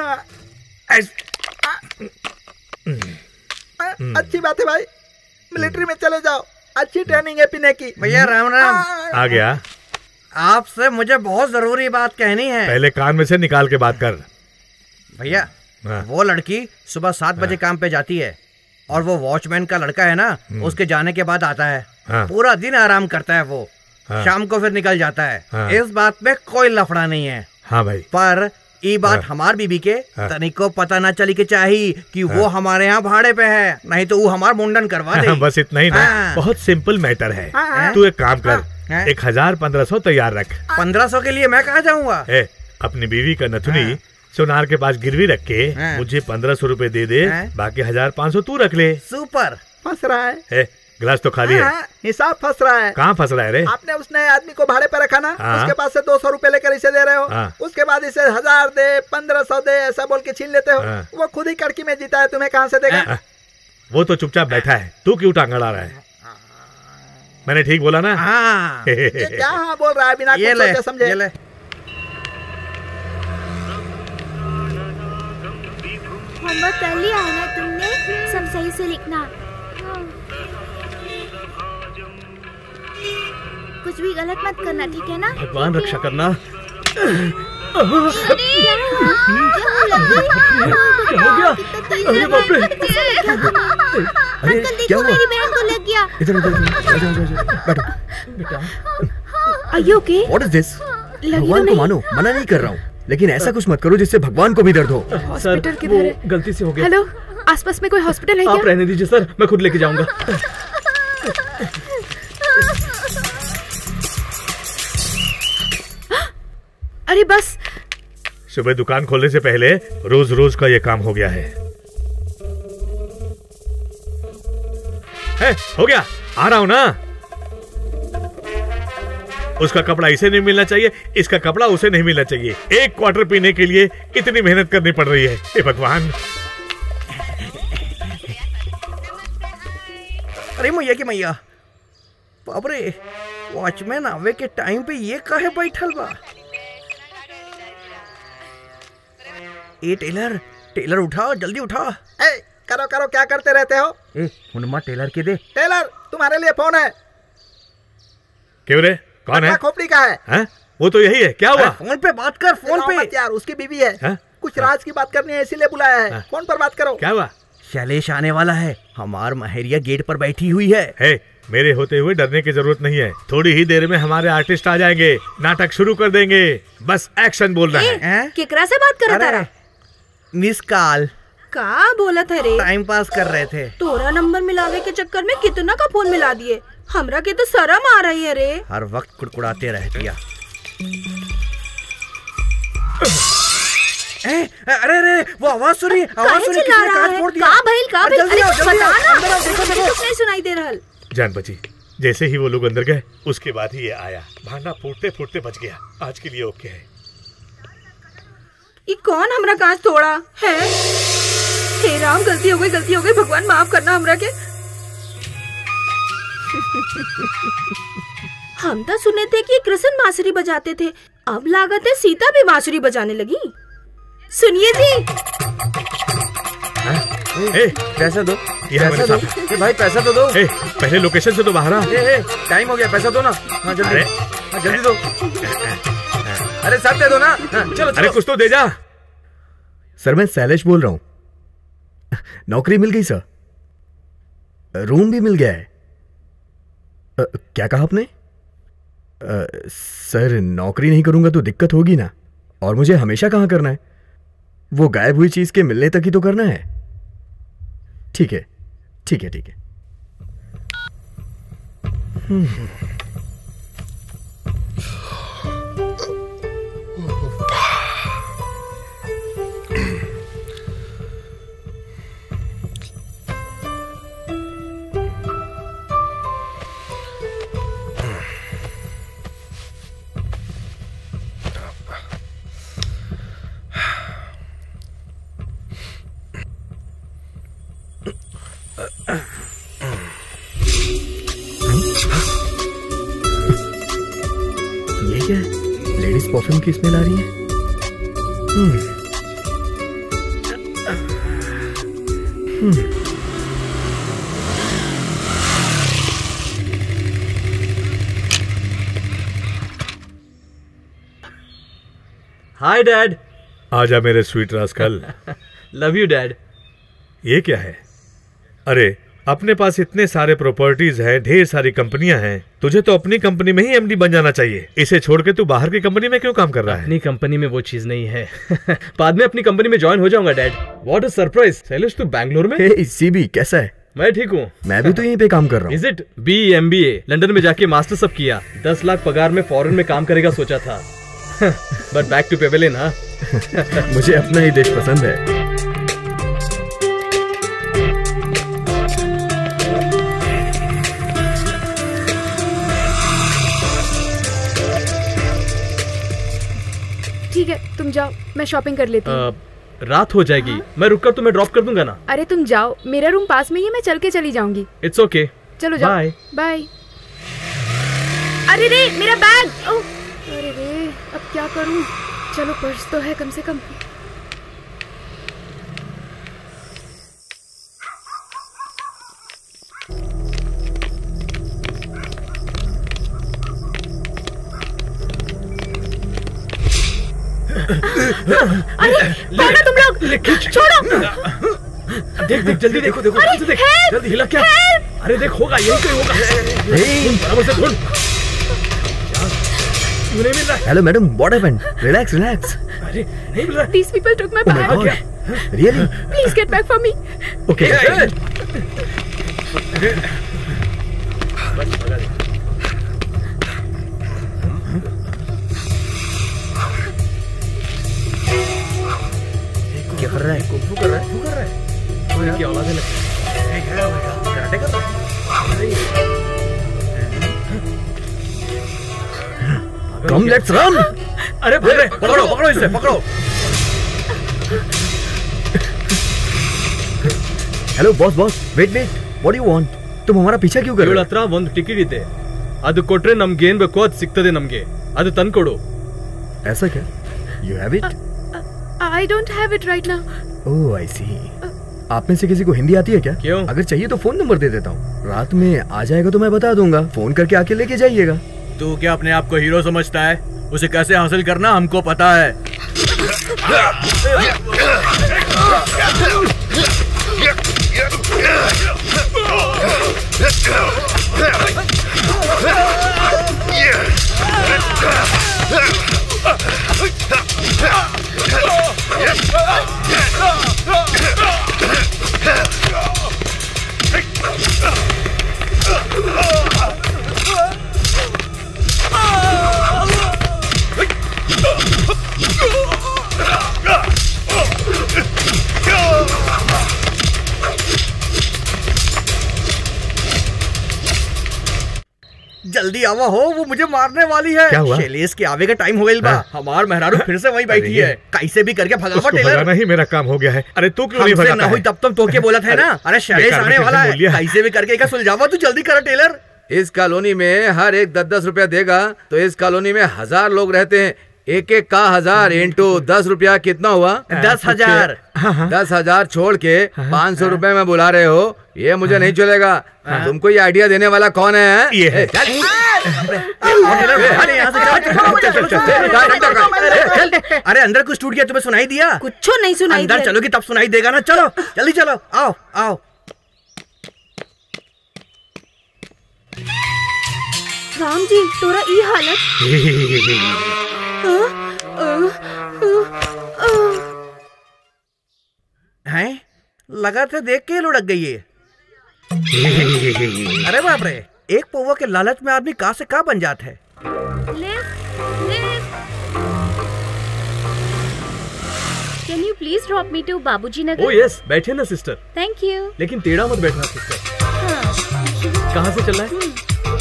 अच्छी बात है भाई, मिलिट्री में चले जाओ, अच्छी ट्रेनिंग है पीने की। भैया राम राम। आ गया। आपसे मुझे बहुत जरूरी बात कहनी है। पहले कान में से निकाल के बात कर। भैया वो लड़की सुबह 7 बजे काम पे जाती है और वो वॉचमैन का लड़का है ना, उसके जाने के बाद आता है। पूरा दिन आराम करता है वो, शाम को फिर निकल जाता है। इस बात में कोई लफड़ा नहीं है। हाँ भाई। पर ये बात हमार बीबी के तनिको पता ना चली के चाहिए कि वो हमारे यहाँ भाड़े पे है, नहीं तो वो हमार मुंडन करवा दे। बस इतना ही ना, बहुत सिंपल मैटर है। तू एक काम कर, 1000-1500 तैयार रख। 1500 के लिए मैं कहाँ जाऊँगा? अपनी बीवी का नथुनी सोनार के पास गिरवी रख के मुझे 1500 रुपए दे दे, बाकी 1500 तू रख ले। सुपर। फंस रहा है। गिलास तो खाली है। हिसाब फंस रहा है। कहाँ फंस रहा है रे? आपने उस नए आदमी को भाड़े पे रखा ना, उसके पास से 200 रुपए लेकर इसे दे रहे हो। उसके बाद इसे 1000 दे, 1500 दे, ऐसा बोल के छीन लेते हो। वो खुद ही कड़की में जीता है, तुम्हें कहाँ से देगा? वो तो चुपचाप बैठा है, तू क्यों टांग अड़ा रहा है? मैंने ठीक बोला ना? ये क्या हाँ बोल रहा है बिना कुछ सोचे समझे? होमवर्क कर लिया है ना तुमने? सब सही से लिखना, कुछ भी गलत मत करना, ठीक है ना? भगवान रक्षा करना। क्या हो गया? अरे बाप रे! अंकल देखो, मेरी बहन को लग गया। इधर बैठो। बेटा, Are you okay? What is this? भगवान को मानो, मना नहीं कर रहा हूँ, लेकिन ऐसा कुछ मत करो जिससे भगवान को भी दर्द हो। हॉस्पिटल किधर है? गलती से हो गया। हेलो, आसपास में कोई हॉस्पिटल है क्या? आप रहने दीजिए सर, मैं खुद लेके जाऊंगा। अरे बस, सुबह दुकान खोलने से पहले रोज रोज का ये काम हो गया है। हो गया, आ रहा हूं ना। उसका कपड़ा इसे नहीं मिलना चाहिए, इसका कपड़ा उसे नहीं मिलना चाहिए। एक क्वार्टर पीने के लिए इतनी मेहनत करनी पड़ रही है। हे भगवान! अरे मैया की मैया, बाप रे, वॉचमैन आवे के टाइम पे ये काहे बैठल बा? ए टेलर उठा, जल्दी उठा। करो करो, क्या करते रहते हो? हुनमा टेलर के दे। टेलर, तुम्हारे लिए फोन है। क्यों रे? कौन है? खोपड़ी का है। वो तो यही है, क्या हुआ? फोन पे बात कर, फोन पे। यार, उसकी बीवी है। कुछ राज की बात करनी है, इसीलिए बुलाया है। फोन पर बात करो। क्या हुआ? शैलेश आने वाला है, हमार महरिया गेट पर बैठी हुई है। मेरे होते हुए डरने की जरूरत नहीं है। थोड़ी ही देर में हमारे आर्टिस्ट आ जाएंगे, नाटक शुरू कर देंगे। बस एक्शन बोलना है। केकरा से बात कर रहा है? मिस कॉल का बोला था रे? टाइम पास कर रहे थे। तोरा नंबर मिलावे के चक्कर में कितना का फोन मिला दिए। हमरा के तो शर्म आ रही है रे। हर वक्त कुड़कुड़ाते रहती है। अरे वो आवाज सुनी, आवाज सुनी, किसी ने कांच फोड़ दिया। का भइल? जल्दी आओ, जल्दी आओ, अंदर आओ, देखो जान बची। जैसे ही वो लोग अंदर गए उसके बाद ही ये आया। भांडा फूटते फूटते बच गया। आज के लिए ओके है। ये कौन हमरा कांच तोड़ा है? हे राम, गलती हो गई, भगवान माफ करना हमरा के। हम तो सुने थे कि कृष्ण बांसुरी बजाते थे, अब लागत है सीता भी बांसुरी बजाने लगी। सुनिए जी। पैसा दो, पैसा दो। भाई पैसा तो दो। पहले लोकेशन से तो बाहर आ। टाइम हो गया, पैसा दो ना। हाँ जल्दी, हाँ जल्दी दो। अरे सब दे दो ना। चलो अरे कुछ तो दे जा। सर मैं शैलेश बोल रहा हूँ। नौकरी मिल गई सर, रूम भी मिल गया है। क्या कहा आपने? सर नौकरी नहीं करूंगा तो दिक्कत होगी ना, और मुझे हमेशा कहाँ करना है? वो गायब हुई चीज के मिलने तक ही तो करना है। ठीक है ठीक है ठीक है। ये क्या है? लेडीज परफ्यूम की स्मेल आ रही है। Hi dad. आजा मेरे sweet rascal. Love you dad. ये क्या है? अरे अपने पास इतने सारे प्रॉपर्टीज हैं, ढेर सारी कंपनियां हैं, तुझे तो अपनी कंपनी में ही एमडी बन जाना चाहिए। इसे छोड़ के तू बाहर की कंपनी में क्यों काम कर रहा है? अपनी कंपनी में वो चीज नहीं है। बाद में अपनी कंपनी में ज्वाइन हो जाऊंगा dad. What a surprise. Shailesh तू बैंगलोर में? हे सीबी कैसा है? मैं ठीक हूँ। मैं भी तो यहीं पे काम कर रहा हूँ। Is it? BE MBA London में जाके मास्टर्स सब किया। 10 लाख पगार में फॉरेन में काम करेगा सोचा था। But back to pavilion. हाँ मुझे अपना ही देश पसंद है। ठीक है तुम जाओ, मैं शॉपिंग कर लेती हूँ। रात हो जाएगी। मैं रुककर तुम्हें ड्रॉप कर दूंगा ना। अरे तुम जाओ, मेरा रूम पास में ही है, मैं चल के चली जाऊंगी। It's okay. चलो जाओ। Bye bye. अरे रे मेरा बैग। अरे रे अब क्या करूं? चलो पर्स तो है कम से कम। अरे कौन है तुम लोग? छोड़ो। देख देख जल्दी देखो देखो जल्दी देख। जल्दी हिला क्या? अरे देख होगा यही कोई होगा। बराबर से ढूंढ। नहीं मिल रहा। Hello madam, what happened? Relax relax. अरे नहीं मिल रहा। These people took my bag. Really? Please get back for me. Okay. क्या कर रहा है? कुंफू कर रहा है? क्यों कर रहा है? क्या औलाद है? कराटे कर रहा है? Come, let's run. अरे पकड़ो पकड़ो इसे पकड़ो। Hello boss boss, wait wait, what do you want? तुम हमारा पीछा क्यों कर रहे हो? ಹತ್ರ ಒಂದು ಟಿಕೆಟ್ ಇದೆ, ಅದು ಕೊಟ್ರೆ ನಮ್ಗೆ ಏನ್ ಬೇಕೋ ಅದು ಸಿಗ್ತದೆ ನಮ್ಗೆ, ಅದು ತಂದ್ಕೊಡು। ऐसा क्या? You have it? I don't have it right now. Oh, I see. आप में से किसी को हिंदी आती है क्या? क्यों? अगर चाहिए तो फोन नंबर दे देता हूँ, रात में आ जाएगा तो मैं बता दूंगा, फोन करके आके लेके जाइएगा। तू क्या अपने आप को हीरो समझता है? उसे कैसे हासिल करना हमको पता है। जल्दी आवा हो, वो मुझे मारने वाली है। क्या हुआ? शैलेश के आवे का टाइम हो गई बा। हमार मेहरारू फिर से वहीं बैठी है। कैसे भी करके भगावा उसको टेलर। भगाना ही मेरा काम हो गया है। अरे तू क्यों नहीं हमसे भगाता ना हुई तब तुम तो के बोला था ना। अरे शैलेश आने वाला है, कैसे भी करके का सुलझावा। तू जल्दी कर टेलर। इस कॉलोनी में हर एक 10-10 रुपया देगा तो इस कॉलोनी में 1000 लोग रहते हैं। एक एक का 1000 इंटू 10 रुपया कितना हुआ? 10,000। 10,000 छोड़ के 500 रुपए में बुला रहे हो, ये मुझे नहीं चलेगा। तुमको ये आइडिया देने वाला कौन है? ये है। अरे अंदर कुछ टूट गया, तुम्हें सुनाई दिया? कुछ नहीं सुनाई अंदर चलोगी तब सुनाई देगा ना। चलो जल्दी चलो, आओ आओ। राम जी तोरा ई हालत। हैं? लगा था देख के लुढ़क गई है। अरे बाप रे, एक पौवा के लालच में आदमी कहाँ से कहाँ बन जाता है। Can you please drop me to Babuji Nagar? Oh yes, बैठिए ना सिस्टर। Thank you. लेकिन टेढ़ा मत बैठना सिस्टर। कहाँ से चल रहा है?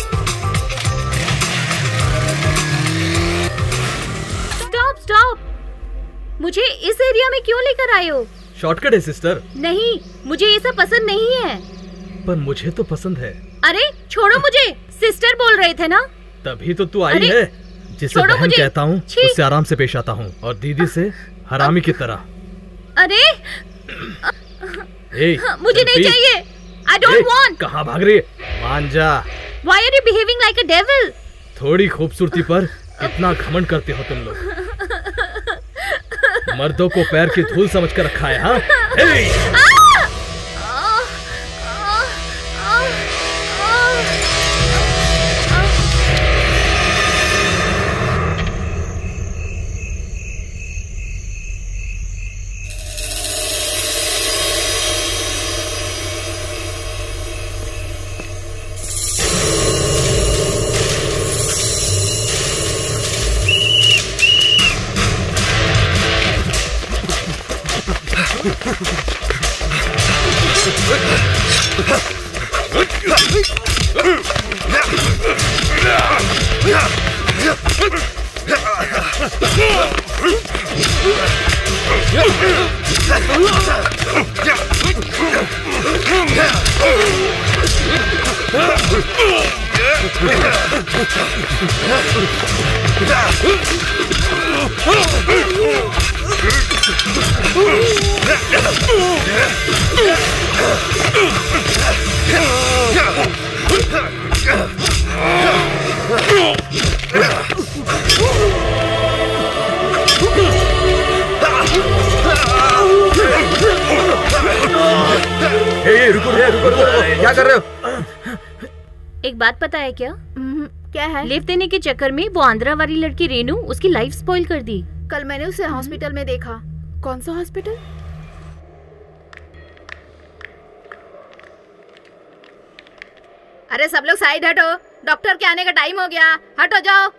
स्टॉप, मुझे इस एरिया में क्यों लेकर आए हो? शॉर्टकट है सिस्टर। नहीं, मुझे ये सब पसंद नहीं है। पर मुझे तो पसंद है। अरे छोड़ो मुझे, सिस्टर बोल रहे थे ना। तभी तो तू आई है। जिसे बहन कहता हूँ उससे आराम से पेश आता हूँ, और दीदी से हरामी की तरह। अरे मुझे नहीं please. चाहिए। I don't want. कहाँ भाग रही है? मान जा। Why are you behaving like a devil? थोड़ी खूबसूरती पर कितना घमंड करते हो तुम लोग। मर्दों को पैर की धूल समझ कर रखा है। हाँ? रुको, क्या कर रहे हो? एक बात पता है क्या? क्या है? लिफ्ट देने के चक्कर में वो आंध्रा वाली लड़की रेनू उसकी लाइफ स्पॉइल कर दी। कल मैंने उसे हॉस्पिटल में देखा। कौन सा हॉस्पिटल? अरे सब लोग साइड हटो, डॉक्टर के आने का टाइम हो गया। हटो जाओ।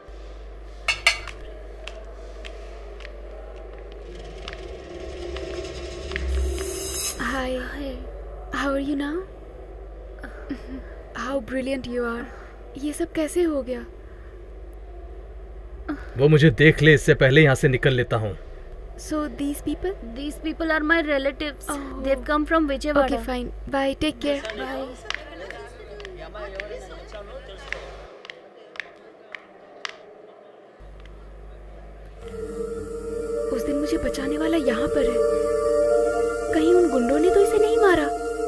Hi, how are you now? How brilliant you are. ये सब कैसे हो गया? वो मुझे देख ले, इससे पहले यहाँ से निकल लेता हूँ। So these people are my relatives. They've come from Vijayawada. Okay, fine. Bye. Take care. Bye. उस दिन मुझे बचाने वाला यहाँ पर है। कहीं उन गुंडों ने तो इसे नहीं मारा?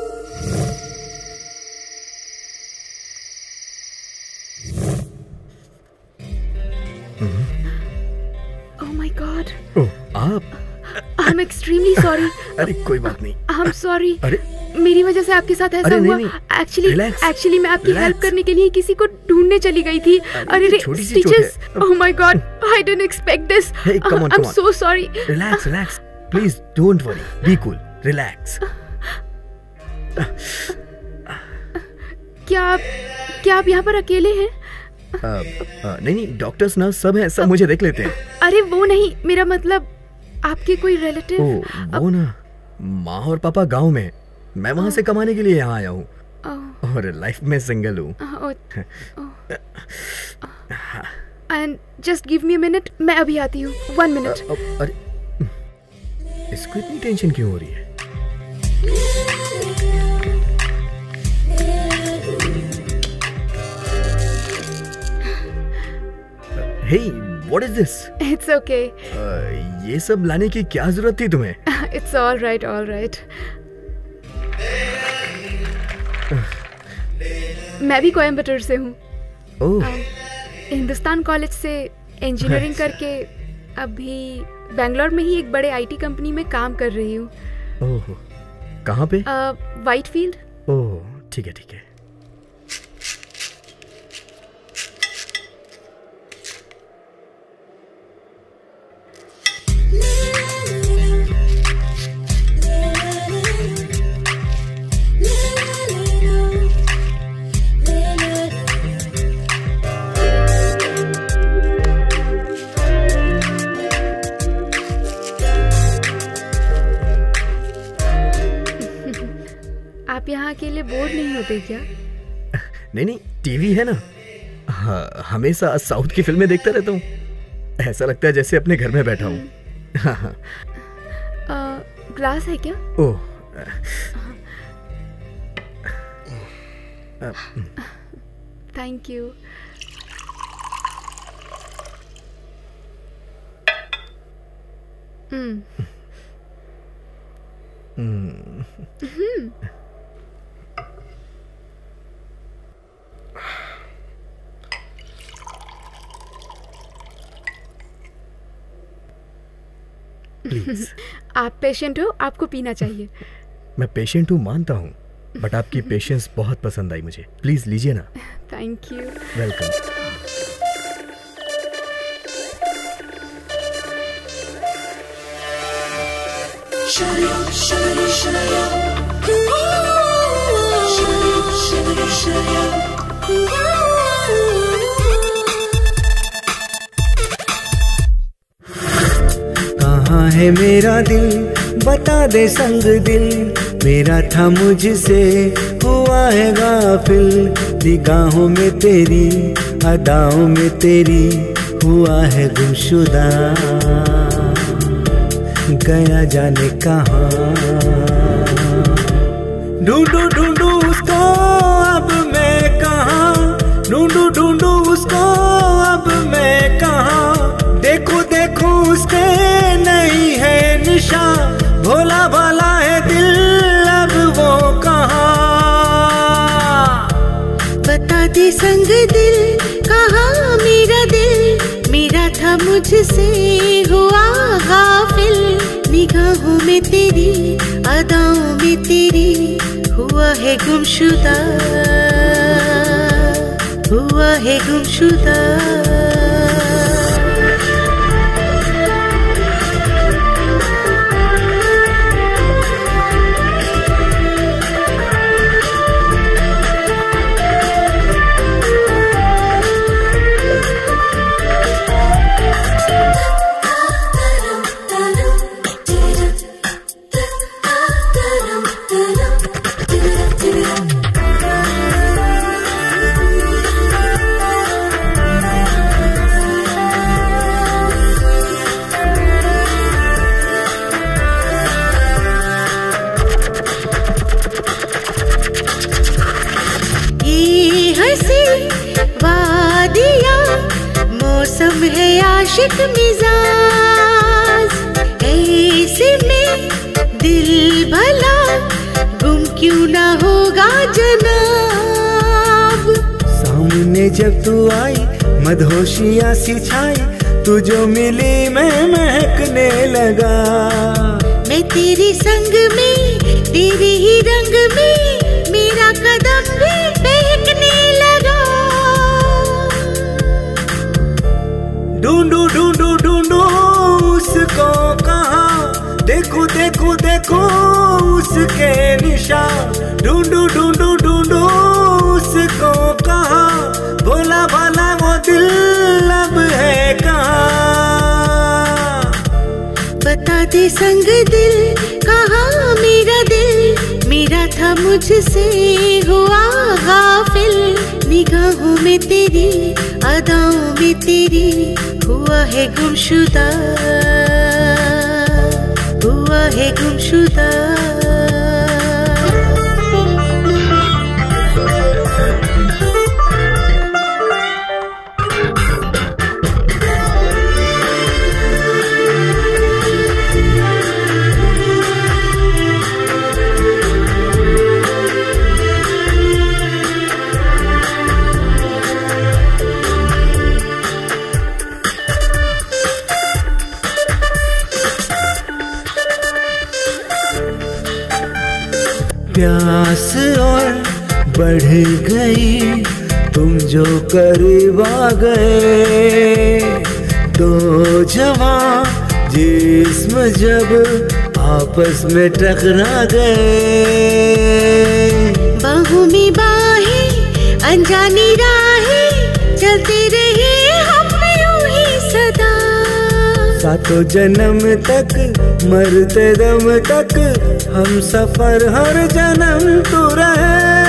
Oh my God. ओह, आप? I'm extremely sorry. अरे कोई बात नहीं। I'm sorry. अरे मेरी वजह से आपके साथ ऐसा अरे हुआ। नहीं, एक्चुअली मैं आपकी हेल्प करने के लिए किसी को ढूंढने चली गई थी। अरे stitches. Oh my God. I didn't expect this. Hey, come on, I'm so sorry. Relax. Please don't worry. Be cool. Relax. क्या आप यहाँ पर अकेले हैं? नहीं, डॉक्टर्स नर्स सब हैं, सब मुझे देख लेते हैं। अरे वो नहीं, मेरा मतलब आपके कोई रिलेटिव। वो ना, माँ और पापा गांव में, मैं वहाँ से कमाने के लिए यहाँ आया हूँ। और लाइफ में सिंगल हूँ। And just give me a minute, मैं अभी आती हूँ। 1 मिनट। अरे इसको इतनी टेंशन क्यों हो रही है? Hey, what is this? It's okay. ये सब लाने की क्या जरूरत थी तुम्हें? It's all right, all right. मैं भी कोयम्बटूर से हूँ। ओह। हिंदुस्तान कॉलेज से इंजीनियरिंग करके अभी बेंगलोर में ही एक बड़े आईटी कंपनी में काम कर रही हूँ। ओह, कहाँ पे? व्हाइटफील्ड। ओह, ठीक है ठीक है। आप यहाँ अकेले बोर नहीं होते क्या? नहीं, टीवी है ना। हाँ, हमेशा साउथ की फिल्में देखता रहता हूँ। ऐसा लगता है जैसे अपने घर में बैठा हूँ। ग्लास है क्या? Oh, thank you. प्लीज। आप पेशेंट हो, आपको पीना चाहिए। मैं पेशेंट हूँ मानता हूँ, बट आपकी पेशेंस बहुत पसंद आई मुझे। प्लीज लीजिए ना। Thank you. वेलकम। कहाँ है मेरा दिल, बता दे संग दिल, मेरा था मुझसे हुआ है गाफिल। निगाहों में तेरी, अदाओं में तेरी, हुआ है गुमशुदा, गया जाने कहाँ। ढूंढू ढूंढू उसको अब मैं कहाँ, ढूंढू ढूंढू उसको अब मैं कहाँ। देखो देखो उसके नहीं है निशान, भोला भाला है दिल अब वो कहाँ। बता दे संग दिल, कहाँ मेरा दिल, मेरा था मुझसे हुआ गाफिल। निगाहों में तेरी, अदाओं में तेरी, हुआ है गुमशुदा, हुआ है गुमशुदा। मौसम है आशिक मिजाज, ऐसे में दिल भला गुम क्यों ना होगा जनाब। सामने जब तू आई मदहोशियाँ सी छाई, तू जो मिली मैं महकने लगा। मैं तेरे संग में, तेरे ही रंग में, मेरा कदम भी बहकने लगा। ढूंढू ढूंढू ढूंढू उसको कहाँ, देखो देखो देखो उसके निशान। ढूंढू ढूंढू ढूंढू उसको कहाँ, भोला भाला वो दिल अब है कहाँ। बता दे संग दिल, कहाँ मेरा दिल, मेरा था मुझसे हुआ में तेरी, अदाओं में तेरी, हुआ है गुमशुदा, हुआ है गुमशुदा। प्यास और बढ़ गई तुम जो करीब आ गए, दो जवां जिस्म जब आपस में टकरा गए। बाहों में बाहें अनजानी राहें चलते रहे हम यूं ही सदा, सातों जन्म तक मरते दम तक हम सफर हर जन्म तू रहे।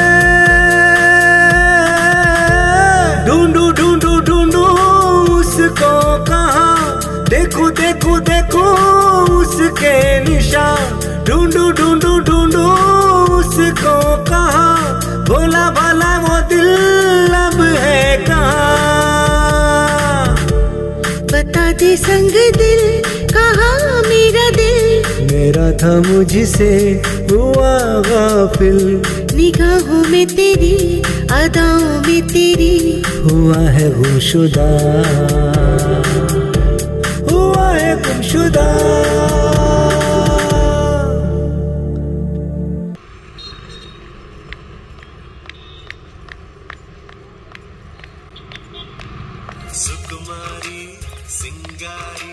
ढूंढू ढूंढू ढूंढू उसको कहाँ, देखूं देखूं देखूं उसके निशान, ढूंढू ढूंढू ढूंढू उसको कहाँ, भोला भाला वो दिल अब है कहाँ। बता दे संग दिल कहाँ मेरा दिल, मेरा था मुझसे हुआ गाफिल, निगाहों में तेरी, अदाओं में तेरी, हुआ है गुमशुदा, हुआ है गुमशुदा। सुकुमारी सिंगारी।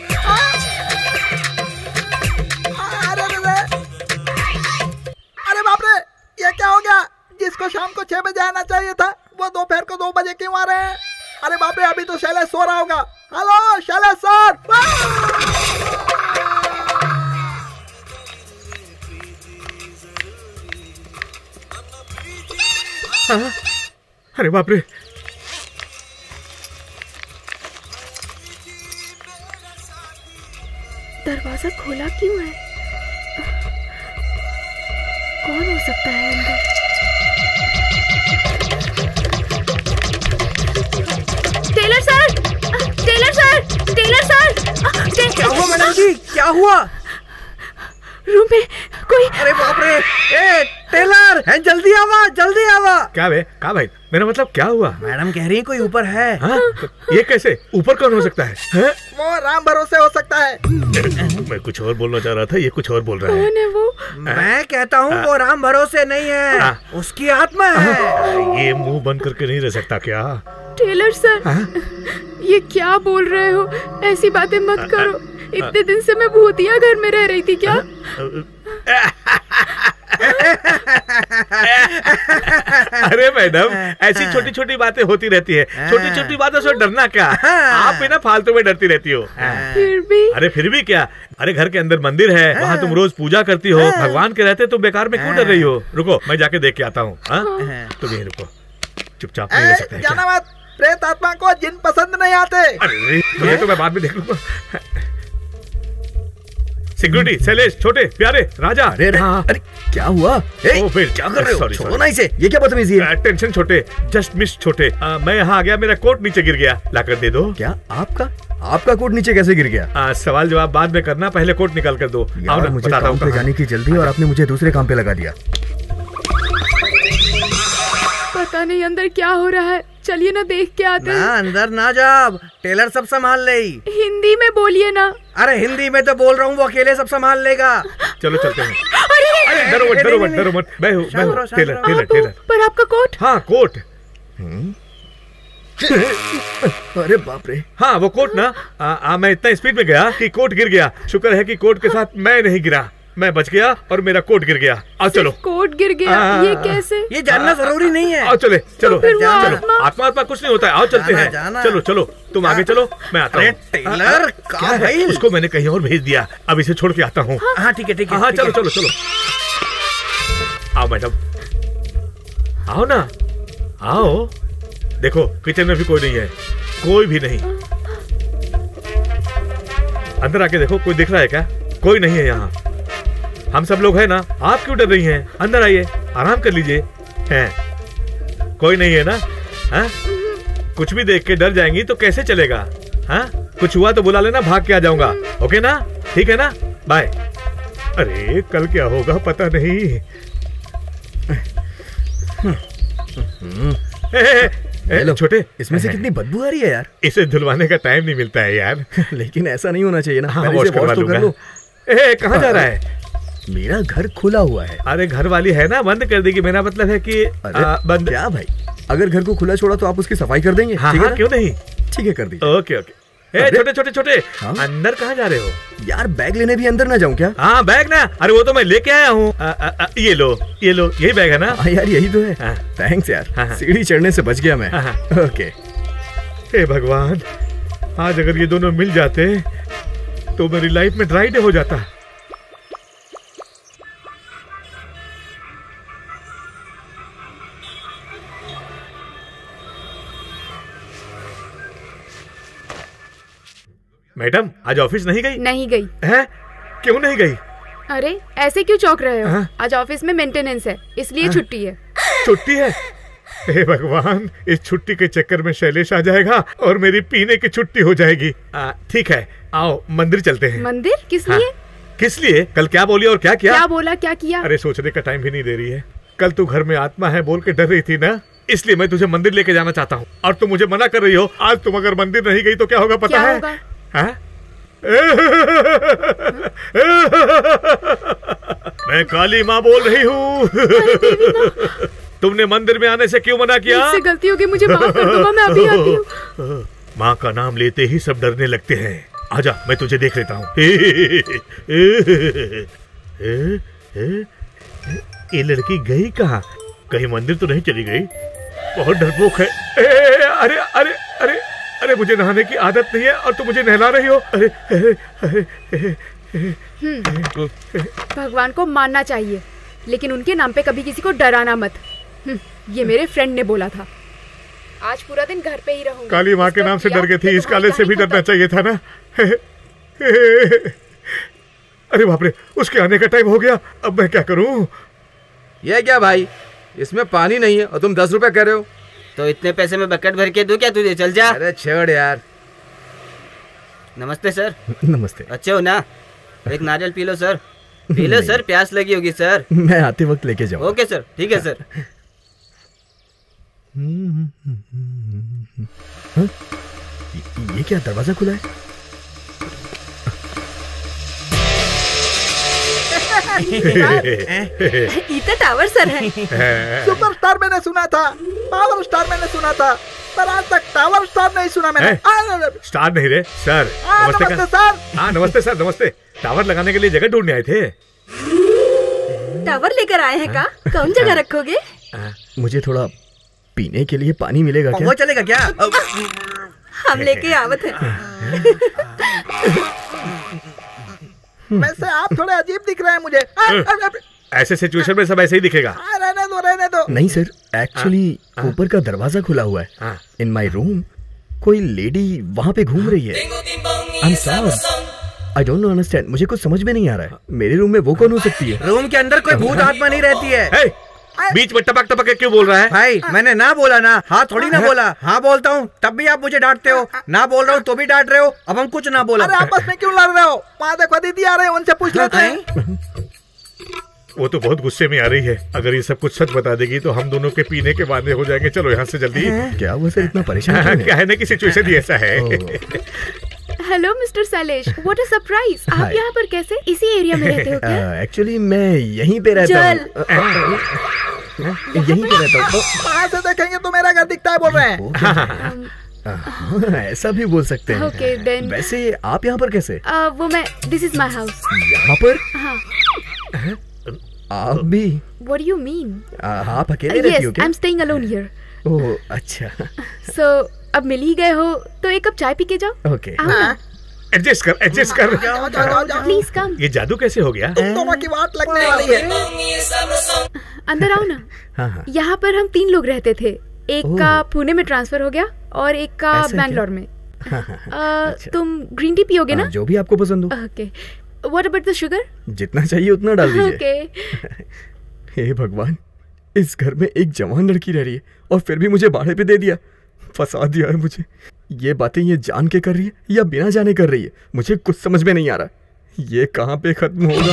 अरे बाप रे, ये क्या हो गया? जिसको शाम को 6 बजे आना चाहिए था वो दोपहर को 2 बजे क्यों आ रहे हैं? अरे बाप रे, अभी तो शैलेश सो रहा होगा। Hello Shailesh sir. अरे बाप रे, दरवाजा खोला क्यों है? कौन हो सकता है अंदर? Tailor sir, tailor sir, tailor sir. क्या हुआ मैडम जी, क्या हुआ? रूम में कोई। अरे बाप रे, ए टेलर है, जल्दी आवा, जल्दी आवा। क्या बे, क्या भाई, मेरा मतलब क्या हुआ? मैडम कह रही है कोई ऊपर है। हाँ? ये कैसे? ऊपर कौन हो सकता है? वो राम भरोसे हो सकता है। मैं कुछ और बोलना चाह रहा था, ये कुछ और बोल रहा है। कौन है वो? मैं कहता हूँ वो राम भरोसे नहीं है, उसकी आत्मा है। ये मुंह बंद करके नहीं रह सकता क्या? टेलर सर, ये क्या बोल रहे हो? ऐसी बातें मत करो। इतने दिन से मैं भूतिया घर में रह रही थी क्या? अरे मैडम, ऐसी छोटी छोटी बातें होती रहती है, छोटी छोटी बातों से डरना क्या? आप भी ना फालतू में डरती रहती हो। फिर भी। अरे फिर भी क्या? अरे घर के अंदर मंदिर है, वहाँ तुम रोज पूजा करती हो, भगवान के रहते तुम बेकार में क्यों डर रही हो? रुको, मैं जाके देख के आता हूँ। तुम यहीं रुको, चुपचाप नहीं रह सकते हैं क्या? जाना मत, प्रेत आत्मा को जिन पसंद नहीं आते। अरे ये तो मैं बाद में देख लूंगा। सिक्योरिटी, शैलेश, छोटे प्यारे, राजा। अरे क्या हुआ? फिर क्या कर रहे हो? छोड़ो ना इसे, ये क्या बदतमीजी है? टेंशन छोटे, जस्ट मिस छोटे। मैं यहाँ आ गया, मेरा कोट नीचे गिर गया, लाकर दे दो। क्या आपका कोट नीचे कैसे गिर गया? सवाल जवाब बाद में करना, पहले कोट निकाल कर दो। यार, मुझे काम पे जाने की जल्दी और आपने मुझे दूसरे काम पे लगा दिया। पता नहीं अंदर क्या हो रहा है, चलिए ना देख के आते हैं। अंदर ना जाओ, टेलर सब संभाल ले। हिंदी में बोलिए ना। अरे हिंदी में तो बोल रहा हूँ, वो अकेले सब संभाल लेगा। चलो चलते हैं। अरे डरो मत, डरो मत, डरो मत। मैं हूँ टेलर, टेलर, टेलर। पर आपका कोट? हाँ कोट। अरे बाप रे। हाँ वो कोट ना, मैं इतना स्पीड में गया कि कोट गिर गया। शुक्र है कि कोट के साथ मैं नहीं गिरा, मैं बच गया और मेरा कोट गिर गया। आओ चलो। कोट गिर गया? ये कैसे? ये जानना जरूरी नहीं है। आओ चले, चलो तो चलो। आत्मा कुछ नहीं होता है, आओ चलते हैं। चलो चलो, तुम आगे चलो, मैं आता हूँ। टेलर क्या भाई, उसको मैंने कहीं और भेज दिया, अब इसे छोड़ के आता हूँ। हाँ ठीक है, ठीक है। हाँ चलो चलो चलो। आओ मैडम, आओ ना, आओ। देखो किचन में भी कोई नहीं है, कोई भी नहीं। अंदर आके देखो, कोई दिख रहा है क्या? कोई नहीं है यहाँ। हम सब लोग हैं ना, आप क्यों डर रही हैं? अंदर आइए, आराम कर लीजिए। हैं, कोई नहीं है ना? हाँ? कुछ भी देख के डर जाएंगी तो कैसे चलेगा? हाँ? कुछ हुआ तो बुला लेना, भाग के आ जाऊंगा। ओके ना? ठीक है ना? बाय। अरे कल क्या होगा पता नहीं। छोटे, इसमें से कितनी बदबू आ रही है यार। इसे धुलवाने का टाइम नहीं मिलता है यार। लेकिन ऐसा नहीं होना चाहिए ना। हाँ, वॉश करवा लूंगा। कहाँ जा रहा है? मेरा घर खुला हुआ है। अरे घर वाली है ना, बंद कर देगी। मेरा मतलब है कि बंद। क्या भाई, अगर घर को खुला छोड़ा तो आप उसकी सफाई कर देंगे? हाँ, हाँ, क्यों नहीं? ठीक है, कर दीजिए। Okay okay. छोटे छोटे छोटे, अंदर कहाँ जा रहे हो? यार बैग लेने भी अंदर ना जाऊं क्या? हाँ बैग ना, अरे वो तो मैं लेके आया हूँ। ये लो ये लो, यही बैग है ना? हाँ यार यही तो है। थैंक्स यार, सीढ़ी चढ़ने से बच गया मैं। ओके। हे भगवान, आज अगर ये दोनों मिल जाते तो मेरी लाइफ में ड्राई डे हो जाता। मैडम आज ऑफिस नहीं गई? नहीं गई। है? क्यों नहीं गई? अरे ऐसे क्यों चौंक रहे हो? आज ऑफिस में मेंटेनेंस है, इसलिए छुट्टी है। छुट्टी है? हे भगवान, इस छुट्टी के चक्कर में शैलेश आ जाएगा और मेरी पीने की छुट्टी हो जाएगी। ठीक है, आओ मंदिर चलते हैं। मंदिर? किस लिए? किस लिए? कल क्या बोली और क्या किया? क्या बोला, क्या किया? अरे सोचने का टाइम भी नहीं दे रही है। कल तू घर में आत्मा है बोल के डर रही थी ना, इसलिए मैं तुझे मंदिर लेके जाना चाहता हूँ और तुम मुझे मना कर रही हो। आज तुम अगर मंदिर नहीं गई तो क्या होगा पता है? मैं काली माँ बोल रही हूँ। तुमने मंदिर में आने से क्यों मना किया? मुझसे गलती होगी, मुझे माफ कर दो, मैं अभी आती हूँ। माँ का नाम लेते ही सब डरने लगते हैं। आजा, मैं तुझे देख लेता हूँ। ये लड़की गई कहाँ? कहीं मंदिर तो नहीं चली गई? बहुत डरपोक है। अरे अरे अरे अरे, मुझे नहाने की आदत नहीं है और तुम मुझे नहला रही हो। अरे, भगवान को मानना चाहिए, लेकिन उनके नाम पे कभी किसी को डराना मत। ये मेरे फ्रेंड ने बोला था। आज पूरा दिन घर पे ही रहूंगी। काली माँ के नाम से डर गई थी, इस काले से भी डरना चाहिए था ना। अरे बाप रे, उसके आने का टाइम हो गया। अब मैं क्या करूं? ये क्या भाई, इसमें पानी नहीं है और तुम 10 रुपए कह रहे हो? तो इतने पैसे में बकेट भर के दूं क्या तुझे? चल जा। अरे छोड़ यार। नमस्ते सर। नमस्ते। अच्छे हो ना? एक नारियल पी लो सर। पी लो सर, प्यास लगी होगी सर। मैं आते वक्त लेके जाऊँ। ओके सर, ठीक है सर। ये क्या दरवाजा खुला है? इतना टावर सर है। सुपरस्टार मैंने सुना था, पावर स्टार मैंने सुना था, पर आज तक टावर स्टार नहीं सुना मैंने। स्टार नहीं रे सर। नमस्ते सर। हाँ नमस्ते सर, नमस्ते। टावर लगाने के लिए जगह ढूंढने आए थे। टावर लेकर आए हैं का? कौन जगह रखोगे? मुझे थोड़ा पीने के लिए पानी मिलेगा क्या? वो चलेगा क्या? हम लेके आवत है। वैसे आप थोड़े अजीब दिख रहे हैं मुझे। ऐसे सिचुएशन में सब ऐसे ही दिखेगा। रहने दो, रहने दो। नहीं सर, एक्चुअली ऊपर का दरवाजा खुला हुआ है। इन माई रूम कोई लेडी वहाँ पे घूम रही है। I'm sorry. I don't understand. मुझे कुछ समझ में नहीं आ रहा है। मेरे रूम में वो कौन हो सकती है? रूम के अंदर कोई भूत आत्मा नहीं रहती है। बीच में टपक टपक के क्यों बोल रहा है? भाई मैंने ना बोला ना, हाँ थोड़ी ना बोला। हाँ बोलता हूँ तब भी आप मुझे डांटते हो, ना बोल रहा हूँ तो भी डांट रहे हो। अब हम कुछ ना बोला। अरे आपस में क्यों लड़ रहे हो? वहाँ देखो दीदी आ रहे हैं, उनसे पूछ लेते हैं। वो तो बहुत गुस्से में आ रही है। अगर ये सब कुछ सच बता देगी तो हम दोनों के पीने के वादे हो जाएंगे। चलो यहाँ से जल्दी। क्या वो सर इतना परेशान? कहने की सिचुएशन ही ऐसा है। Hello mister Shailesh, what a surprise. आप यहाँ पर कैसे? इसी एरिया में रहते हो क्या? एक्चुअली मैं यहीं पे रहता हूँ। यहीं पे रहता हूँ। वहाँ से देखेंगे तो मेरा घर दिखता है बोल रहे हैं। ऐसा भी बोल सकते हैं। Okay, then... वैसे आप यहाँ पर कैसे? वो मैं, दिस इज माई हाउस। यहाँ पर? हाँ। आप भी? What do you mean? आप अकेले रहती हो क्या? I'm staying alone here. ओह अच्छा। So अब मिल ही गए हो तो एक कप चाय पी के जाओ। ओके। एडजस्ट कर, एडजस्ट कर। Please come. ये जादू कैसे हो गया? तुम दोनों की बात लगने वाली है। अंदर आओ ना। हाँ हाँ। यहाँ पर हम 3 लोग रहते थे। एक का पुणे में ट्रांसफर हो गया और एक का बैंगलोर में। तुम ग्रीन टी पियोगे ना? जो भी आपको पसंद हो। Okay, what about the sugar? जितना चाहिए उतना डाल दीजिए। ओके। हे भगवान, इस घर में एक जवान लड़की रह रही है और फिर भी मुझे भाड़े पे दे दिया। फंसा दिया है मुझे। ये बातें ये जान के कर रही है या बिना जाने कर रही है, मुझे कुछ समझ में नहीं आ रहा। ये कहाँ पे खत्म होगा?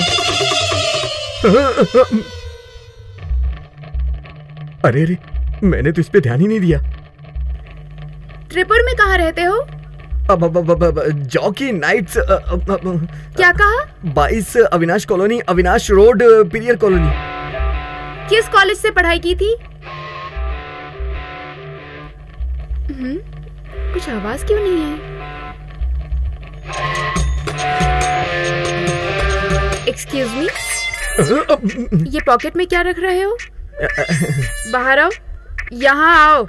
अरे अरे, मैंने तो इस पे ध्यान ही नहीं दिया। त्रिपुर में कहाँ रहते हो? जॉकी नाइट्स। क्या कहा? 22 Avinash colony, Avinash road, Periyar colony. किस कॉलेज से पढ़ाई की थी? कुछ आवाज क्यों नहीं है? एक्सक्यूज मी, ये पॉकेट में क्या रख रहे हो? बाहर आओ, यहाँ आओ।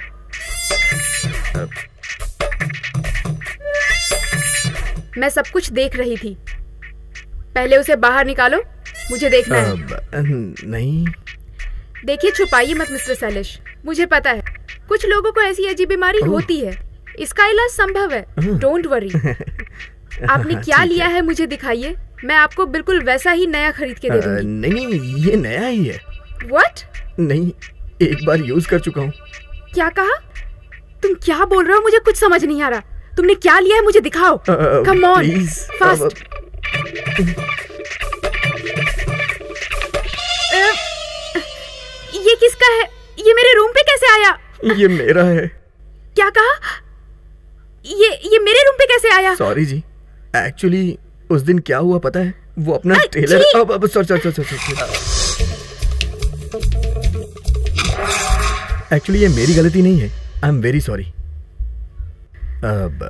मैं सब कुछ देख रही थी, पहले उसे बाहर निकालो, मुझे देखना है। नहीं। देखिए, छुपाइए मत मिस्टर शैलेश, मुझे पता है कुछ लोगों को ऐसी अजीब बीमारी होती है, इसका इलाज संभव है, डोंट वरी। आपने क्या लिया है मुझे दिखाइए, मैं आपको बिल्कुल वैसा ही नया खरीद के दे दूंगी। नहीं, ये नया ही है। व्हाट? नहीं, एक बार यूज कर चुका हूँ। क्या कहा? तुम क्या बोल रहे हो? मुझे कुछ समझ नहीं आ रहा। तुमने क्या लिया है मुझे दिखाओ। Come on, fast. ये किसका है? ये मेरे रूम पे कैसे आया? ये मेरा है। क्या कहा? ये मेरे रूम पे कैसे आया? सॉरी जी, एक्चुअली उस दिन क्या हुआ पता है? वो अपना टेलर। एक्चुअली ये मेरी गलती नहीं है, आई एम वेरी सॉरी। अब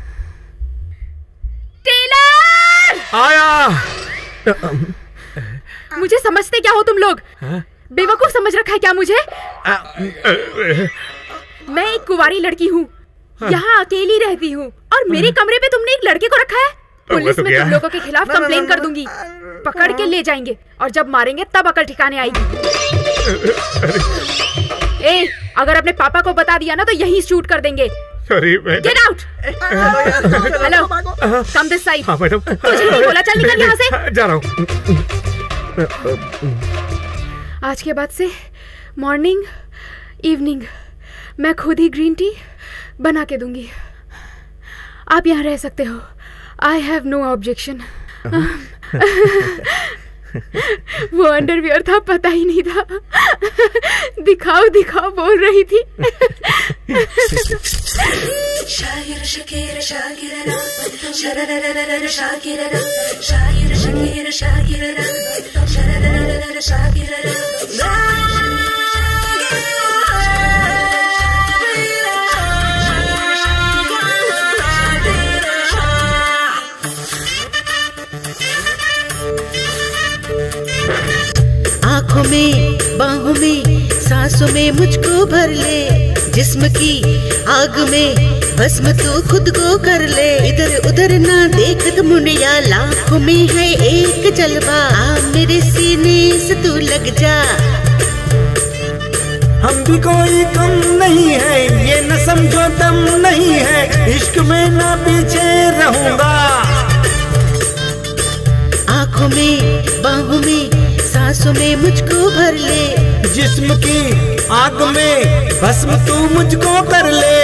टेलर आया। मुझे समझते क्या हो तुम लोग? बेवकूफ समझ रखा है क्या मुझे? मैं एक कुंवारी लड़की हूँ, यहाँ अकेली रहती हूँ, और मेरे कमरे पे तुमने एक लड़के को रखा है। पुलिस में तुम लोगों के खिलाफ कंप्लेन कर दूंगी, पकड़ के ले जाएंगे, और जब मारेंगे तब अकल ठिकाने आएगी। ए, अगर अपने पापा को बता दिया ना तो यहीं शूट कर देंगे। Get out. Hello, come this side. तुझे नहीं बोला? चल निकल यहाँ से। जा रहा हूँ। आज के बाद से मॉर्निंग इवनिंग मैं खुद ही ग्रीन टी बना के दूंगी। आप यहाँ रह सकते हो, आई हैव नो ऑब्जेक्शन। वो अंडरवियर था, पता ही नहीं था। दिखाओ दिखाओ बोल रही थी। शायर शकीर शाकिरना, शरररररर शाकिरना, शायर शकीर शाकिरना, शरररररर शाकिरना। आँखों में, बाहों में, सांसों में मुझको भर ले, जिस्म की आग में भस्म तू खुद को कर ले। इधर उधर ना देख तुम मुनिया, लाखों में है एक जलवा, आ मेरे सीने से तू लग जा। हम भी कोई कम नहीं है, ये न समझो दम नहीं है, इश्क में ना पीछे रहूंगा। आँखों में, बाहों में, सांसों में मुझको भर ले, जिस्म की आग में भस्म तू मुझको कर ले।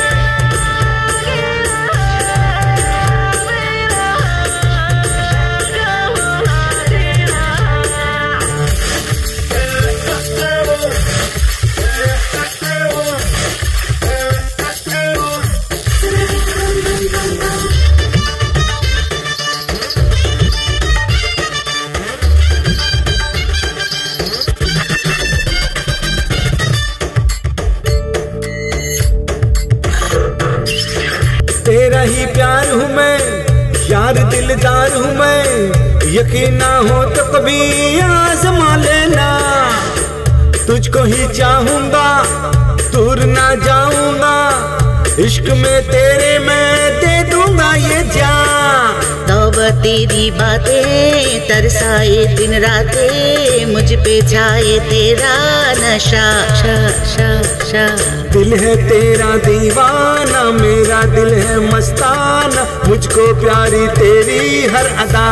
तेरा ही प्यार हूँ मैं, यार दिलदार हूँ मैं, यकीन ना हो तो कभी आज़मा लेना। तुझको ही चाहूंगा, दूर ना जाऊंगा, इश्क में तेरे मैं दे दूंगा ये जान। तौबा तेरी बातें तरसाए दिन रातें, मुझ पे छाए तेरा नशा, शा शा शा। दिल है तेरा दीवाना, मेरा दिल है मस्ताना, मुझको प्यारी तेरी हर अदा।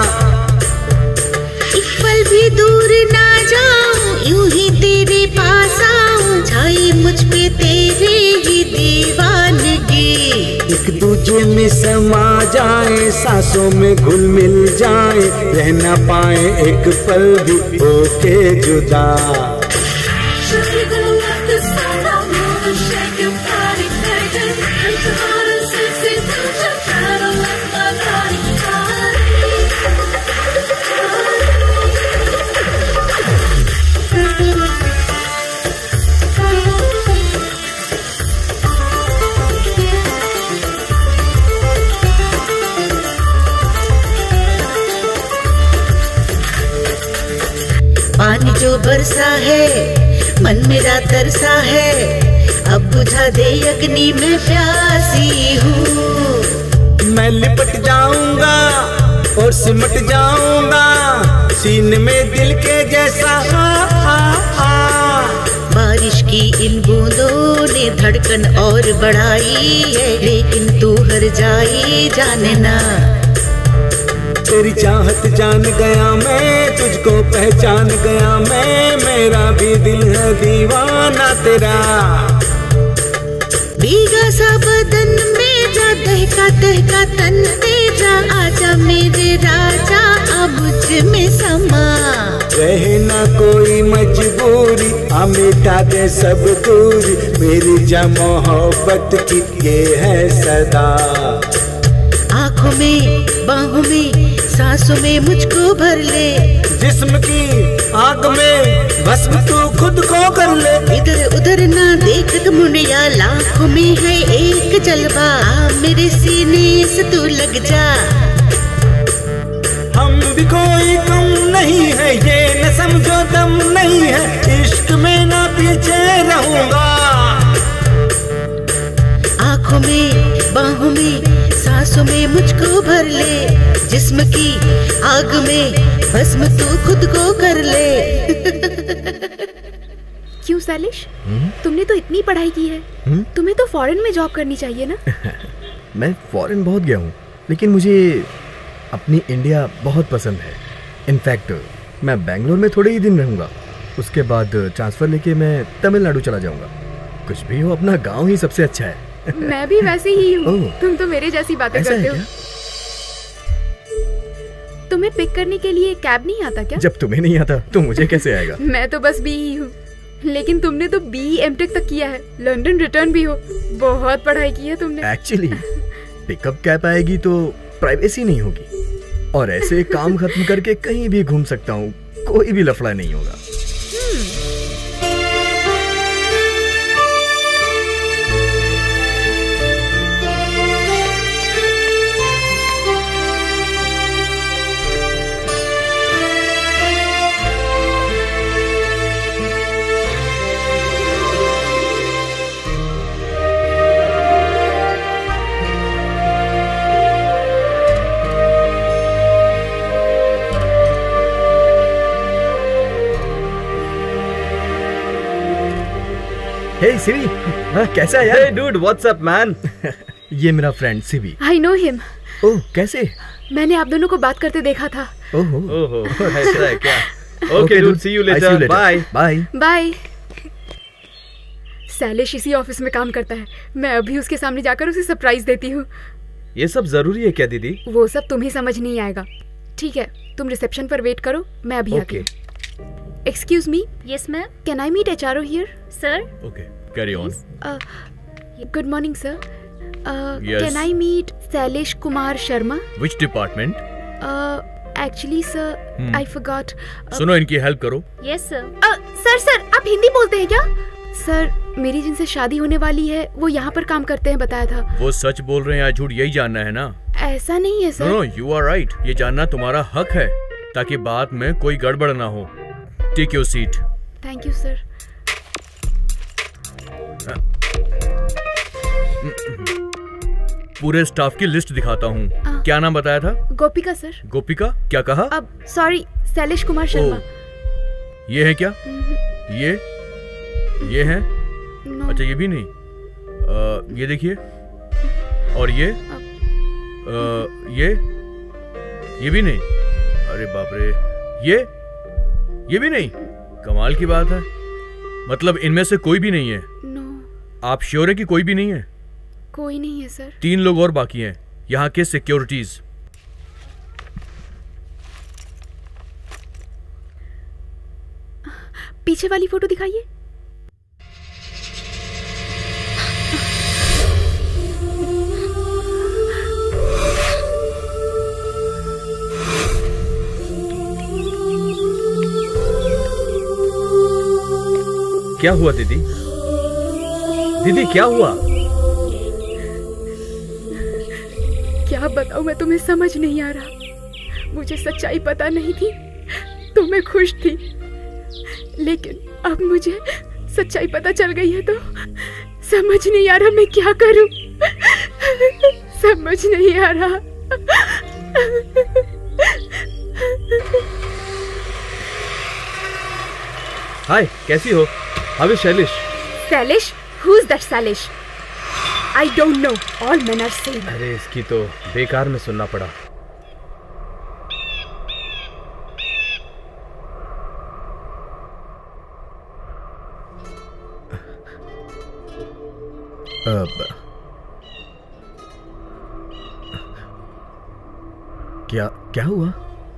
एक पल भी दूर ना जाऊं, यूं ही तेरे पास आऊं, छाई मुझ पे तेरी ही दीवानगी। एक दूजे में समा जाए, सांसों में घुल मिल जाए, रह ना पाए एक पल भी होके जुदा। पानी जो बरसा है, मन मेरा तरसा है, अब बुझा दे अग्नि में प्यासी हूँ। मैं लिपट जाऊंगा और सिमट जाऊंगा, सीने में दिल के जैसा। बारिश की इन बूंदों ने धड़कन और बढ़ाई है, लेकिन तू हर जाई जाने ना। तेरी चाहत जान गया मैं, तुझको पहचान गया मैं, मेरा भी दिल है दीवाना तेरा। भीगा सा बदन मेरा, दहका दहका तन तेरा, आजा मेरे राजा अब मुझ में समा। रहे ना कोई मजबूरी, आ मिटा दे सब दूरी, मेरी जा मोहब्बत की ये है सदा। आँखों में बाहों में सांसों में मुझको भर ले, जिस्म की आग में भस्म तू खुद को कर ले। इधर उधर ना देख मुनिया, लाखों में है एक जलवा, मेरे सीने से तू लग जा। हम भी कोई कम नहीं है, ये न समझो दम नहीं है, इश्क में ना पीछे रहूंगा। आँखों में बाहों में सांसों में मुझको भर ले, जिस्म की आग में भस्म तू खुद को कर ले। क्यों सैलिश, तुमने तो इतनी पढ़ाई की है, तुम्हें तो फॉरेन में जॉब करनी चाहिए ना। मैं फॉरेन बहुत गया हूँ, लेकिन मुझे अपनी इंडिया बहुत पसंद है। इनफैक्ट मैं बेंगलोर में थोड़े ही दिन रहूँगा, उसके बाद ट्रांसफर लेके मैं तमिलनाडु चला जाऊँगा। कुछ भी हो, अपना गाँव ही सबसे अच्छा है। मैं भी वैसे ही हूँ, तुम तो मेरे जैसी बातें करते हो। तुम्हें पिक करने के लिए कैब नहीं आता क्या? जब तुम्हें नहीं आता तो मुझे कैसे आएगा? मैं तो बस बी ही हूँ, लेकिन तुमने तो बी एमटेक तक किया है, लंदन रिटर्न भी हो, बहुत पढ़ाई की है तुमने। एक्चुअली पिकअप कैब आएगी तो प्राइवेसी नहीं होगी, और ऐसे काम खत्म करके कहीं भी घूम सकता हूँ, कोई भी लफड़ा नहीं होगा। Hey सिवी, कैसा है यार? Hey dude, what's up man? ये मेरा friend Sivi. I know him। Oh कैसे? मैंने आप दोनों को बात करते देखा था। ओहो, ऐसा है क्या? Okay dude, see you later. Bye. Bye. Bye. सैलिश इसी ऑफिस में काम करता है, मैं अभी उसके सामने जाकर उसे सरप्राइज देती हूँ। ये सब जरूरी है क्या दीदी? वो सब तुम्हें समझ नहीं आएगा। ठीक है, तुम रिसेप्शन पर वेट करो, मैं अभी आती हूँ। Excuse me. Yes, ma'am. Can I meet HRO here? Sir. Okay, carry on. Good morning, sir. Yes. Can I meet Sailesh Kumar Sharma? Which department? Actually, sir, I forgot. सुनो, इनकी help करो। Yes, sir. Sir, आप हिंदी बोलते हैं क्या? Sir, मेरी जिनसे शादी होने वाली है, वो यहाँ पर काम करते हैं, बताया था। वो सच बोल रहे हैं या झूठ, यही जानना है ना? ऐसा नहीं है सर। No, you are right. ये जानना तुम्हारा हक है, ताकि बाद में कोई गड़बड़ ना हो। Take your seat. Thank you, sir. पूरे स्टाफ की लिस्ट दिखाता हूँ। क्या नाम बताया था? गोपिका सर। गोपिका? क्या कहा? अब सॉरी, शैलेश कुमार शर्मा। ये है क्या? ये है? No. अच्छा, ये भी नहीं। ये देखिए, और ये भी नहीं। अरे बाप रे, ये भी नहीं। कमाल की बात है, मतलब इनमें से कोई भी नहीं है? नो। आप श्योर है कि कोई भी नहीं है? कोई नहीं है सर। 3 लोग और बाकी हैं यहाँ के सिक्योरिटीज। पीछे वाली फोटो दिखाइए। क्या हुआ दीदी? दीदी क्या हुआ? क्या बताऊं, मैं तुम्हें समझ नहीं आ रहा। मुझे सच्चाई पता नहीं थी तो मैं खुश थी, लेकिन अब मुझे सच्चाई पता चल गई है तो समझ नहीं आ रहा मैं क्या करूं। समझ नहीं आ रहा। हाय, कैसी हो? How is Shailesh? Salish? Who's that Salish? I don't know. All men are same. अरे इसकी तो बेकार में सुनना पड़ा। क्या हुआ?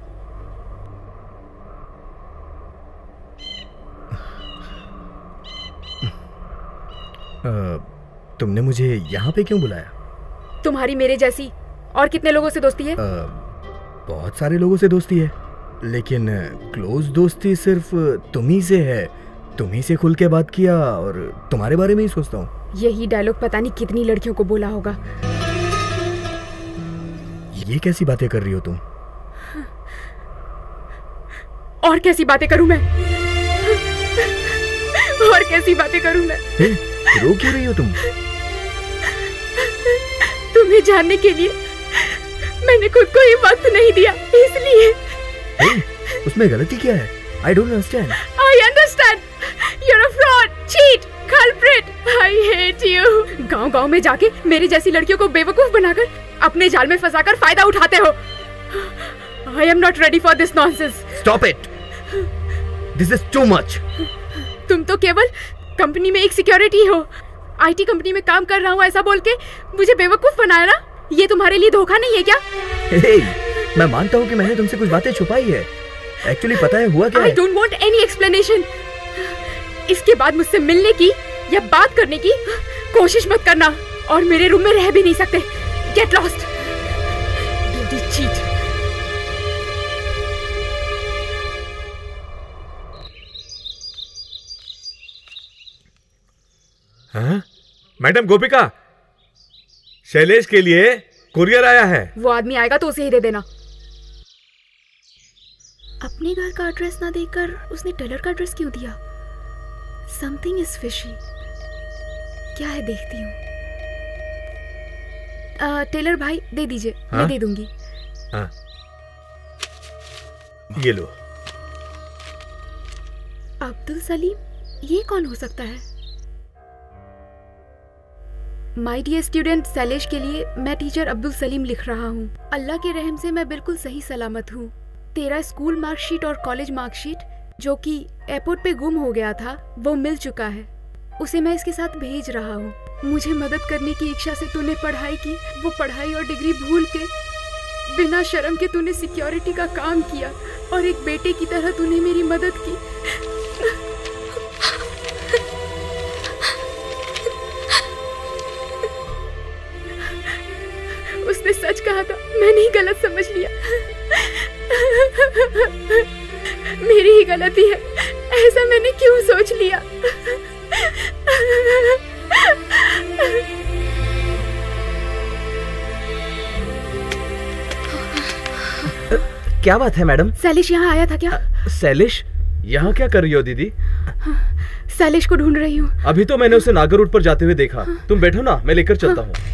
तुमने मुझे यहाँ पे क्यों बुलाया? तुम्हारी मेरे जैसी और कितने लोगों से दोस्ती है? बहुत सारे लोगों से दोस्ती है, लेकिन क्लोज दोस्ती सिर्फ तुम ही से है। तुम ही से खुल के बात किया और तुम्हारे बारे में ही सोचता हूँ। यही डायलॉग पता नहीं कितनी लड़कियों को बोला होगा। ये कैसी बातें कर रही हो तुम? और कैसी बातें करूं मैं? और कैसी बातें करूं मैं? रो क्यों रही हो तुम? तुम्हें जानने के लिए मैंने खुद को ही वक्त नहीं दिया, इसलिए। उसमें गलती क्या है? I don't understand. I understand. You're a fraud, cheat, culprit. I hate you. गांव-गांव में जाके मेरी जैसी लड़कियों को बेवकूफ बनाकर अपने जाल में फंसाकर फायदा उठाते हो। I am not ready for this nonsense. Stop it. This is too much. तुम तो केवल कंपनी में एक सिक्योरिटी हो। IT कंपनी में काम कर रहा हूँ ऐसा बोल के मुझे बेवकूफ बनाया ना? ये तुम्हारे लिए धोखा नहीं है क्या? Hey, मैं मानता हूँ कि मैंने तुमसे कुछ बातें छुपाई है। एक्चुअली पता है हुआ क्या है? I don't want any explanation. इसके बाद मुझसे मिलने की या बात करने की कोशिश मत करना और मेरे रूम में रह भी नहीं सकते। Get lost. Bloody cheat. हाँ? मैडम गोपिका, शैलेश के लिए कुरियर आया है। वो आदमी आएगा तो उसे ही दे देना। अपने घर का एड्रेस ना देकर उसने टेलर का एड्रेस क्यों दिया? Something is fishy. क्या है देखती हूँ। टेलर भाई दे दीजिए। हाँ? मैं दे दूंगी। हाँ। ये लो। अब्दुल सलीम, ये कौन हो सकता है? माय डियर स्टूडेंट सैलेश के लिए मैं टीचर अब्दुल सलीम लिख रहा हूँ। अल्लाह के रहम से मैं बिल्कुल सही सलामत हूँ। तेरा स्कूल मार्कशीट और कॉलेज मार्कशीट जो कि एयरपोर्ट पे गुम हो गया था वो मिल चुका है। उसे मैं इसके साथ भेज रहा हूँ। मुझे मदद करने की इच्छा से तूने पढ़ाई की, वो पढ़ाई और डिग्री भूल के बिना शर्म के तूने सिक्योरिटी का काम किया और एक बेटे की तरह तूने मेरी मदद की। उसने सच कहा था, मैंने ही गलत समझ लिया। मेरी ही गलती है, ऐसा मैंने क्यों सोच लिया? क्या बात है मैडम? सैलिश यहाँ आया था क्या? सैलिश यहाँ क्या कर रही हो दीदी? सैलिश को ढूंढ रही हूँ। अभी तो मैंने उसे नागर रोड पर जाते हुए देखा। तुम बैठो ना, मैं लेकर चलता हूँ।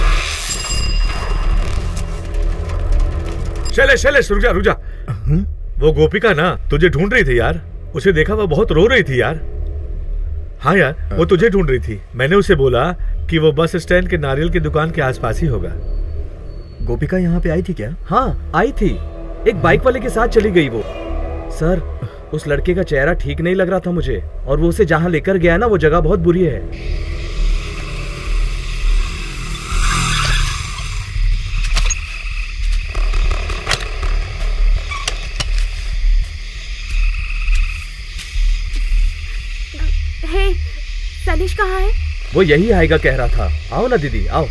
शैलेश, शैलेश रुक जा, रुक जा। वो गोपिका ना तुझे ढूंढ रही थी यार। उसे देखा वो बहुत रो रही थी यार। हाँ यार, वो तुझे ढूंढ रही थी। मैंने उसे बोला कि वो बस स्टैंड के नारियल की दुकान के आसपास ही होगा। गोपिका यहाँ पे आई थी क्या? हाँ आई थी, एक बाइक वाले के साथ चली गई वो। सर उस लड़के का चेहरा ठीक नहीं लग रहा था मुझे, और वो उसे जहाँ लेकर गया ना वो जगह बहुत बुरी है। हे, सैलिश कहाँ है? वो यही आएगा कह रहा था। आओ ना दीदी आओ।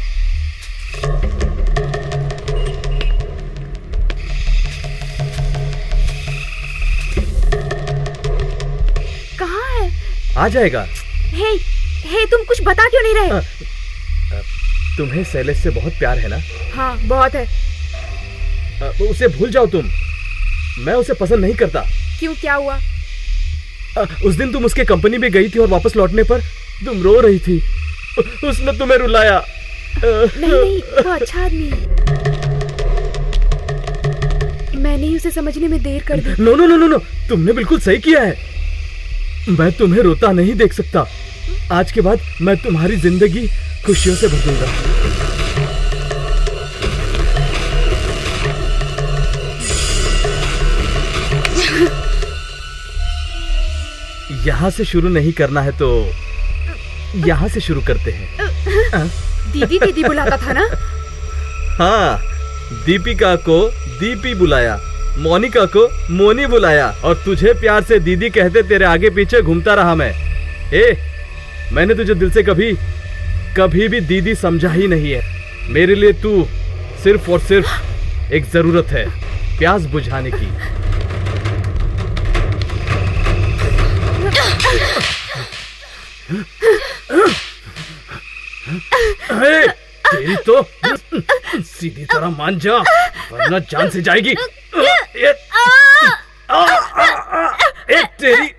कहाँ है? आ जाएगा। हे, तुम कुछ बता क्यों नहीं रहे? तुम्हें शैलेश से बहुत प्यार है ना? हाँ बहुत है। उसे भूल जाओ तुम। मैं उसे पसंद नहीं करता। क्यों, क्या हुआ? उस दिन तुम उसके कंपनी में गई थी और वापस लौटने पर तुम रो रही थी। उसने तुम्हें रुलाया। नहीं, वो अच्छा आदमी है। मैंने ही उसे समझने में देर कर दी। नो, तुमने बिल्कुल सही किया है। मैं तुम्हें रोता नहीं देख सकता। आज के बाद मैं तुम्हारी जिंदगी खुशियों से भर दूंगा। यहाँ से शुरू नहीं करना है तो यहाँ से शुरू करते हैं। दीदी दीदी बुलाता था ना? हाँ, दीपिका को दीपी बुलाया, मोनिका को मोनी बुलाया, और तुझे प्यार से दीदी कहते तेरे आगे पीछे घूमता रहा मैं। मैंने तुझे दिल से कभी भी दीदी समझा ही नहीं है। मेरे लिए तू सिर्फ और सिर्फ एक जरूरत है, प्यास बुझाने की। तेरी तो सीधी तरह मान जा, वरना जान से जाएगी। तेरी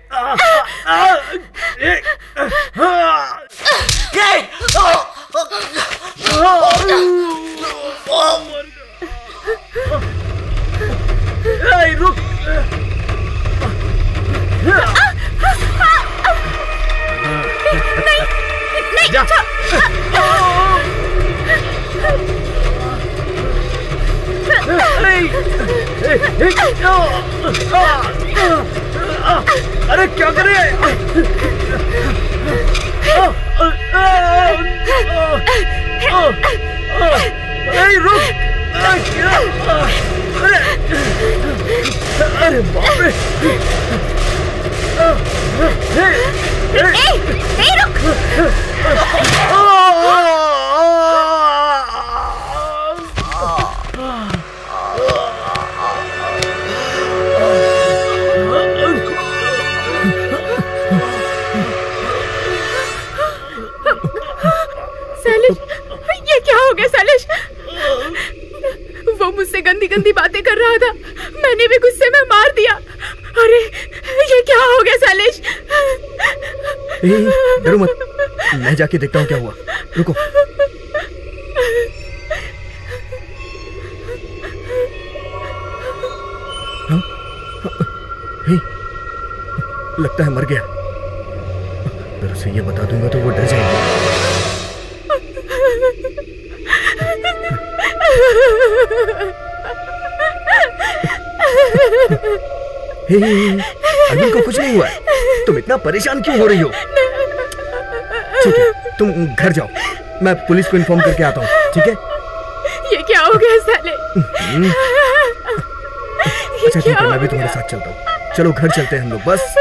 रुक। नहीं, जा। अरे क्या करे? रुक। अरे बाप रे। रुक। सैलिश, ये क्या हो गया सैलिश? वो मुझसे गंदी गंदी बातें कर रहा था, मैंने भी गुस्से में मार दिया। अरे ये क्या हो गया सैलिश? डरो मत, मैं जाके देखता हूँ क्या हुआ। रुको। हाँ? लगता है मर गया। अगर उसे ये बता दूंगा तो वो डर जाएगी। अरविंद को कुछ नहीं हुआ है, तुम इतना परेशान क्यों हो रही हो? ठीक है, तुम घर जाओ, मैं पुलिस को इन्फॉर्म करके आता हूँ। ठीक है? ये क्या हो गया साले? अच्छा ठीक है, मैं भी तुम्हारे साथ चलता हूँ। चलो घर चलते हैं हम लोग। बस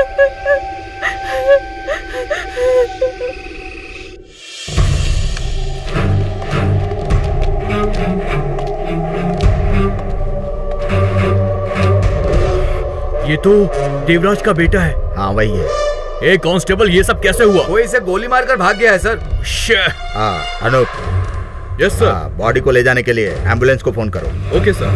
ये तो देवराज का बेटा है। हाँ वही है। कांस्टेबल, ये सब कैसे हुआ? कोई इसे गोली मारकर भाग गया है सर। हाँ अनूप। Yes sir. बॉडी को ले जाने के लिए एम्बुलेंस को फोन करो। Okay sir.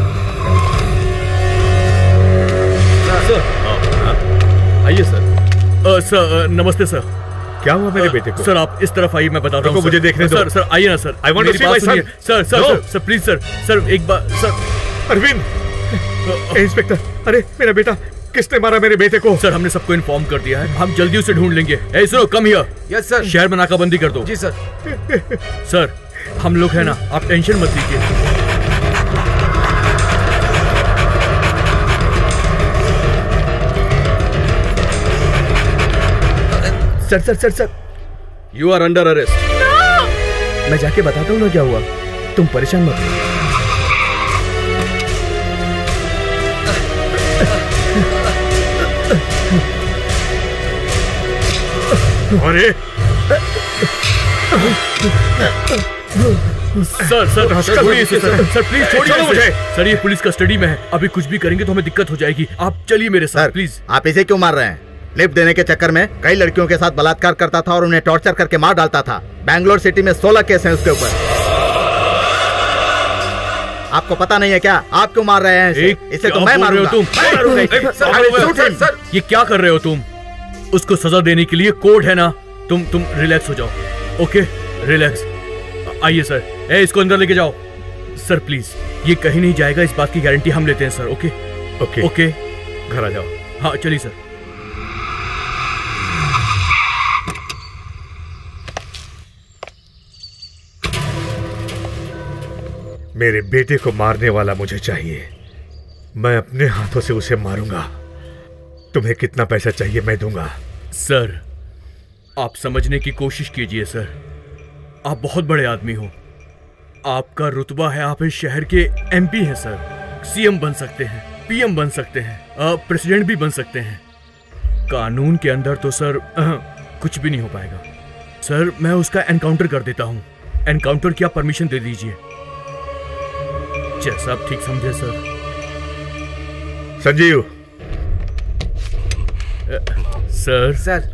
आइए सर। सर नमस्ते सर। क्या हुआ मेरे बेटे को? सर आप इस तरफ आइए, मैं बताता हूँ। मुझे देखने दो। सर आइए ना sir. I want to see my son. Sir please sir एक बार। सर अरविंद इंस्पेक्टर, अरे मेरा बेटा, किसने मारा मेरे बेटे को? सर हमने सबको इन्फॉर्म कर दिया है, हम जल्दी उसे ढूंढ लेंगे। ए सुनो, कम हियर। Yes sir. शहर में नाकाबंदी कर दो। जी सर। सर हम लोग है ना, आप टेंशन मत लीजिए। Sir sir sir sir, you are under arrest. मैं जाके बताता हूँ ना क्या हुआ, तुम परेशान मत हो। अरे सर छोड़िए इसे सर प्लीज छोड़िए मुझे। सर ये पुलिस कस्टडी में है, अभी कुछ भी करेंगे तो हमें दिक्कत हो जाएगी। आप चलिए मेरे साथ प्लीज। आप इसे क्यों मार रहे हैं? लिफ्ट देने के चक्कर में कई लड़कियों के साथ बलात्कार करता था और उन्हें टॉर्चर करके मार डालता था। बैंगलोर सिटी में 16 केस हैं उसके ऊपर। आपको पता नहीं है क्या? आप क्यों मार रहे हैं इसे? तो मैं मारूंगा। सर ये क्या कर रहे हो तुम? उसको सजा देने के लिए कोड है ना। तुम रिलैक्स हो जाओ। Okay relax. आइए सर। इसको अंदर लेके जाओ। सर प्लीज, ये कहीं नहीं जाएगा, इस बात की गारंटी हम लेते हैं सर। ओके ओके ओके, घर आ जाओ। हाँ चलिए सर। मेरे बेटे को मारने वाला मुझे चाहिए, मैं अपने हाथों से उसे मारूंगा। तुम्हें कितना पैसा चाहिए मैं दूंगा। सर आप समझने की कोशिश कीजिए सर, आप बहुत बड़े आदमी हो, आपका रुतबा है, आप इस शहर के एमपी हैं सर। सीएम बन सकते हैं, पीएम बन सकते हैं, प्रेसिडेंट भी बन सकते हैं। कानून के अंदर तो सर कुछ भी नहीं हो पाएगा। सर मैं उसका एनकाउंटर कर देता हूं। एनकाउंटर की आप परमिशन दे दीजिए, जैसा आप ठीक समझे सर। संजीव। सर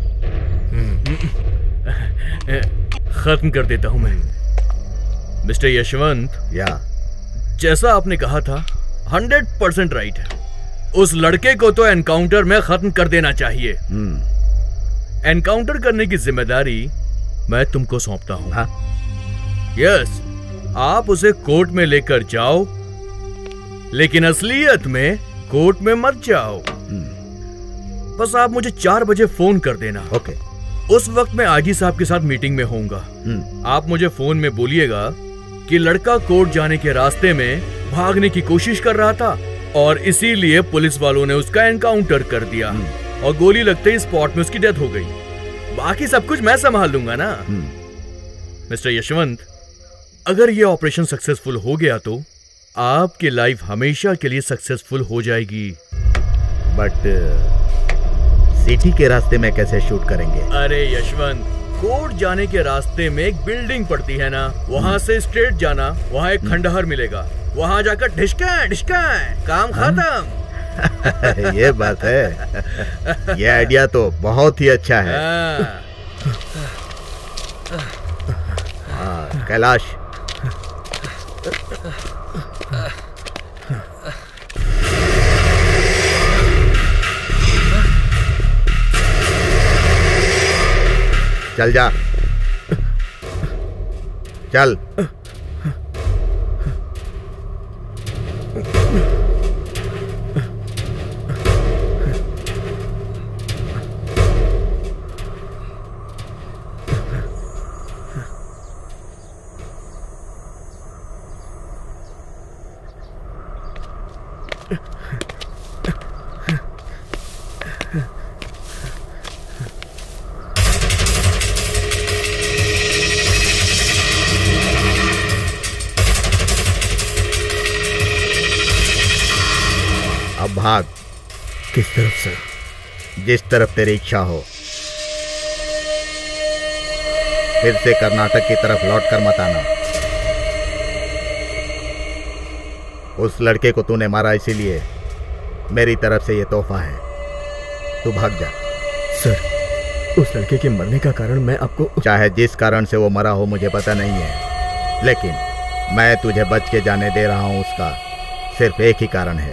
खत्म कर देता हूं मैं। मिस्टर यशवंत, जैसा आपने कहा था 100% राइट है। उस लड़के को तो एनकाउंटर में खत्म कर देना चाहिए। एनकाउंटर करने की जिम्मेदारी मैं तुमको सौंपता हूं। यस, आप उसे कोर्ट में लेकर जाओ, लेकिन असलियत में कोर्ट में मत जाओ। बस आप मुझे 4 बजे फोन कर देना। ओके। उस वक्त मैं आजी साहब के साथ मीटिंग में होऊंगा। आप मुझे फोन में बोलिएगा कि लड़का कोर्ट जाने के रास्ते में भागने की कोशिश कर रहा था और इसीलिए पुलिस वालों ने उसका एनकाउंटर कर दिया और गोली लगते ही स्पॉट में उसकी डेथ हो गई। बाकी सब कुछ मैं संभाल लूंगा ना। मिस्टर यशवंत, अगर ये ऑपरेशन सक्सेसफुल हो गया तो आपकी लाइफ हमेशा के लिए सक्सेसफुल हो जाएगी। बट सिटी के रास्ते में कैसे शूट करेंगे? अरे यशवंत, कोर्ट जाने के रास्ते में एक बिल्डिंग पड़ती है ना, वहाँ से स्ट्रेट जाना, वहाँ एक खंडहर मिलेगा, वहाँ जाकर ढिशका ढिशका काम खत्म। ये बात है। ये आइडिया तो बहुत ही अच्छा है। कैलाश, चल जा, चल। अब भाग। किस तरफ सर? जिस तरफ तेरी इच्छा हो। फिर से कर्नाटक की तरफ लौटकर मत आना। उस लड़के को तूने मारा, इसीलिए मेरी तरफ से ये तोहफा है। तू भाग जा। सर, उस लड़के के मरने का कारण मैं आपको... चाहे जिस कारण से वो मरा हो मुझे पता नहीं है, लेकिन मैं तुझे बच के जाने दे रहा हूं। उसका सिर्फ एक ही कारण है।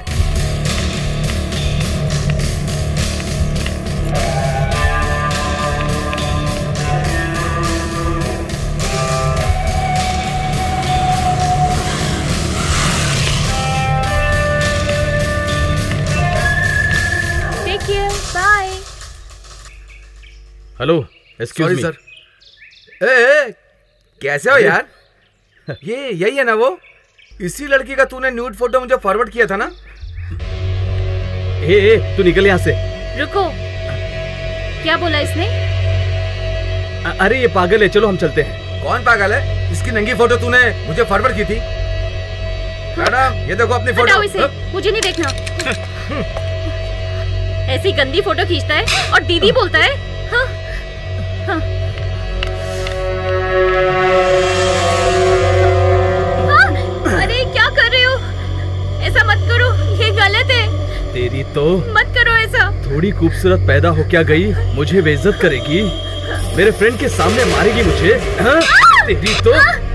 Thank you, bye. Hello, excuse me sir. ए, कैसे हो यार? ये यही है ना वो? इसी लड़की का तूने न्यूड फोटो मुझे फॉरवर्ड किया था ना? तू निकल यहाँ से। रुको, क्या बोला इसने? अरे ये पागल है, चलो हम चलते हैं। कौन पागल है? इसकी नंगी फोटो तूने मुझे फॉरवर्ड की थी। मैडम, ये देखो अपनी फोटो। हटाओ इसे, मुझे नहीं देखना। ऐसी गंदी फोटो खींचता है और दीदी बोलता है। हाँ, हाँ। अरे क्या कर रहे हो? ऐसा मत करो, ये गलत है। तेरी तो मत करो ऐसा। थोड़ी खूबसूरत पैदा हो क्या गई, मुझे बेइज्जत करेगी, मेरे फ्रेंड के सामने मारेगी मुझे। हाँ? तेरी तो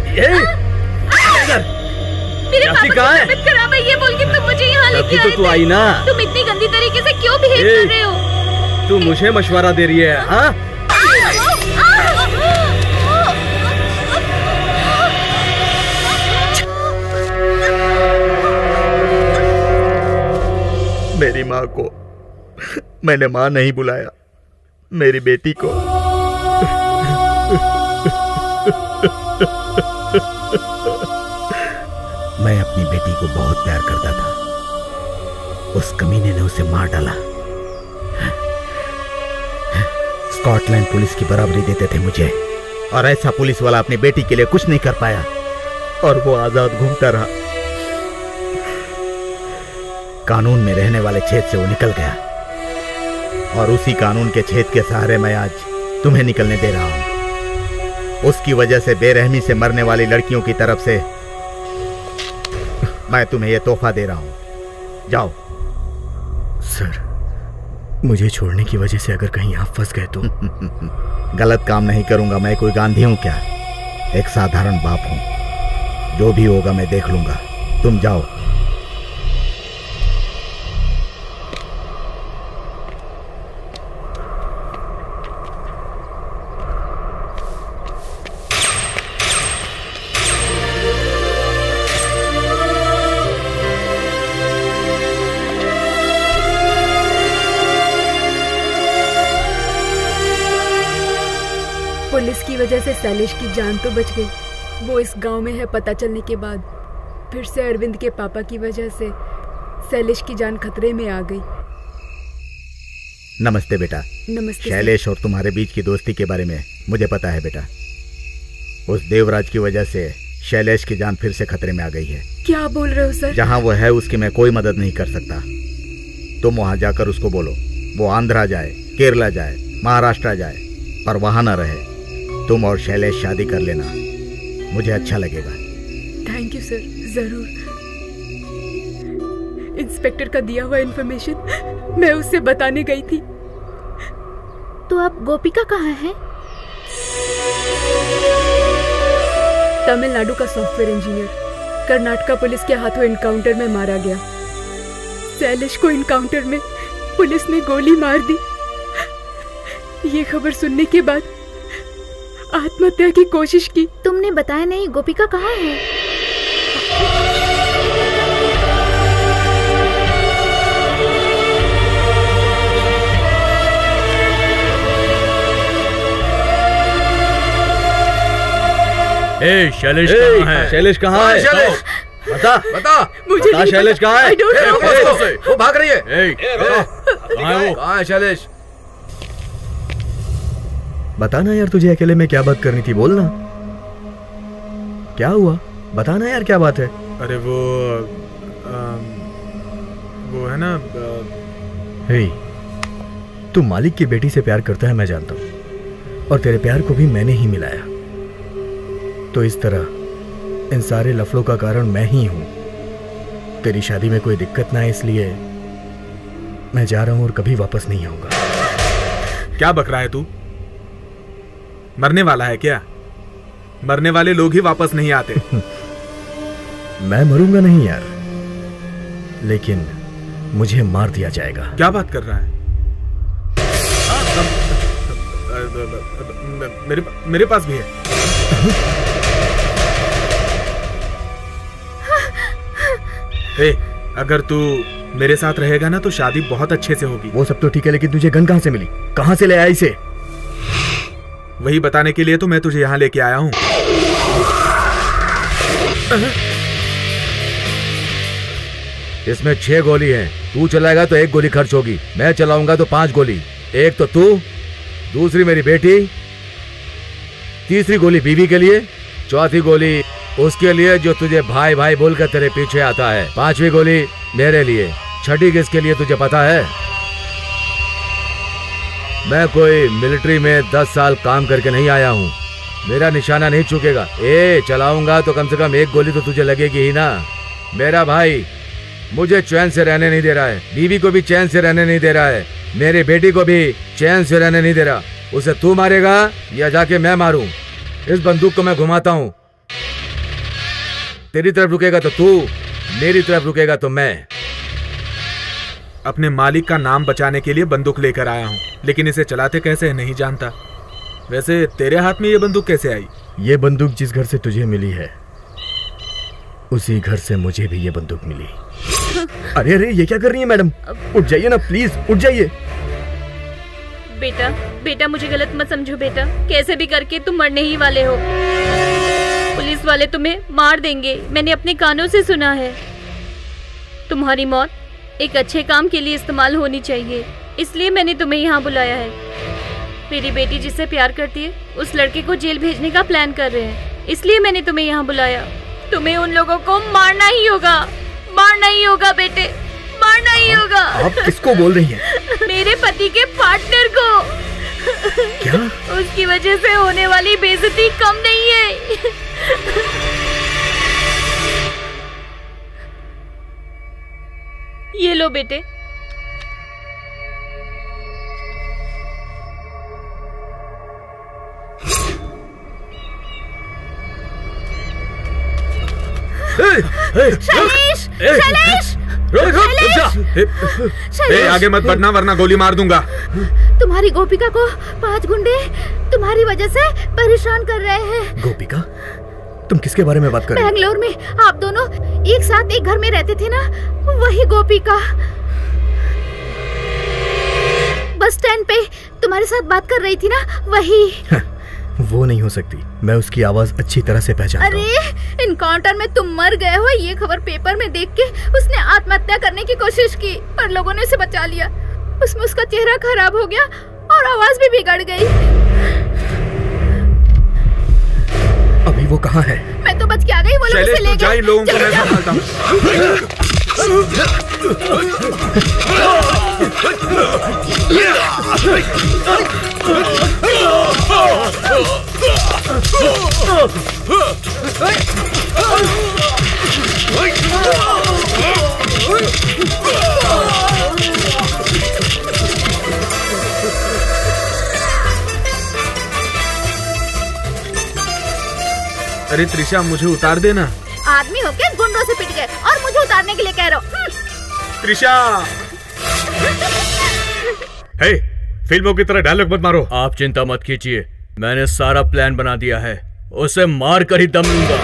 मेरे पापा की तबीयत खराब है ये बोल के तुम मुझे यहाँ लेके आए थे। तू आई ना। तुम इतनी गंदी तरीके से क्यों बिहेव कर रहे हो? तू मुझे मशवरा दे रही है? हाँ? मेरी माँ को मैंने माँ नहीं बुलाया, मेरी बेटी को। मैं अपनी बेटी को बहुत प्यार करता था, उस कमीने ने उसे मार डाला। स्कॉटलैंड पुलिस की बराबरी देते थे मुझे, और ऐसा पुलिस वाला अपनी बेटी के लिए कुछ नहीं कर पाया, और वो आजाद घूमता रहा। कानून में रहने वाले छेद से वो निकल गया, और उसी कानून के छेद के सहारे मैं आज तुम्हें निकलने दे रहा हूं। उसकी वजह से बेरहमी से मरने वाली लड़कियों की तरफ से मैं तुम्हें यह तोहफा दे रहा हूं। जाओ। सर, मुझे छोड़ने की वजह से अगर कहीं आप फंस गए तो? गलत काम नहीं करूंगा, मैं कोई गांधी हूं क्या? एक साधारण बाप हूं, जो भी होगा मैं देख लूंगा। तुम जाओ। पुलिस की वजह से शैलेश की जान तो बच गई, वो इस गांव में है पता चलने के बाद। फिर से अरविंद के पापा की वजह से शैलेश की जान खतरे में आ गई। नमस्ते बेटा। नमस्ते। शैलेश और तुम्हारे बीच की दोस्ती के बारे में मुझे पता है बेटा। उस देवराज की वजह से शैलेश की जान फिर से खतरे में आ गई है। क्या बोल रहे हो सर? जहां वो है उसकी मैं कोई मदद नहीं कर सकता। तुम वहां जाकर उसको बोलो वो आंध्रा जाए, केरला जाए, महाराष्ट्र जाए, पर वहां ना रहे। तुम और शैलेश शादी कर लेना, मुझे अच्छा लगेगा। थैंक यू सर, जरूर। इंस्पेक्टर का दिया हुआ इन्फॉर्मेशन मैं उससे बताने गई थी। तो अब गोपिका कहाँ है? तमिलनाडु का सॉफ्टवेयर इंजीनियर कर्नाटका पुलिस के हाथों एनकाउंटर में मारा गया। शैलेश को एनकाउंटर में पुलिस ने गोली मार दी। ये खबर सुनने के बाद आत्महत्या की कोशिश की। तुमने बताया नहीं गोपिका कहाँ है? शैलेश कहाँ है? शैलेश कहाँ है? शैलेश बता बता, मुझे बता शैलेश कहाँ है? वो भाग रही है। कहाँ है शैलेश? बताना यार, तुझे अकेले में क्या बात करनी थी, बोलना। क्या हुआ? बताना यार, क्या बात है? अरे वो है ना। हे, तू मालिक की बेटी से प्यार करता है, मैं जानता हूँ, और तेरे प्यार को भी मैंने ही मिलाया। तो इस तरह इन सारे लफड़ों का कारण मैं ही हूं। तेरी शादी में कोई दिक्कत ना है, इसलिए मैं जा रहा हूं और कभी वापस नहीं आऊंगा। क्या बक रहा है तू? मरने वाला है क्या? मरने वाले लोग ही वापस नहीं आते। मैं मरूंगा नहीं यार, लेकिन मुझे मार दिया जाएगा। क्या बात कर रहा है? मेरे पास भी है। ए, अगर तू मेरे साथ रहेगा ना तो शादी बहुत अच्छे से होगी। वो सब तो ठीक है, लेकिन तुझे गन कहाँ से मिली? कहाँ से ले आया इसे? वही बताने के लिए तो मैं तुझे यहाँ लेके आया हूँ। इसमें 6 गोली हैं। तू चलाएगा तो 1 गोली खर्च होगी, मैं चलाऊंगा तो 5 गोली। एक तो तू, दूसरी मेरी बेटी, तीसरी गोली बीवी के लिए, चौथी गोली उसके लिए जो तुझे भाई भाई बोलकर तेरे पीछे आता है, 5वीं गोली मेरे लिए, छठी किसके लिए तुझे पता है? मैं कोई मिलिट्री में 10 साल काम करके नहीं आया हूँ, मेरा निशाना नहीं चूकेगा। चलाऊंगा तो कम से कम 1 गोली तो तुझे लगेगी ही ना। मेरा भाई मुझे चैन से रहने नहीं दे रहा है, बीवी को भी चैन से रहने नहीं दे रहा है, मेरी बेटी को भी चैन से रहने नहीं दे रहा। उसे तू मारेगा या जाके मैं मारूं? इस बंदूक को मैं घुमाता हूं, तेरी तरफ रुकेगा तो तू, मेरी तरफ रुकेगा तो मैं। अपने मालिक का नाम बचाने के लिए बंदूक लेकर आया हूँ, लेकिन इसे चलाते कैसे है नहीं जानता। वैसे तेरे हाथ में ये बंदूक कैसे आई? ये बंदूक जिस घर से तुझे मिली है उसी घर से मुझे भी ये बंदूक मिली। अरे अरे ये क्या कर रही है मैडम? उठ जाइए ना प्लीज, उठ जाइए। बेटा बेटा मुझे गलत मत समझो बेटा, कैसे भी करके तुम मरने ही वाले हो। पुलिस वाले तुम्हें मार देंगे, मैंने अपने कानों से सुना है। तुम्हारी मौत एक अच्छे काम के लिए इस्तेमाल होनी चाहिए, इसलिए मैंने तुम्हें यहाँ बुलाया है। मेरी बेटी जिससे प्यार करती है उस लड़के को जेल भेजने का प्लान कर रहे हैं, इसलिए मैंने तुम्हें यहाँ बुलाया। तुम्हें उन लोगों को मारना ही होगा, मारना ही होगा बेटे, मारना ही होगा। आप किसको बोल रही हैं? मेरे पति के पार्टनर को। क्या? उसकी वजह से होने वाली बेइज्जती कम नहीं है। ये लो बेटे। शैलेश! शैलेश! आगे मत बढ़ना वरना गोली मार दूंगा। तुम्हारी गोपिका को 5 गुंडे तुम्हारी वजह से परेशान कर रहे हैं। गोपिका? तुम किसके बारे में बात कर रही हो? बेंगलोर में आप दोनों एक साथ एक घर में रहते थे ना, वही गोपिका। बस स्टैंड पे तुम्हारे साथ बात कर रही थी ना, वही। वो नहीं हो सकती, मैं उसकी आवाज अच्छी तरह से पहचानता हूँ। अरे इनकाउंटर में तुम मर गए हो, ये खबर पेपर में देख के उसने आत्महत्या करने की कोशिश की, पर लोगों ने उसे बचा लिया। उसमें उसका चेहरा खराब हो गया और आवाज भी बिगड़ गई। अभी वो कहाँ है? मैं तो बच के आ गई, वो लोग उसे ले गए। लोगों को मैं संभालता हूँ। अरे त्रिशा मुझे उतार देना। आदमी होके गुंडों से पिट गए और मुझे उतारने के लिए कह रहे हो? त्रिशा! हे, फिल्मों की तरह डायलॉग मत मारो। आप चिंता मत कीजिए, मैंने सारा प्लान बना दिया है, उसे मार कर ही दम लूंगा।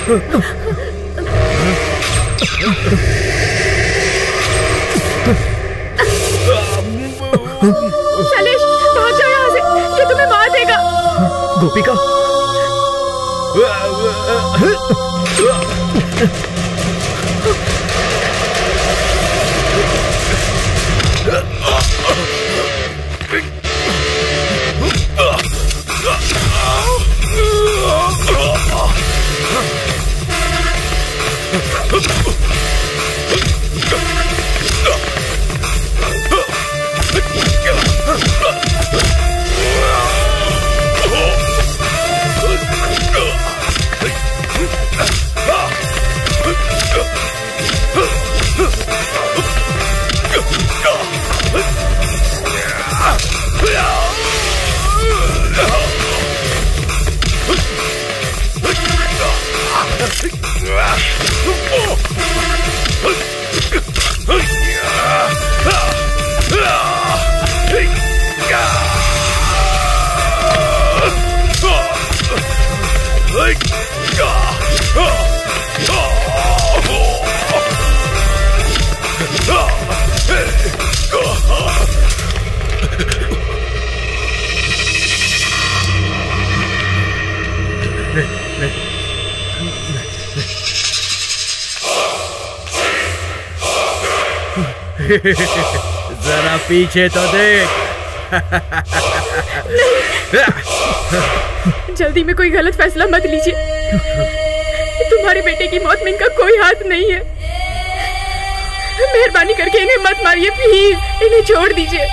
सैलेश भाग जाओ यहाँ से, ये तुम्हें मार देगा। गोपिका जरा पीछे तो देख। जल्दी में कोई गलत फैसला मत लीजिए। तुम्हारे बेटे की मौत में इनका कोई हाथ नहीं है। मेहरबानी करके इन्हें मत मारिए प्लीज, इन्हें छोड़ दीजिए।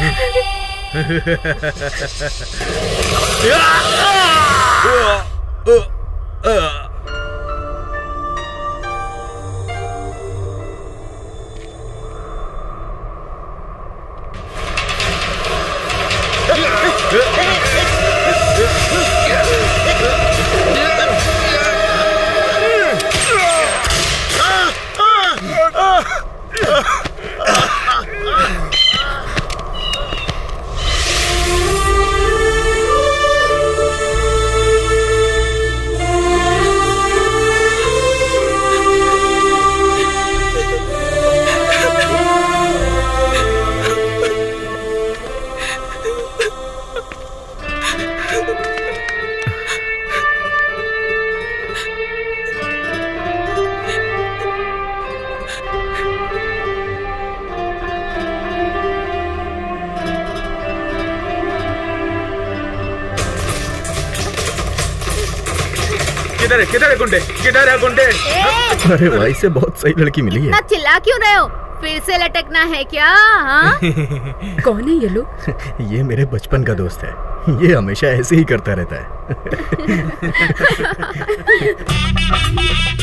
किधर है गुंडे, किधर है गुंडे? अरे भाई से बहुत सही लड़की मिली है। इतना चिल्ला क्यों रहे हो? फिर से लटकना है क्या? हाँ? कौन है ये लोग? ये मेरे बचपन का दोस्त है, ये हमेशा ऐसे ही करता रहता है।